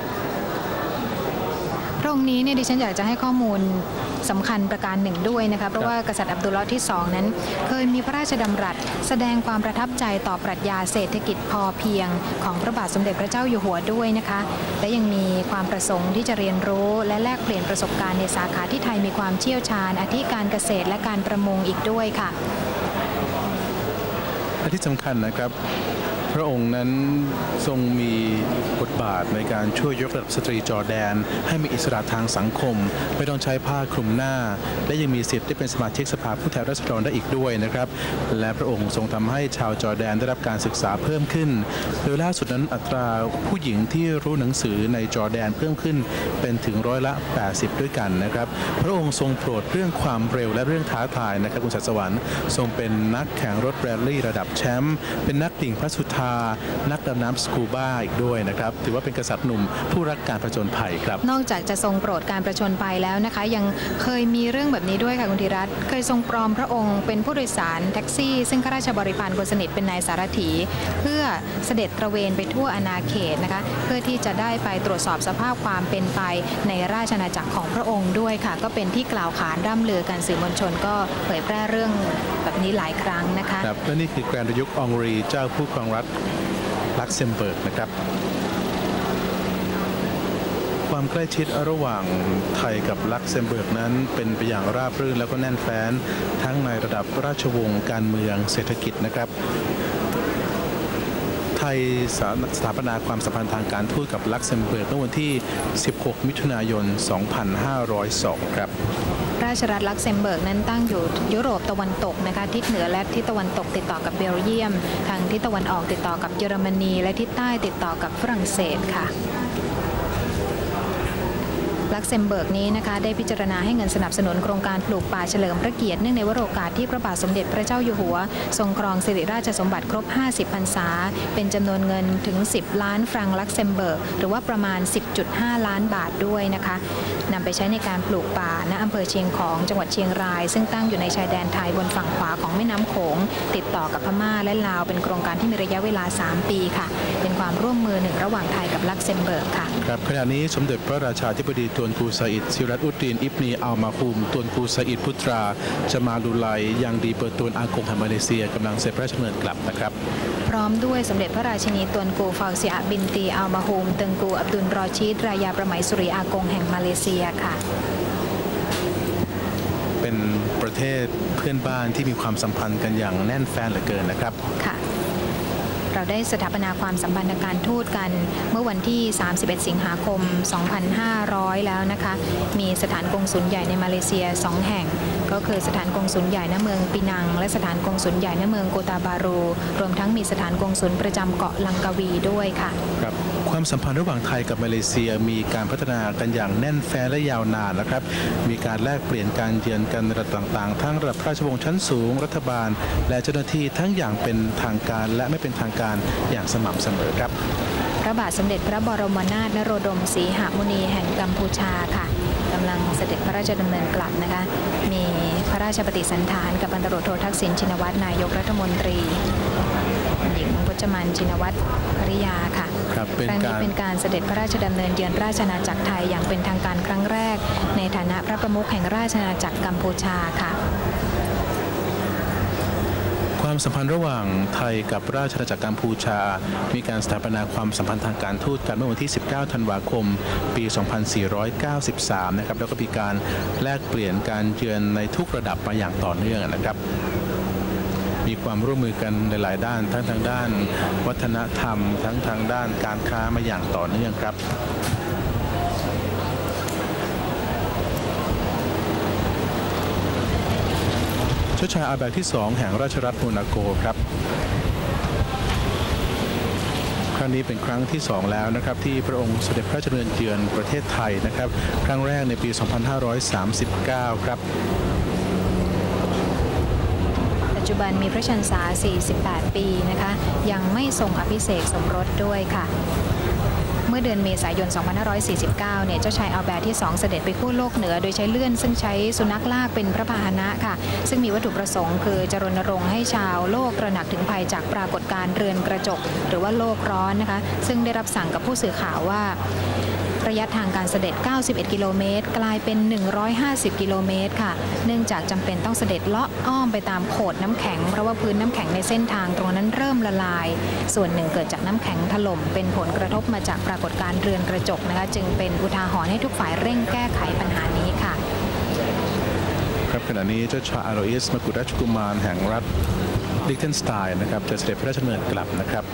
ตรงนี้เนี่ยดิฉันอยากจะให้ข้อมูลสำคัญประการหนึ่งด้วยนะคะเพราะว่ากษัตริย์อับดุลเลาะห์ที่ 2 นั้นเคยมีพระราชดำรัสแสดงความประทับใจต่อปรัชญาเศรษฐกิจพอเพียงของพระบาทสมเด็จพระเจ้าอยู่หัวด้วยนะคะและยังมีความประสงค์ที่จะเรียนรู้และแลกเปลี่ยนประสบการณ์ในสาขาที่ไทยมีความเชี่ยวชาญอาทิการเกษตรและการประมงอีกด้วยค่ะและที่สำคัญนะครับพระองค์นั้นทรงมีบทบาทในการช่วยยกระดับสตรีจอร์แดนให้มีอิสระทางสังคมไม่ต้องใช้ผ้าคลุมหน้าและยังมีสิทธิ์ได้เป็นสมาชิกสภาผู้แทนราษฎรได้อีกด้วยนะครับและพระองค์ทรงทำให้ชาวจอร์แดนได้รับการศึกษาเพิ่มขึ้นโดยล่าสุดนั้นอัตราผู้หญิงที่รู้หนังสือในจอร์แดนเพิ่มขึ้นเป็นถึง80%ด้วยกันนะครับพระองค์ทรงโปรดเรื่องความเร็วและเรื่องท้าทายนะครับคุณศักดิ์สวรรค์ทรงเป็นนักแข่งรถแรลลี่ระดับแชมป์เป็นนักดิ่งพระสุธานักดำน้ำสกูบ้าอีกด้วยนะครับถือว่าเป็นกษัตริย์หนุ่มผู้รักการผจญภัยครับนอกจากจะทรงโปรดการผจญภัยแล้วนะคะยังเคยมีเรื่องแบบนี้ด้วยค่ะคุณธีรัตน์เคยทรงปลอมพระองค์เป็นผู้โดยสารแท็กซี่ซึ่งข้าราชบริพารคนสนิทเป็นนายสารถีเพื่อเสด็จตระเวนไปทั่วอาณาเขตนะคะเพื่อที่จะได้ไปตรวจสอบสภาพความเป็นไปในราชอาณาจักรของพระองค์ด้วยค่ะก็เป็นที่กล่าวขานร่ำลือกันสื่อมวลชนก็เผยแพร่เรื่องแบบนี้หลายครั้งนะคะครับและนี่คือแกรนด์ยุคองรีเจ้าผู้ครองรัฐลักเซมเบิร์กนะครับความใกล้ชิดระหว่างไทยกับลักเซมเบิร์กนั้นเป็นไปอย่างราบรื่นแล้วก็แน่นแฟ้นทั้งในระดับราชวงศ์การเมืองเศรษฐกิจนะครับไทยสถาปนาความสัมพันธ์ทางการทูตกับลักเซมเบิร์กเมื่อวันที่16มิถุนายน2502ครับราชรัฐลักเซมเบิร์กนั้นตั้งอยู่ยุโรปตะวันตกนะคะทิศเหนือและทิศตะวันตกติดต่อกับเบลเยียมทางทิศตะวันออกติดต่อกับเยอรมนีและทิศใต้ติดต่อกับฝรั่งเศสค่ะลักเซมเบิร์กนี้นะคะได้พิจารณาให้เงินสนับสนุนโครงการปลูกป่าเฉลิมพระเกียรติเนื่องในวโรกาสที่พระบาทสมเด็จพระเจ้าอยู่หัวทรงครองสิริราชสมบัติครบ50พรรษาเป็นจำนวนเงินถึง10ล้านฟรังลักเซมเบิร์กหรือว่าประมาณ 10.5 ล้านบาทด้วยนะคะนำไปใช้ในการปลูกป่าณอำเภอเชียงของจังหวัดเชียงรายซึ่งตั้งอยู่ในชายแดนไทยบนฝั่งขวาของแม่น้ำโขงติดต่อกับพม่าและลาวเป็นโครงการที่มีระยะเวลา3ปีค่ะเป็นความร่วมมือหนึ่งระหว่างไทยกับลักเซมเบิร์กค่ะครับขณะนี้สมเด็จพระราชาธิบดีตวนกูซาอิดซิรัตอุดดีนอิบนีอัลมาคูมตวนกูซาอิดพุตราจมาลุไลยังดีเปิดตวนอากงแห่งมาเลเซียกำลังเสด็จพระราชดำเนินกลับนะครับพร้อมด้วยสมเด็จพระราชินีตวนกูฟาวซิอาบินตีอัลมาฮูมตึงกูอับดุลรอชีดรายาประไหมสุริอากงแห่งมาเลเซียค่ะเป็นประเทศเพื่อนบ้านที่มีความสัมพันธ์กันอย่างแน่นแฟ้นเหลือเกินนะครับค่ะเราได้สถาปนาความสัมพันธ์ทางการทูตกันเมื่อวันที่31สิงหาคม2500แล้วนะคะมีสถานกงสุลใหญ่ในมาเลเซีย2แห่งก็คือสถานกงสุลใหญ่ณเมืองปีนังและสถานกงสุลใหญ่ณเมืองโกตาบารูรวมทั้งมีสถานกงสุลประจำเกาะลังกาวีด้วยค่ะครับความสัมพันธ์ระหว่างไทยกับมาเลเซียมีการพัฒนากันอย่างแน่นแฟ้นและยาวนานนะครับมีการแลกเปลี่ยนการเยือนกันระดับต่างๆทั้งระดับราชวงศ์ชั้นสูงรัฐบาลและเจ้าหน้าที่ทั้งอย่างเป็นทางการและไม่เป็นทางการอย่างสม่ำเสมอครับพระบาทสมเด็จพระบรมนาถนโรดมศรีหมุนีแห่งกัมพูชาค่ะกำลังเสด็จพระราชดำเนินกลับนะคะมีพระราชปฏิสันถานกับพันตำรวจโททักษิณชินวัตรนายกรัฐมนตรีหญิงพจมานชินวัตรภริยาค่ะครั้งนี้เป็นการเสด็จพระราชดำเนินเยือนราชอาณาจักรไทยอย่างเป็นทางการครั้งแรกในฐานะพระประมุขแห่งราชอาณาจักรกัมพูชาค่ะความสัมพันธ์ระหว่างไทยกับราชอาณาจักรกัมพูชามีการสถาปนาความสัมพันธ์ทางการทูตกันเมื่อวันที่19ธันวาคมปี2493นะครับแล้วก็มีการแลกเปลี่ยนการเยือนในทุกระดับมาอย่างต่อเนื่องนะครับมีความร่วมมือกันในหลายด้านทั้งทางด้านวัฒนธรรมทั้งทางด้านการค้ามาอย่างต่อเนื่องครับเจ้าชายอาแบกที่2แห่งราชรัฐโมนาโกครับครั้งนี้เป็นครั้งที่2แล้วนะครับที่พระองค์เสด็จพระราชดำเนินเยือนประเทศไทยนะครับครั้งแรกในปี 2539 ครับปัจจุบันมีพระชนษา 48 ปีนะคะยังไม่ทรงอภิเษกสมรสด้วยค่ะเมื่อเดือนเมษายน 2549 เนี่ยเจ้าชายอัลแบร์ที่2เสด็จไปขั้วโลกเหนือโดยใช้เลื่อนซึ่งใช้สุนัขลากเป็นพระพาหนะค่ะซึ่งมีวัตถุประสงค์คือจะรณรงค์ให้ชาวโลกตระหนักถึงภัยจากปรากฏการณ์เรือนกระจกหรือว่าโลกร้อนนะคะซึ่งได้รับสั่งกับผู้สื่อข่าวว่าระยะทางการเสด็จ 91 กิโลเมตรกลายเป็น 150 กิโลเมตรค่ะเนื่องจากจำเป็นต้องเสด็จเลาะอ้อมไปตามโขดน้ำแข็งเพราะว่าพื้นน้ำแข็งในเส้นทางตรงนั้นเริ่มละลายส่วนหนึ่งเกิดจากน้ำแข็งถล่มเป็นผลกระทบมาจากปรากฏการณ์เรือนกระจกนะคะจึงเป็นอุทาหรณ์ให้ทุกฝ่ายเร่งแก้ไขปัญหานี้ค่ะครับขณะนี้เจ้าชายอาโรอิสมกุฎราชกุมารแห่งรัฐลิกเทนสไตน์นะครับจะเสด็จพระราชดำเนินกลับนะครับ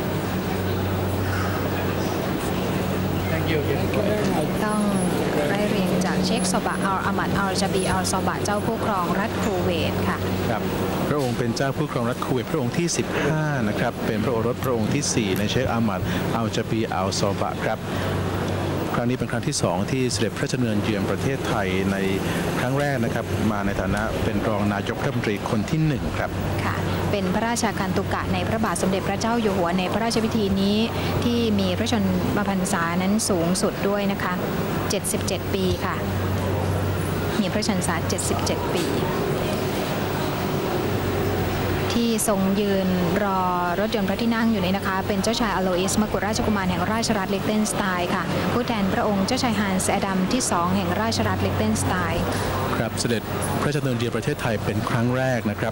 ต้องไล่เรียงจากเชคซอบะอัลอามัดอัลจาบีอัลซอบะเจ้าผู้ครองรัฐคูเวตค่ะครับพระองค์เป็นเจ้าผู้ครองรัฐคูเวตพระองค์ที่15นะครับเป็นพระโอรสพระองค์ที่4ในเชคอามัดอัลจาบีอัลซอบะครับครั้งนี้เป็นครั้งที่2ที่เสด็จพระราชดำเนินเยือนประเทศไทยในครั้งแรกนะครับมาในฐานะเป็นรองนายกรัฐมนตรีคนที่1ครับค่ะเป็นพระราชคันตุกะในพระบาทสมเด็จพระเจ้าอยู่หัวในพระราชพิธีนี้ที่มีพระชนมพรรษานั้นสูงสุดด้วยนะคะ77 ปีค่ะมีพระชนมพรรษา77 ปีที่ทรงยืนรอรถยนต์พระที่นั่งอยู่นี้นะคะเป็นเจ้าชายอโลอิสมกุฎราชกุมารแห่งราชรัฐลิกเทนสไตน์ค่ะผู้แทนพระองค์เจ้าชายฮันส์แอดัมที่2แห่งราชรัฐลิกเทนสไตน์ครับเสด็จพระราชดำเนินเยือนประเทศไทยเป็นครั้งแรกนะครับ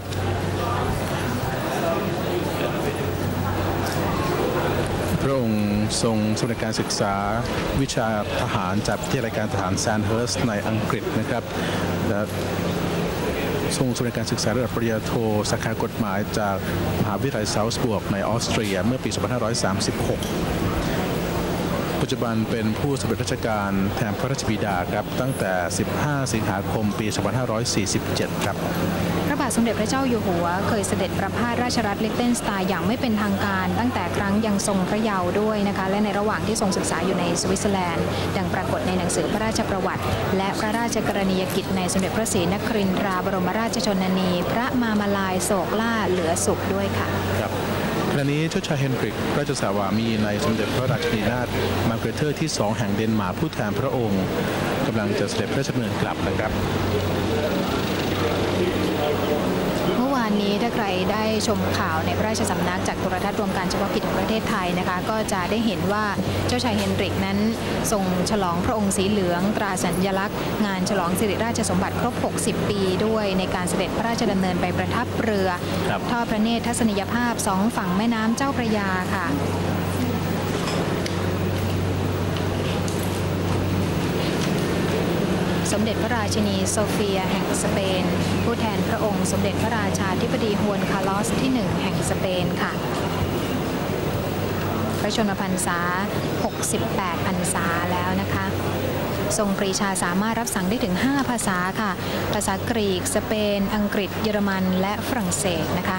พระองค์ทรงสำเร็จการศึกษาวิชาทหารจากวิทยาลัยการทหารแซนเฮิร์สต์ในอังกฤษนะครับและทรงสำเร็จการศึกษาระดับปริญญาโทสาขากฎหมายจากมหาวิทยาลัยซาวส์บวกในออสเตรียเมื่อปี 2536 ปัจจุบันเป็นผู้สำเร็จราชการแทนพระราชบิดาครับตั้งแต่ 15 สิงหาคม ปี 2547 ครับพระบาทสมเด็จพระเจ้าอยู่หัวเคยเสด็จประพาสราชรัฐลิกเทนสไตน์อย่างไม่เป็นทางการตั้งแต่ครั้งยังทรงพระเยาว์ด้วยนะคะและในระหว่างที่ทรงศึกษาอยู่ในสวิตเซอร์แลนด์ดังปรากฏในหนังสือพระราชประวัติและพระราชกรณียกิจในสมเด็จพระศรีนครินทราบรมราชชนนีพระมามาลายโศกล่าเหลือสุขด้วยค่ะขณะนี้เจ้าชายเฮนริกราชสวามีในสมเด็จพระราชินีนาถมาร์เกรเทอร์ที่2แห่งเดนมาร์กผู้แทนพระองค์กำลังจะเสด็จพระราชดำเนินกลับนะครับเมื่อวานนี้ถ้าใครได้ชมข่าวในพระราชสำนักจากโทรทัศน์รวมการเฉพาะกิจของประเทศไทยนะคะก็จะได้เห็นว่าเจ้าชายเฮนริกนั้นทรงฉลองพระองค์สีเหลืองตราสัญลักษณ์งานฉลองสิริราชสมบัติครบ60 ปีด้วยในการเสด็จพระราชดำเนินไปประทับเรือทอดพระเนตรทัศนียภาพ2ฝั่งแม่น้ำเจ้าพระยาค่ะสมเด็จพระราชินีโซเฟียแห่งสเปนผู้แทนพระองค์สมเด็จพระราชาธิบดีฮวนคาร์ลอสที่1แห่งสเปนค่ะพระชนมพรรษา68 พรรษาแล้วนะคะทรงปรีชาสามารถรับสั่งได้ถึง5ภาษาค่ะภาษากรีกสเปนอังกฤษเยอรมันและฝรั่งเศสนะคะ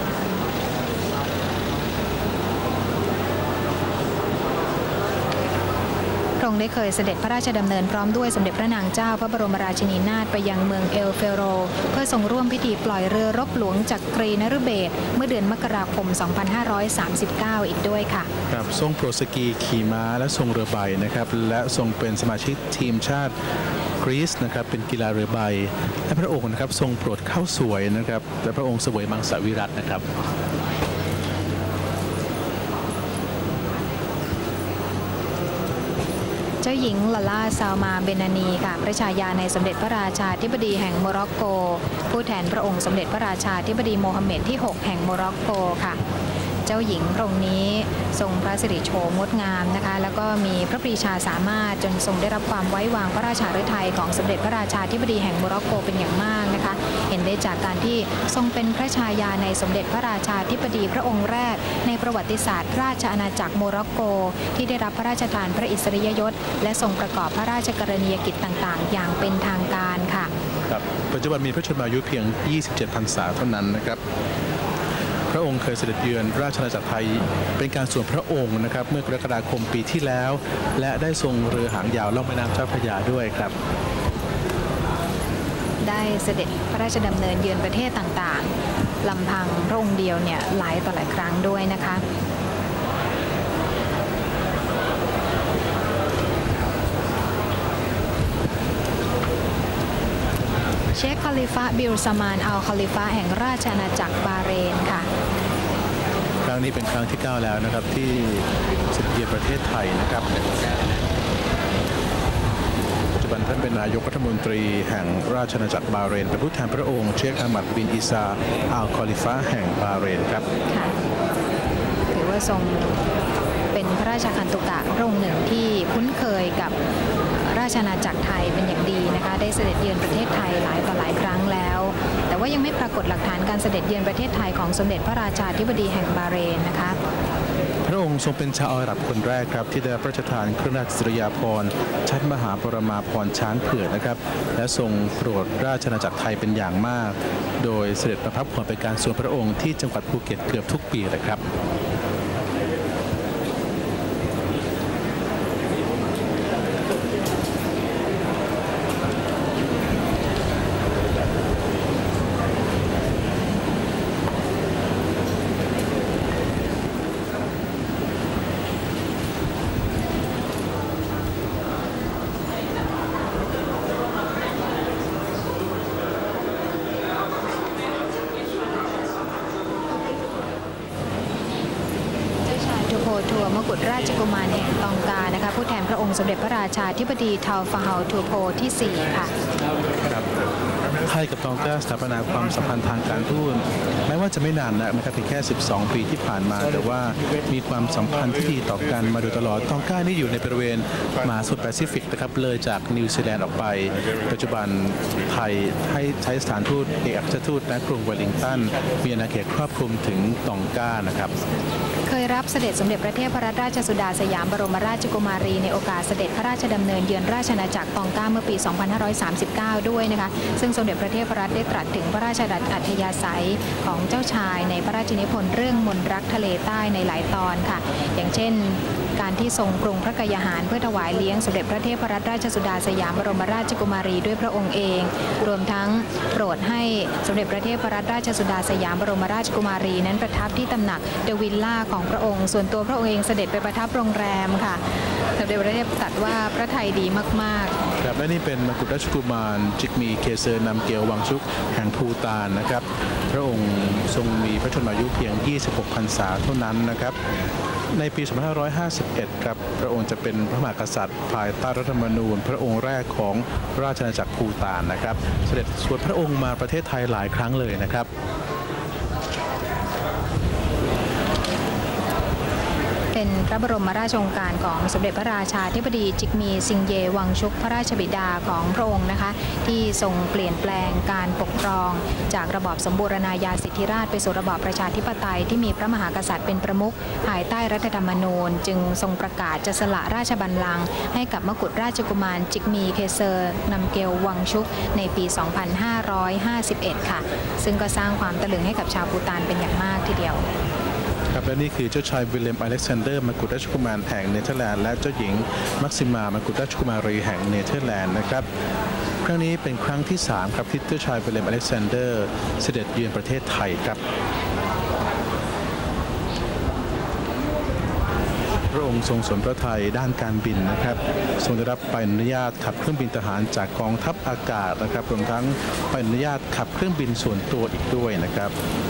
พระองค์ได้เคยเสด็จพระราชดำเนินพร้อมด้วยสมเด็จพระนางเจ้าพระบรมราชินีนาถไปยังเมืองเอลเฟโรเพื่อทรงร่วมพิธีปล่อยเรือรบหลวงจักรีนฤเบศรเมื่อเดือนมกราคม 2539 อีกด้วยค่ะครับทรงโปรดสกีขี่ม้าและทรงเรือใบนะครับและทรงเป็นสมาชิกทีมชาติกรีซนะครับเป็นกีฬาเรือใบและพระองค์นะครับทรงโปรดข้าวสวยนะครับแต่พระองค์เสวยมังสวิรัตินะครับเจ้าหญิงลาล่าซาวมาเบนานีค่ะพระชายาในสมเด็จพระราชาธิบดีแห่งโมร็อกโกผู้แทนพระองค์สมเด็จพระราชาธิบดีโมฮัมเหม็ดที่6แห่งโมร็อกโกค่ะเจ้าหญิงพระองค์นี้ทรงพระสิริโฉมงดงามนะคะแล้วก็มีพระปรีชาสามารถจนทรงได้รับความไว้วางพระราชาฤทัยของสมเด็จพระราชาธิบดีแห่งโมร็อกโกเป็นอย่างมากนะคะเห็นได้จากการที่ทรงเป็นพระชายาในสมเด็จพระราชาธิบดีพระองค์แรกในประวัติศาสตร์ราชอาณาจักรโมร็อกโกที่ได้รับพระราชทานพระอิสริยยศและทรงประกอบพระราชกรณียกิจต่างๆอย่างเป็นทางการค่ะครับปัจจุบันมีพระชนมายุเพียง 27 พรรษาเท่านั้นนะครับพระองค์เคยเสด็จเยือนราชอาณาจักรไทยเป็นการส่วนพระองค์นะครับเมื่อกรกฎาคมปีที่แล้วและได้ทรงเรือหางยาวล่องแม่น้ำเจ้าพระยาด้วยครับได้เสด็จพระราชดำเนินเยือนประเทศต่างๆลำพังพระองค์เดียวเนี่ยหลายต่อหลายครั้งด้วยนะคะเชคคาลิฟะบิลซามานอัลคาลิฟะแห่งราชอาณาจักรบาห์เรนค่ะครั้งนี้เป็นครั้งที่ 9 แล้วนะครับที่เสด็จเยือนประเทศไทยนะครับปัจจุบันท่านเป็นนายกรัฐมนตรีแห่งราชอาณาจักรบาห์เรนเป็นผู้แทนพระองค์เชคอามัดบินอิซาอัลคาลิฟะแห่งบาห์เรนครับถือว่าทรงเป็นพระราชคันตุกะพระองค์หนึ่งที่คุ้นเคยกับราชอาณาจักรไทยเป็นอย่างดีนะคะได้เสด็จเยือนประเทศไทยหลายต่อหลายครั้งแล้วแต่ว่ายังไม่ปรากฏหลักฐานการเสด็จเยือนประเทศไทยของสมเด็จพระราชาธิบดีแห่งบาห์เรนนะคะพระองค์ทรงเป็นชาวอาหรับคนแรกครับที่ได้พระราชทานเครื่องราชอิสริยาภรณ์ชั้นมหาปรมาภรณ์ช้างเผือกนะครับและทรงโปรดราชอาณาจักรไทยเป็นอย่างมากโดยเสด็จประทับผ่อนเป็นการส่วนพระองค์ที่จังหวัดภูเก็ตเกือบทุกปีเลยครับทัวมกุฎราชกุมารแห่งตองกานะคะผู้แทนพระองค์สมเด็จพระราชาธิบดีเทาฟาเฮาทูโพที่4ค่ะไทยกับตองกาสถาปนาความสัมพันธ์ทางการทูตแม้ว่าจะไม่นานนะครับเพียงแค่12 ปีที่ผ่านมาแต่ว่ามีความสัมพันธ์ที่ดีต่อกันมาโดยตลอดตองกานี่อยู่ในบริเวณมหาสมุทรแปซิฟิกนะครับเลยจากนิวซีแลนด์ออกไปปัจจุบันไทยให้ใช้สถานทูตเอกอัครราชทูตณกรุงเวลลิงตันมีอาณาเขตครอบคลุมถึงตองกานะครับเคยรับเสด็จสมเด็จพระเทพรัตนราชสุดาสยามบรมราชกุมารีในโอกาสเสด็จพระราชดำเนินเยือนราชอาณาจักรตองกาเมื่อปี 2539 ด้วยนะคะซึ่งสมเด็จพระเทพรัตนได้ตรัสถึงพระราชอัธยาศัยของเจ้าชายในพระราชนิพนธ์เรื่องมนต์รักทะเลใต้ในหลายตอนค่ะอย่างเช่นการที่ทรงปรุงพระกยาหารเพื่อถวายเลี้ยงสมเด็จพระเทพรัตนราชสุดาสยามบรมราชกุมารีด้วยพระองค์เองรวมทั้งโปรดให้สมเด็จพระเทพรัตนราชสุดาสยามบรมราชกุมารีนั้นประทับที่ตำหนักเดอะวิลล่าของพระองค์ส่วนตัวพระองค์เองเสด็จไปประทับโรงแรมค่ะสมเด็จพระเทพตรัสว่าพระทัยดีมากๆครับและนี่เป็นมกุฎราชกุมารจิกมีเคเซอร์นำเกลวังชุกแห่งภูฏานนะครับพระองค์ทรงมีพระชนมายุเพียง26 พรรษาเท่านั้นนะครับในปี 2551 ครับพระองค์จะเป็นพระมหากษัตริย์ภายใต้รัฐธรรมนูญพระองค์แรกของราชอาณาจักรภูฏานนะครับเสด็จสวดพระองค์มาประเทศไทยหลายครั้งเลยนะครับเป็นพระบรมราชโองการของสมเด็จพระราชาธิบดีจิกมีซิงเยวังชุกพระราชบิดาของพระองค์นะคะที่ทรงเปลี่ยนแปลงการปกครองจากระบอบสมบูรณาญาสิทธิราชไปสู่ระบอบประชาธิปไตยที่มีพระมหากษัตริย์เป็นประมุขภายใต้รัฐธรรมนูญจึงทรงประกาศจะสละราชบัลลังก์ให้กับมกุฎราชกุมารจิกมีเคเซอร์นำเกลวังชุกในปี 2551 ค่ะซึ่งก็สร้างความตะลึงให้กับชาวภูฏานเป็นอย่างมากทีเดียวครับและนี่คือเจ้าชายวิลเลียมอเล็กซานเดอร์มกุฎราชกุมารแห่งเนเธอร์แลนด์และเจ้าหญิงมักซิมามกุฎราชกุมารีแห่งเนเธอร์แลนด์นะครับครั้งนี้เป็นครั้งที่3ครับที่เจ้าชายวิลเลียมอเล็กซานเดอร์เสด็จเยือนประเทศไทยครับพระองค์ทรงสนพระทัยด้านการบินนะครับทรงได้รับใบอนุญาตขับเครื่องบินทหารจากกองทัพอากาศนะครับรวมทั้งใบอนุญาตขับเครื่องบินส่วนตัวอีกด้วยนะครับ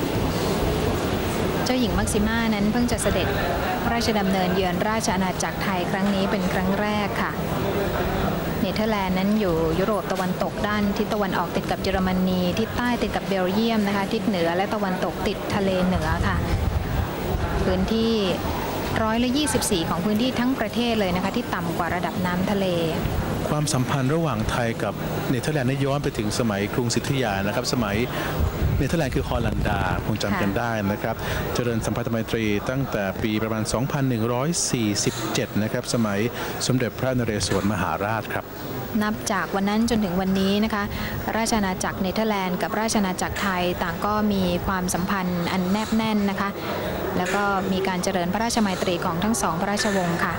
เจ้าหญิงมักซิม่านั้นเพิ่งจะเสด็จพระราชดำเนินเยือนราชอาณาจักรไทยครั้งนี้เป็นครั้งแรกค่ะเนเธอร์แลนด์นั้นอยู่ยุโรปตะวันตกด้านทิศตะวันออกติดกับเยอรมนีทิศใต้ติดกับเบลเยียมนะคะทิศเหนือและตะวันตกติดทะเลเหนือค่ะพื้นที่124ของพื้นที่ทั้งประเทศเลยนะคะที่ต่ำกว่าระดับน้ำทะเลความสัมพันธ์ระหว่างไทยกับเนเธอร์แลนด์ย้อนไปถึงสมัยกรุงศรีอยุธยานะครับสมัยเนเธอร์แลนด์คือฮอลันดาคงจำกันได้นะครับเจริญสัมพันธไมตรีตั้งแต่ปีประมาณ 2147 นะครับสมัยสมเด็จพระนเรศวรมหาราชครับนับจากวันนั้นจนถึงวันนี้นะคะราชอาณาจักรเนเธอร์แลนด์กับราชอาณาจักรไทยต่างก็มีความสัมพันธ์อันแนบแน่นนะคะแล้วก็มีการเจริญพระราชไมตรีของทั้งสองพระราชวงศ์ค่ะ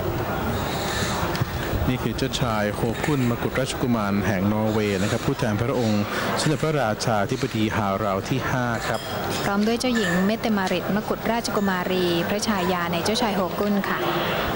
นี่คือเจ้าชายโฮคุนมกุฎราชกุมารแห่งนอร์เวย์นะครับผู้แทนพระองค์สมเด็จพระราชาธิบดีฮาราวที่ 5 ครับพร้อมด้วยเจ้าหญิงเมตเตมาริตมกุฎราชกุมารีพระชายาในเจ้าชายโฮคุนค่ะ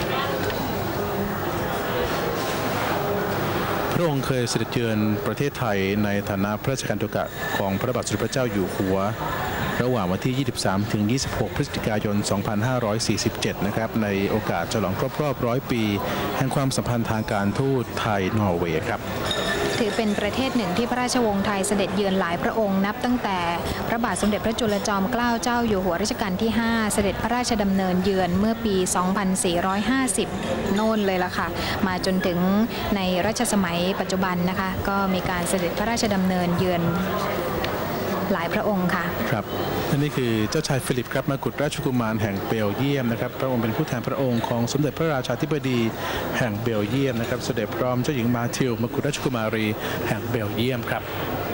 พระองค์เคยเสด็จเยือนประเทศไทยในฐานะพระราชการโตกะของพระบาทสมเด็จพระเจ้าอยู่หัวระหว่างวันที่ 23 ถึง 26 พฤศจิกายน 2547 นะครับในโอกาสฉลองครบรอบ100 ปีแห่งความสัมพันธ์ทางการทูตไทยนอร์เวย์ครับถือเป็นประเทศหนึ่งที่พระราชวงศ์ไทยเสด็จเยือนหลายพระองค์นับตั้งแต่พระบาทสมเด็จพระจุลจอมเกล้าเจ้าอยู่หัวรัชกาลที่ 5 เสด็จพระราชดำเนินเยือนเมื่อปี 2450 โน่นเลยล่ะค่ะมาจนถึงในรัชสมัยปัจจุบันนะคะก็มีการเสด็จพระราชดำเนินเยือนหลายพระองค์ค่ะครับนี่คือเจ้าชายฟิลิปครับมกุฎราชกุมารแห่งเบลเยียมนะครับพระองค์เป็นผู้แทนพระองค์ของสมเด็จพระราชาธิบดีแห่งเบลเยียมนะครับเสด็จพร้อมเจ้าหญิงมาทิลมกุฎราชกุมารีแห่งเบลเยียมครับ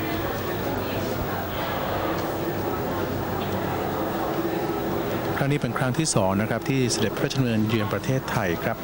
ครั้งนี้เป็นครั้งที่2นะครับที่เสด็จพระราชดำเนินเยือนประเทศไทยครับ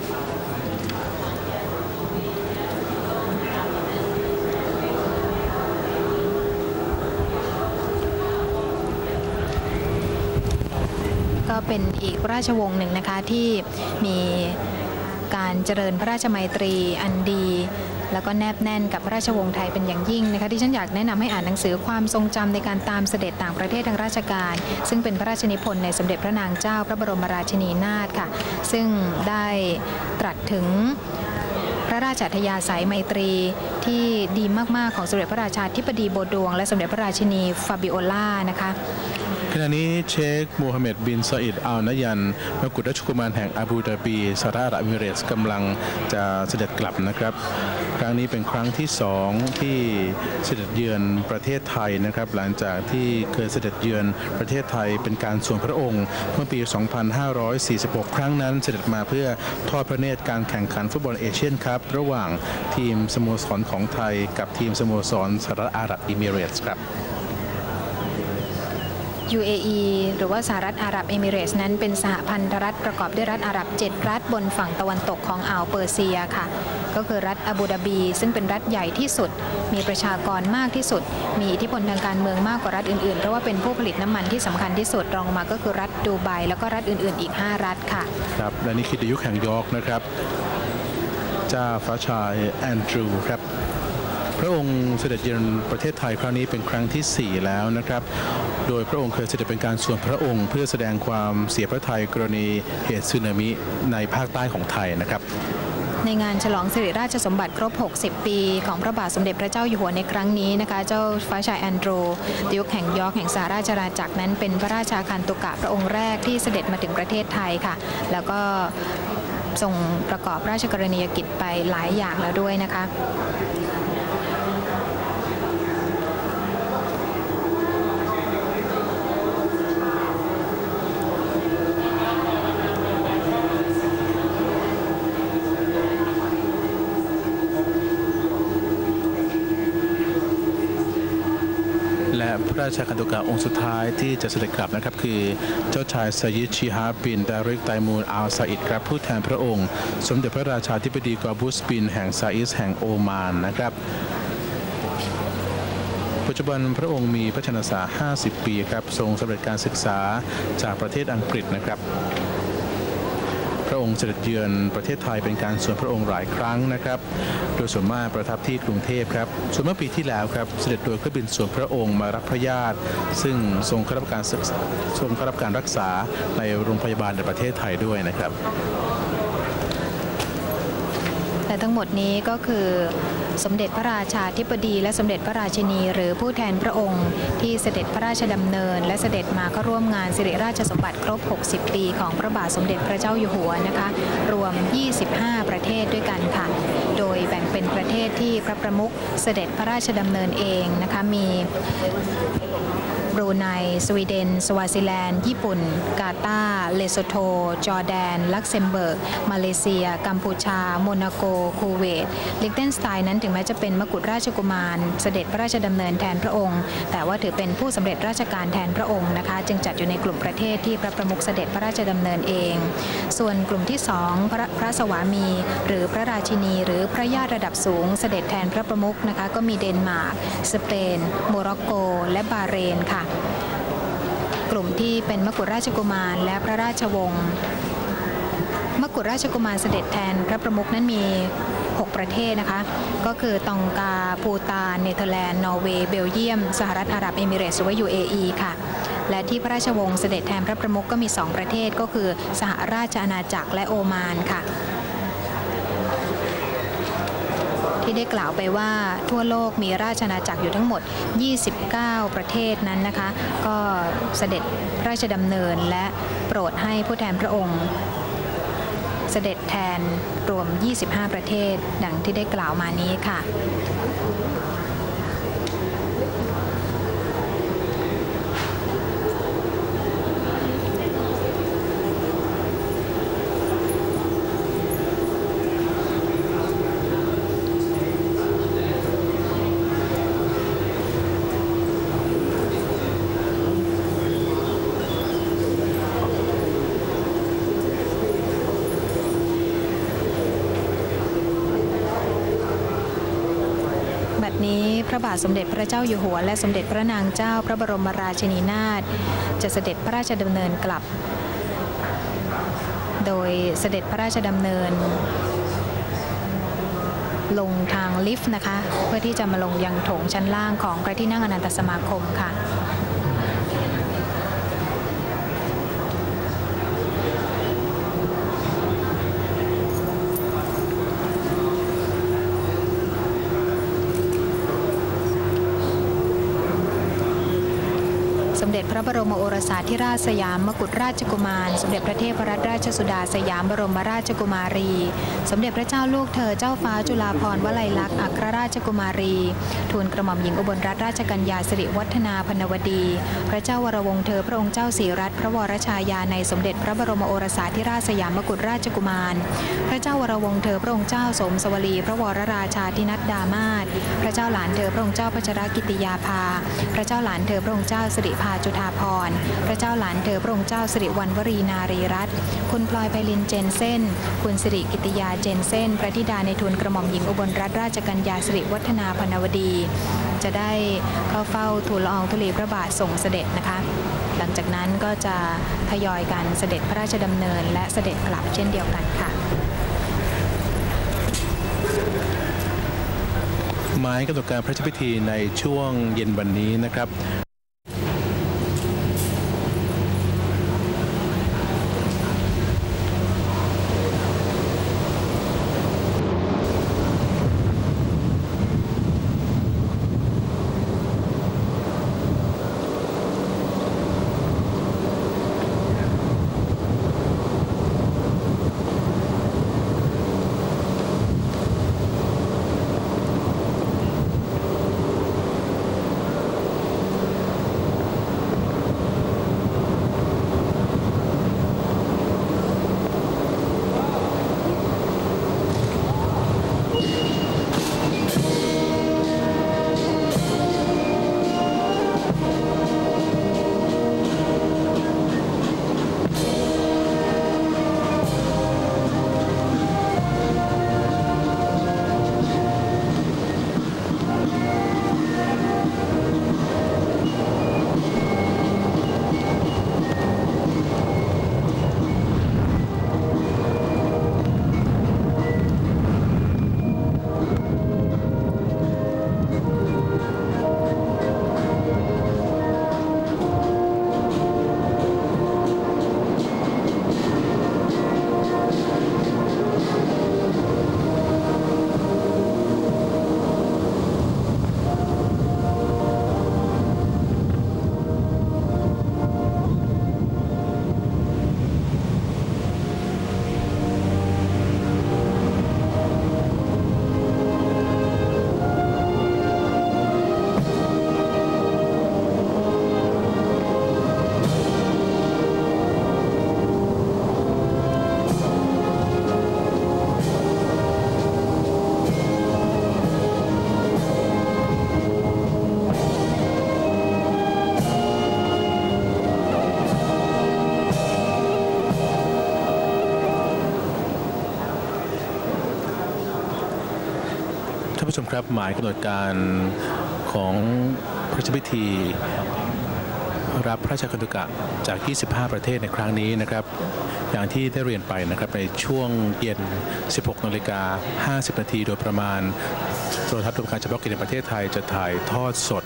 ก็เป็นอีกราชวงศ์หนึ่งนะคะที่มีการเจริญพระราชไมตรีอันดีแล้วก็แนบแน่นกับพระราชวงศ์ไทยเป็นอย่างยิ่งนะคะที่ฉันอยากแนะนำให้อ่านหนังสือความทรงจำในการตามเสด็จต่างประเทศทางราชการซึ่งเป็นพระราชนิพนธ์ในสมเด็จพระนางเจ้าพระบรมราชินีนาถค่ะซึ่งได้ตรัสถึงพระราชอัธยาศัยไมตรีที่ดีมากๆของสมเด็จพระราชาธิบดีโบดวงและสมเด็จพระราชินีฟาบิโอลานะคะขณะนี้เชคโมฮัมเหม็ดบินซาอิดอัลนายันมกุฎราชกุมารแห่งอาบูดาบีสหรัฐอาหรับเอมิเรตส์กำลังจะเสด็จกลับนะครับครั้งนี้เป็นครั้งที่2ที่เสด็จเยือนประเทศไทยนะครับหลังจากที่เคยเสด็จเยือนประเทศไทยเป็นการส่วนพระองค์เมื่อปี 2546 ครั้งนั้นเสด็จมาเพื่อทอดพระเนตรการแข่งขันฟุตบอลเอเชียนคัพระหว่างทีมสโมสรของไทยกับทีมสโมสรสหรัฐอาหรับเอมิเรตส์ครับ UAE หรือว่าสหรัฐอาหรับเอมิเรตส์นั้นเป็นสหพันธรัฐประกอบด้วยรัฐอาหรับ7รัฐบนฝั่งตะวันตกของอ่าวเปอร์เซียค่ะก็คือรัฐอาบูดาบีซึ่งเป็นรัฐใหญ่ที่สุดมีประชากรมากที่สุดมีอิทธิพลทางการเมืองมากกว่ารัฐอื่นๆเพราะว่าเป็นผู้ผลิตน้ำมันที่สำคัญที่สุดรองมาก็คือรัฐดูไบแล้วก็รัฐอื่นๆอีก5รัฐค่ะครับและนี่คือในยุคแห่งยอร์กนะครับเจ้าฟ้าชายแอนดรูว์ครับพระองค์เสด็จเยือนประเทศไทยครั้งนี้เป็นครั้งที่4แล้วนะครับโดยพระองค์เคยเสด็จเป็นการส่วนพระองค์เพื่อแสดงความเสียพระทัยกรณีเหตุสึนามิในภาคใต้ของไทยนะครับในงานฉลองสิริราชสมบัติครบ60 ปีของพระบาทสมเด็จพระเจ้าอยู่หัวในครั้งนี้นะคะเจ้าฟ้าชายแอนดรูว์ดิวแห่งยอร์กแห่งสหราชอาณาจักรนั้นเป็นพระราชาคันตุกะพระองค์แรกที่เสด็จมาถึงประเทศไทยค่ะแล้วก็ทรงประกอบราชกรณียกิจไปหลายอย่างแล้วด้วยนะคะและพระราชคันตุกะองค์สุดท้ายที่จะเสด็จกลับนะครับคือเจ้าชายซายิดชิฮาบินดาริกไตมูลอัลซาอิดครับผู้แทนพระองค์สมเด็จพระราชาธิบดีกอบุสบินแห่งซาอิสแห่งโอมานนะครับปัจจุบันพระองค์มีพระชนพรรษา50 ปีครับทรงสำเร็จการศึกษาจากประเทศอังกฤษนะครับพระองค์เสด็จเยือนประเทศไทยเป็นการส่วนพระองค์หลายครั้งนะครับโดยส่วนมากประทับที่กรุงเทพครับส่วนเมื่อปีที่แล้วครับเสด็จโดยเครื่องบินส่วนพระองค์มารับพระญาติซึ่งทรงเข้ารับการรักษาในโรงพยาบาลในประเทศไทยด้วยนะครับและทั้งหมดนี้ก็คือสมเด็จพระราชาธิบดีและสมเด็จพระราชินีหรือผู้แทนพระองค์ที่เสด็จพระราชดำเนินและเสด็จมาเข้าร่วมงานสิริราชสมบัติครบ 60 ปีของพระบาทสมเด็จพระเจ้าอยู่หัวนะคะรวม 25 ประเทศด้วยกันค่ะโดยแบ่งเป็นประเทศที่พระประมุขเสด็จพระราชดำเนินเองนะคะมีบรูไนสวีเดนสวาซิแลนด์ญี่ปุ่นกาตาร์เลโซโธจอร์แดนลักเซมเบิร์กมาเลเซียกัมพูชาโมนาโกคูเวตลิกเทนสไตน์นั้นถึงแม้จะเป็นมกุฎราชกุมารเสด็จพระราชดำเนินแทนพระองค์แต่ว่าถือเป็นผู้สำเร็จราชการแทนพระองค์นะคะจึงจัดอยู่ในกลุ่มประเทศที่พระประมุขเสด็จพระราชดำเนินเองส่วนกลุ่มที่2พระสวามีหรือพระราชินีหรือพระญาติระดับสูงเสด็จแทนพระประมุขนะคะก็มีเดนมาร์กสเปนโมร็อกโกและบาห์เรนค่ะกลุ่มที่เป็นมกุฎราชกุมารและพระราชวงศ์มกุฎราชกุมารเสด็จแทนพระประมุขนั้นมี6ประเทศนะคะก็คือตองกาภูฏานเนเธอร์แลนด์นอร์เวย์เบลเยียมสหรัฐอาหรับเอมิเรตส์หรือว่า UAE ค่ะและที่พระราชวงศ์เสด็จแทนพระประมุขก็มี2ประเทศก็คือสหราชอาณาจักรและโอมานค่ะที่ได้กล่าวไปว่าทั่วโลกมีราชอาณาจักรอยู่ทั้งหมด29ประเทศนั้นนะคะก็เสด็จพระราชดำเนินและโปรดให้ผู้แทนพระองค์เสด็จแทนรวม25ประเทศดังที่ได้กล่าวมานี้ค่ะนี้พระบาทสมเด็จพระเจ้าอยู่หัวและสมเด็จพระนางเจ้าพระบรมราชินีนาถจะเสด็จพระราชดำเนินกลับโดยเสด็จพระราชดำเนินลงทางลิฟต์นะคะเพื่อที่จะมาลงยังโถงชั้นล่างของพระที่นั่งอนันตสมาคมค่ะสมเด็จพระบรมโอรสาธิราชสยามมกุฎราชกุมารสมเด็จพระเทพรัตนราชสุดาสยามบรมราชกุมารีสมเด็จพระเจ้าลูกเธอเจ้าฟ้าจุฬาภรณ์วลัยลักษณ์อัครราชกุมารีทูลกระหม่อมหญิงอุบลรัตนราชกัญญาสิริวัฒนาพนวดีพระเจ้าวรวงศ์เธอพระองค์เจ้าศรีรัตน์พระวรชายาในสมเด็จพระบรมโอรสาธิราชสยามมกุฎราชกุมารพระเจ้าวรวงศ์เธอพระองค์เจ้าสมสวลีพระวรราชาธินัดดามาศพระเจ้าหลานเธอพระองค์เจ้าพัชรกิติยาภาพระเจ้าหลานเธอพระองค์เจ้าสิริภาจุฑาภรณ์พระเจ้าหลานเธอพระองค์เจ้าสิริวัณวรีนารีรัตน์คุณพลอยไพลินเจนเซ่นคุณสิริกิติยาเจนเซ่นพระธิดาในทูลกระหม่อมหญิงอุบลรัตนราชกัญญาสิริวัฒนาพนวดีจะได้เข้าเฝ้าทูลละอองธุลีพระบาทส่งเสด็จนะคะหลังจากนั้นก็จะทยอยกันเสด็จพระราชดำเนินและเสด็จกลับเช่นเดียวกันค่ะหมายกำหนดการพระราชพิธีในช่วงเย็นวันนี้นะครับผู้ชมครับหมายกำหนดการของพระราชพิธีรับพระราชคันธุกะจาก 25 ประเทศในครั้งนี้นะครับอย่างที่ได้เรียนไปนะครับในช่วงเย็น 16:50 นาทีโดยประมาณโทรทัศน์รวมการเฉพาะกิจแห่งประเทศไทยจะถ่ายทอดสด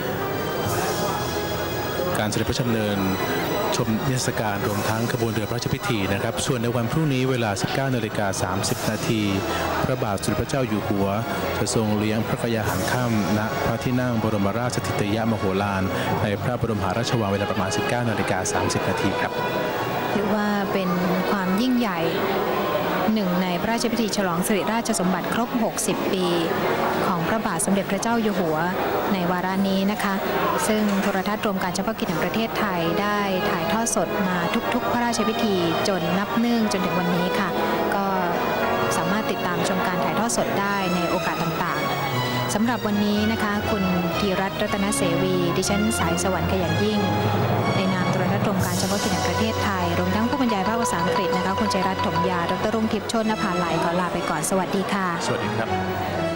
การเสด็จพระราชดำเนินชมนิทรรศการรวมทั้งขบวนเรือพระราชพิธีนะครับส่วนในวันพรุ่งนี้เวลา 19:30 นาทีพระบาทสมเด็จพระเจ้าอยู่หัวจะทรงเลี้ยงพระกยาหารค่ำณพระที่นั่งบรมราชสถิตยมโหฬารในพระบรมมหาราชวังเวลาประมาณ 19:30 นาทีครับถือว่าเป็นความยิ่งใหญ่หนึ่งในพระราชพิธีฉลองสิริราชสมบัติครบ 60 ปีของพระบาทสมเด็จพระเจ้าอยู่หัวในวาระนี้นะคะซึ่งโทรทัศน์รวมการเฉพาะกิจแห่งประเทศไทยได้ถ่ายทอดสดมาทุกๆพระราชพิธีจนนับเนื่องจนถึงวันนี้ค่ะก็สามารถติดตามชมการถ่ายทอดสดได้ในโอกาสต่างๆสำหรับวันนี้นะคะคุณธีรัตน์รัตนเสวีดิฉันสายสวรรค์ขยันยิ่งในนามโทรทัศน์รวมการเฉพาะกิจแห่งประเทศไทยรวมทั้งผู้บรรยายภาคภาษาอังกฤษนะคะคุณใจรัตน์ถมยาดรรุ่งทิพย์โชตินภาไหลขอลาไปก่อนสวัสดีค่ะสวัสดีครับ